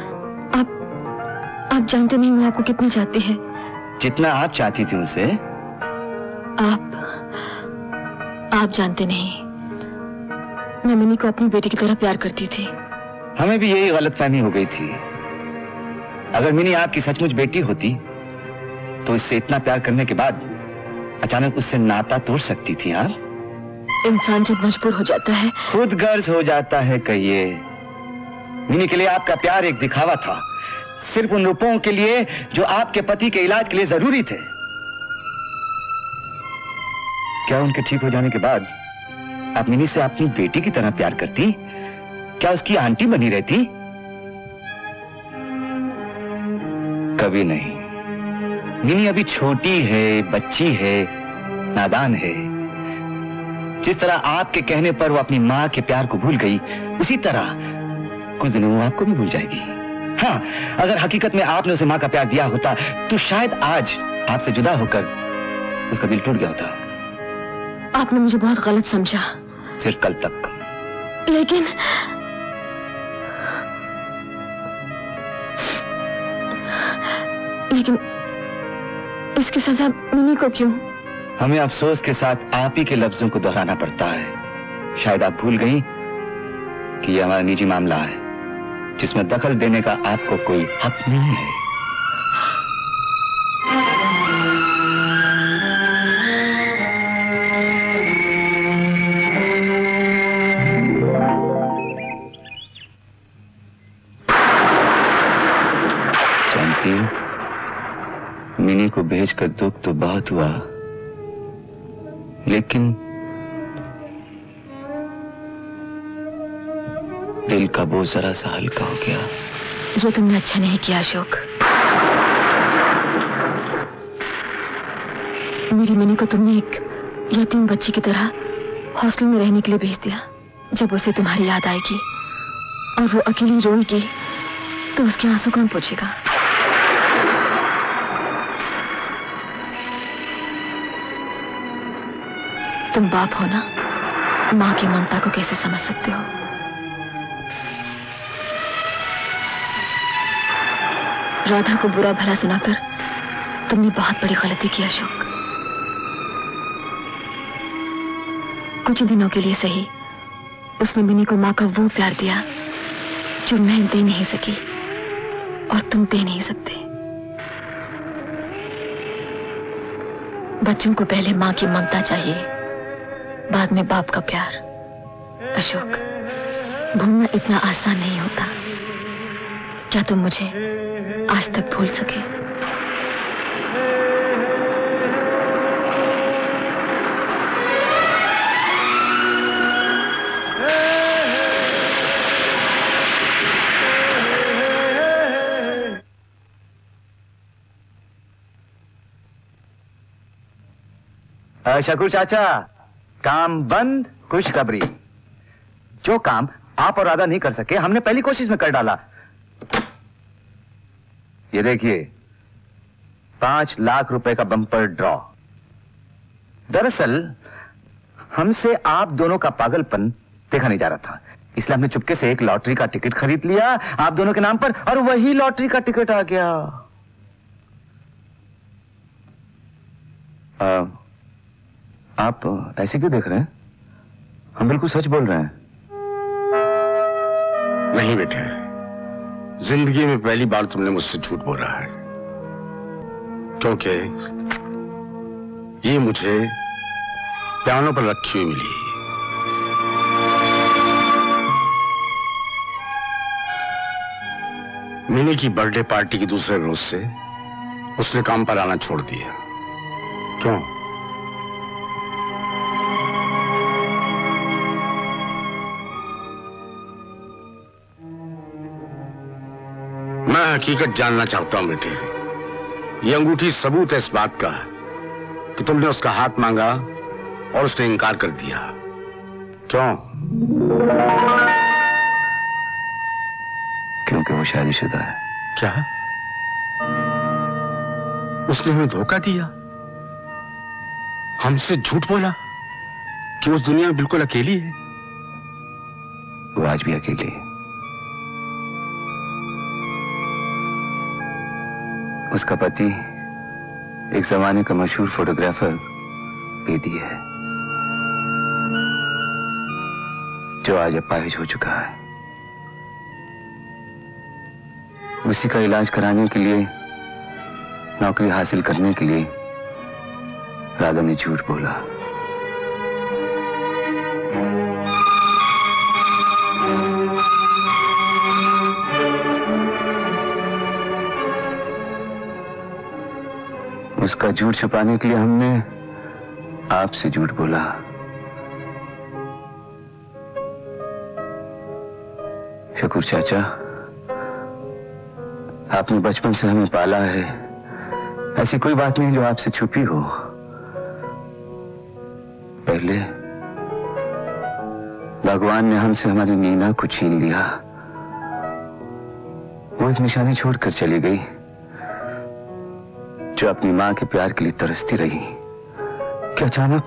आप जानते नहीं मैं आपको कितना चाहती है। जितना आप चाहती थी उसे। आप जानते नहीं, मैं मिनी को अपनी बेटी की तरह प्यार करती थी। हमें भी यही गलतफहमी हो गई थी। अगर मिनी आपकी सचमुच बेटी होती तो इससे इतना प्यार करने के बाद अचानक उससे नाता तोड़ सकती थी आप। इंसान जब मजबूर हो जाता है, खुद गर्ज हो जाता है। कहिए, मिनी के लिए आपका प्यार एक दिखावा था, सिर्फ उन रुपयों के लिए जो आपके पति के इलाज के लिए जरूरी थे। क्या उनके ठीक हो जाने के बाद आप मिनी से अपनी बेटी की तरह प्यार करती? क्या उसकी आंटी बनी रहती? कभी नहीं। मिनी अभी छोटी है, बच्ची है, नादान है। जिस तरह आपके कहने पर वो अपनी मां के प्यार को भूल गई, उसी तरह कुछ दिनों वो आपको भी भूल जाएगी। हाँ, अगर हकीकत में आपने उसे मां का प्यार दिया होता तो शायद आज आपसे जुदा होकर उसका दिल टूट गया होता। आपने मुझे बहुत गलत समझा। सिर्फ कल तक। लेकिन इसकी सजा मिनी को क्यों? हमें अफसोस के साथ आप ही के लफ्जों को दोहराना पड़ता है। शायद आप भूल गई कि यह हमारा निजी मामला है जिसमें दखल देने का आपको कोई हक नहीं है। मिनी को भेजकर दुख तो बहुत हुआ, लेकिन दिल का बोझ जरा सा हल्का हो गया। जो तुमने अच्छा नहीं किया अशोक। मेरी मिनी को तुमने एक यतीम बच्ची की तरह हॉस्टल में रहने के लिए भेज दिया। जब उसे तुम्हारी याद आएगी और वो अकेली रोएगी तो उसके आंसू कौन पोंछेगा? तुम बाप हो ना, मां की ममता को कैसे समझ सकते हो? राधा को बुरा भला सुनाकर तुमने बहुत बड़ी गलती की अशोक। कुछ ही दिनों के लिए सही, उसने मिनी को माँ का वो प्यार दिया जो मैं दे नहीं सकी और तुम दे नहीं सकते। बच्चों को पहले माँ की ममता चाहिए, बाद में बाप का प्यार। अशोक, भूलना इतना आसान नहीं होता। क्या तुम मुझे आज तक भूल सके? शकूर चाचा, काम बंद, खुशखबरी। जो काम आप और राधा नहीं कर सके, हमने पहली कोशिश में कर डाला। ये देखिए, 5 लाख रुपए का बम्पर ड्रॉ। दरअसल हमसे आप दोनों का पागलपन देखा नहीं जा रहा था, इसलिए हमने चुपके से एक लॉटरी का टिकट खरीद लिया आप दोनों के नाम पर, और वही लॉटरी का टिकट आ गया। आप ऐसे क्यों देख रहे हैं? हम बिल्कुल सच बोल रहे हैं। नहीं बेटे, जिंदगी में पहली बार तुमने मुझसे झूठ बोला है, क्योंकि ये मुझे पियानो पर रखी हुई मिली। मिनी की बर्थडे पार्टी के दूसरे रोज से उसने काम पर आना छोड़ दिया। क्यों? मैं हकीकत जानना चाहता हूं बेटे। ये अंगूठी सबूत है इस बात का कि तुमने उसका हाथ मांगा और उसने इनकार कर दिया। क्यों? क्योंकि वो शादीशुदा है। क्या? उसने हमें धोखा दिया, हमसे झूठ बोला कि उस दुनिया में बिल्कुल अकेली है। वो आज भी अकेली है। उसका पति एक जमाने का मशहूर फोटोग्राफर बेदी है, जो आज अपाहिज हो चुका है। उसी का इलाज कराने के लिए, नौकरी हासिल करने के लिए राधा ने झूठ बोला। उसका झूठ छुपाने के लिए हमने आपसे झूठ बोला। शकूर चाचा, आपने बचपन से हमें पाला है, ऐसी कोई बात नहीं जो आपसे छुपी हो। पहले भगवान ने हमसे हमारी नीना को छीन लिया। वो एक निशानी छोड़कर चली गई, जो अपनी मां के प्यार के लिए तरसती रही। कि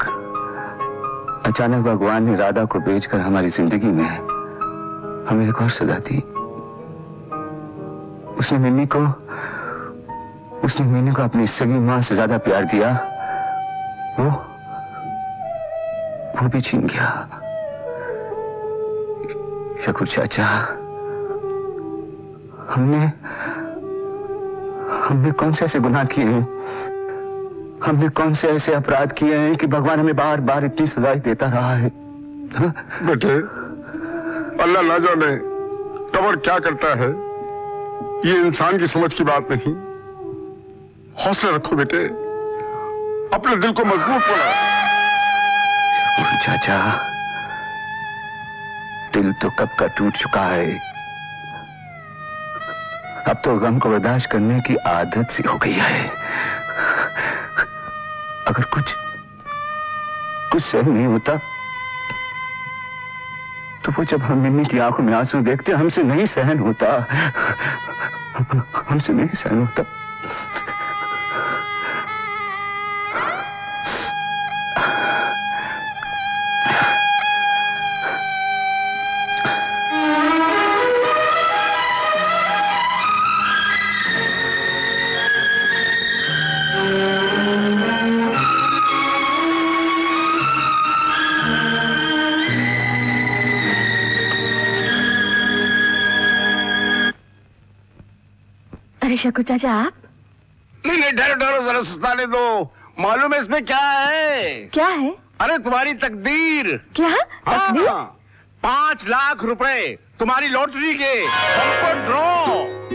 अचानक भगवान ने राधा को बेचकर हमारी जिंदगी में हमें एक और सजा दी। उसने मिनी को अपनी सगी मां से ज्यादा प्यार दिया। वो भी छीन गया। शकूर चाचा, हमने कौन से ऐसे गुनाह किए हैं, हमने कौन से ऐसे अपराध किए हैं कि भगवान हमें बार बार इतनी सजा देता रहा है? बेटे, अल्लाह ना जाने कब और क्या करता है, ये इंसान की समझ की बात नहीं। हौसला रखो बेटे, अपने दिल को मजबूत बनाओ। चाचा, दिल तो कब का टूट चुका है। अब तो गम को बर्दाश्त करने की आदत सी हो गई है। अगर कुछ सहन नहीं होता तो वो जब हम मिनी की आंखों में आंसू देखते, हमसे नहीं सहन होता, हमसे नहीं सहन होता। अरे शकु चाचा आप? नहीं नहीं, ठहरो ठहरो, जरा सुस्ताने दो। मालूम है इसमें क्या है? क्या है? अरे तुम्हारी तकदीर। क्या तकदीर? 5 लाख रुपए तुम्हारी लॉटरी के हमको ड्रॉ।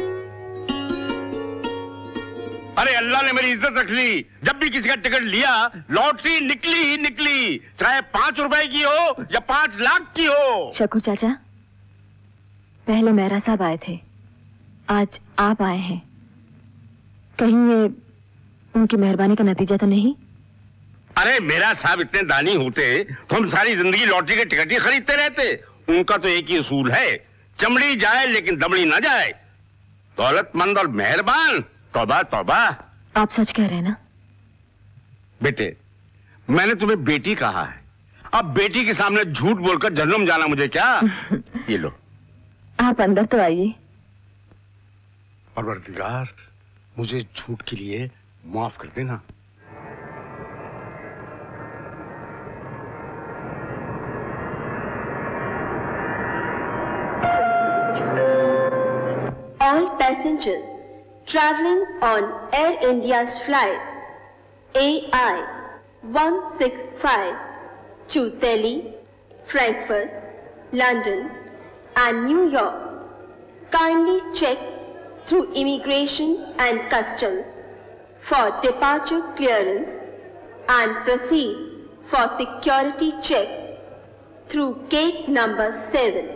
अरे अल्लाह ने मेरी इज्जत रख ली। जब भी किसी का टिकट लिया लॉटरी निकली ही निकली, चाहे 5 रुपए की हो या 5 लाख की हो। शकु चाचा, पहले मेहरा साहब आए थे, आज आप आए हैं। कहीं ये उनकी मेहरबानी का नतीजा तो नहीं? अरे मेरा साहब इतने दानी होते तो हम सारी जिंदगी लॉटरी के टिकट ही खरीदते रहते। उनका तो एक ही उसूल है, चमड़ी जाए लेकिन दमड़ी ना जाए। दौलतमंद और मेहरबान, तौबा तौबा। आप सच कह रहे हैं ना? बेटे, मैंने तुम्हें बेटी कहा है, अब बेटी के सामने झूठ बोलकर जन्म जाना मुझे क्या? ये लो। आप अंदर तो आइए। परवरदिगार, मुझे झूठ के लिए माफ कर देना। All passengers traveling on Air India's flight AI 165 to Delhi, Frankfurt, London and New York, kindly check through immigration and customs for departure clearance and proceed for security check through gate number 7.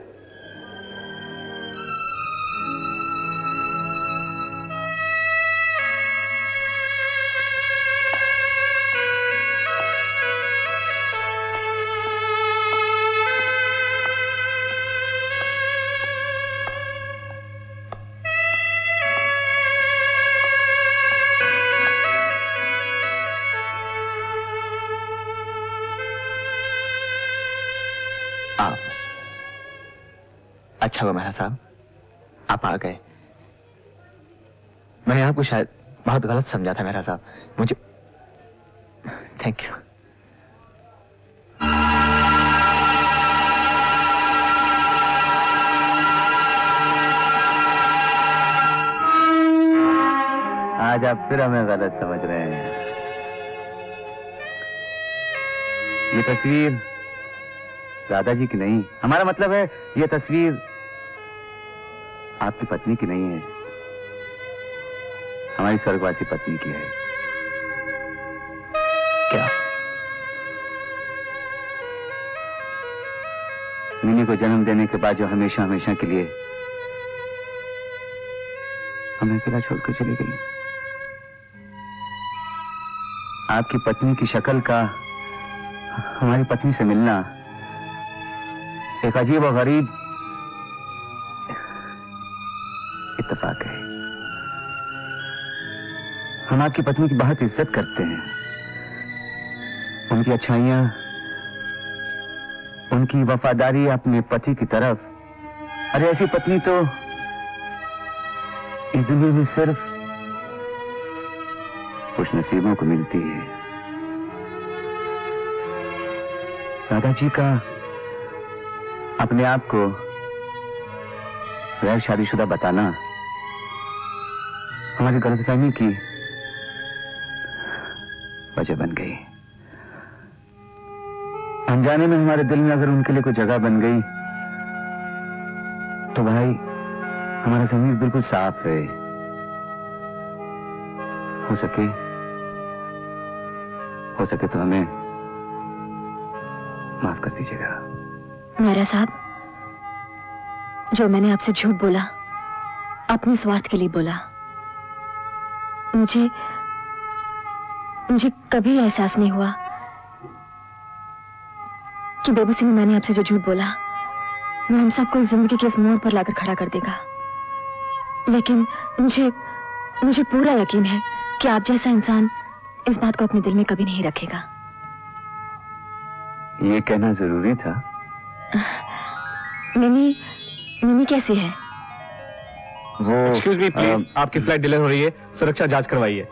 अच्छा हुआ मेहरा साहब आप आ गए। मैंने आपको शायद बहुत गलत समझा था मेहरा साहब, मुझे थैंक यू। आज आप फिर हमें गलत समझ रहे हैं। ये तस्वीर दादाजी की नहीं, हमारा मतलब है ये तस्वीर आपकी पत्नी की नहीं है, हमारी स्वर्गवासी पत्नी की है। क्या? मिनी को जन्म देने के बाद जो हमेशा हमेशा के लिए हमें अकेला छोड़कर चली गई। आपकी पत्नी की शक्ल का हमारी पत्नी से मिलना एक अजीब और गरीब इत्तेफाक है। हम आपकी पत्नी की बहुत इज्जत करते हैं, उनकी अच्छाइयां, उनकी वफादारी अपने पति की तरफ। अरे ऐसी पत्नी तो इस दुनिया में सिर्फ खुश नसीबों को मिलती है। दादाजी का अपने आप को गैर शादीशुदा बताना हमारी गलतफहमी की वजह बन गई। अनजाने में हमारे दिल में अगर उनके लिए कोई जगह बन गई तो भाई हमारा ज़मीर बिल्कुल साफ है। हो सके तो हमें माफ कर दीजिएगा। मेहरा साहब, जो मैंने आपसे झूठ बोला अपने स्वार्थ के लिए बोला। मुझे कभी एहसास नहीं हुआ कि बेबसी में मैंने आपसे जो झूठ बोला वो हम सबको इस जिंदगी के इस मोड़ पर लाकर खड़ा कर देगा। लेकिन मुझे पूरा यकीन है कि आप जैसा इंसान इस बात को अपने दिल में कभी नहीं रखेगा। ये कहना जरूरी था। मिनी कैसी है? वो एक्सक्यूज मी प्लीज, आपकी फ्लाइट डिले हो रही है, सुरक्षा जांच करवाइए।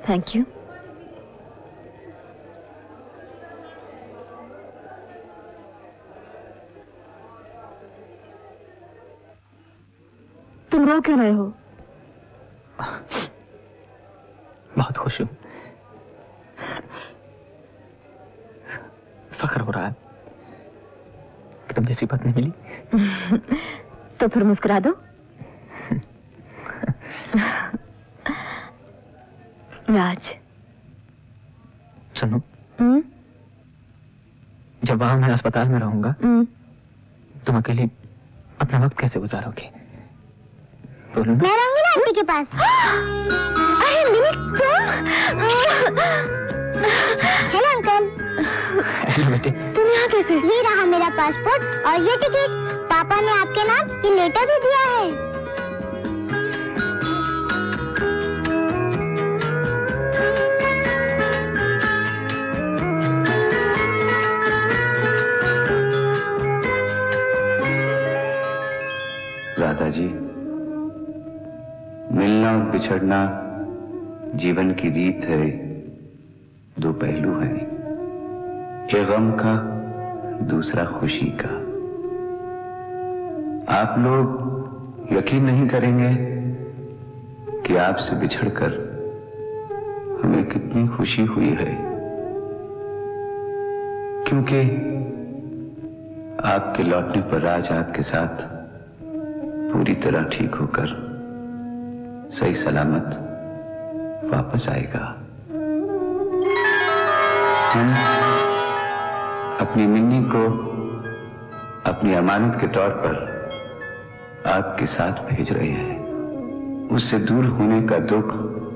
Thank you. तुम रो क्यों रहे हो? बहुत खुश हूं। फख्र हो रहा है कि तुम जैसी पत्नी मिली। तो फिर मुस्कुरा दो। राज सुनो, जब वहां मैं अस्पताल में रहूंगा तुम अकेली अपना वक्त कैसे गुजारोगे? बोलो ना। मैं रहूंगी ना आंटी के पास। अरे मिमी हेलो अंकल। हेलो बेटे। तुम यहाँ कैसे? ये रहा मेरा पासपोर्ट और ये टिकट। पापा ने आपके नाम ये लेटर भी दिया है। राधा जी, मिलना और बिछड़ना जीवन की रीत है। दो पहलू हैं, एक गम का, दूसरा खुशी का। आप लोग यकीन नहीं करेंगे कि आपसे बिछड़कर हमें कितनी खुशी हुई है, क्योंकि आपके लौटने पर राज आपके साथ पूरी तरह ठीक होकर सही सलामत वापस आएगा। हम अपनी मिन्नी को अपनी अमानत के तौर पर आपके साथ भेज रहे हैं। उससे दूर होने का दुख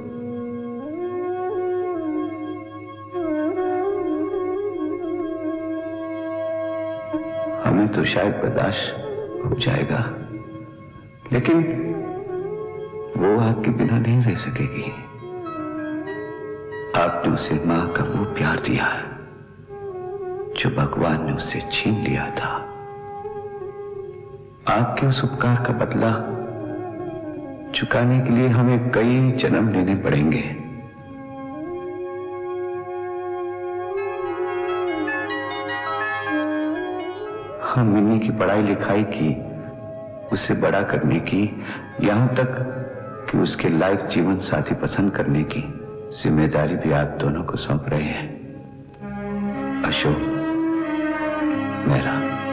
हमें तो शायद बर्दाश्त हो जाएगा, लेकिन वो आपके बिना नहीं रह सकेगी। आपने उसे मां का वो प्यार दिया जो भगवान ने उससे छीन लिया था। आपके उस उपकार का बदला चुकाने के लिए हमें कई जन्म लेने पड़ेंगे। हम मिन्नी की पढ़ाई लिखाई की, उसे बड़ा करने की, यहां तक कि उसके लायक जीवन साथी पसंद करने की जिम्मेदारी भी आप दोनों को सौंप रहे हैं। अशोक, मेरा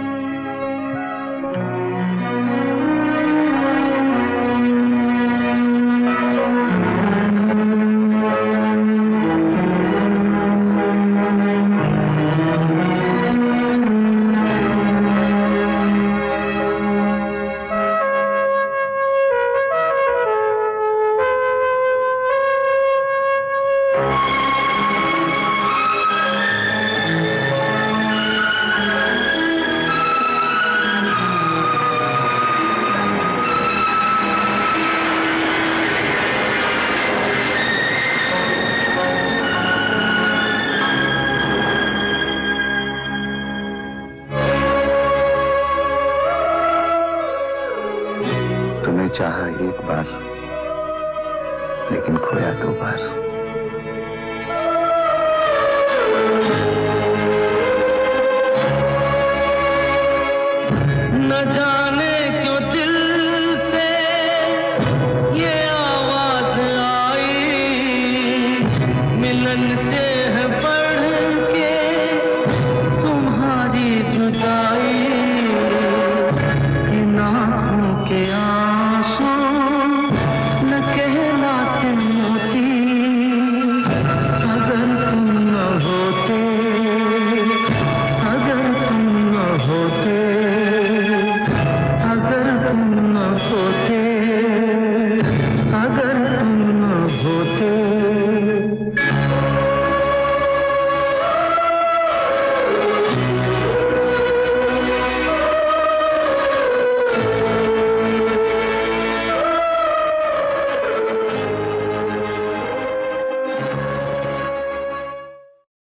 चाहा एक बार, लेकिन खोया 2 बार। न जा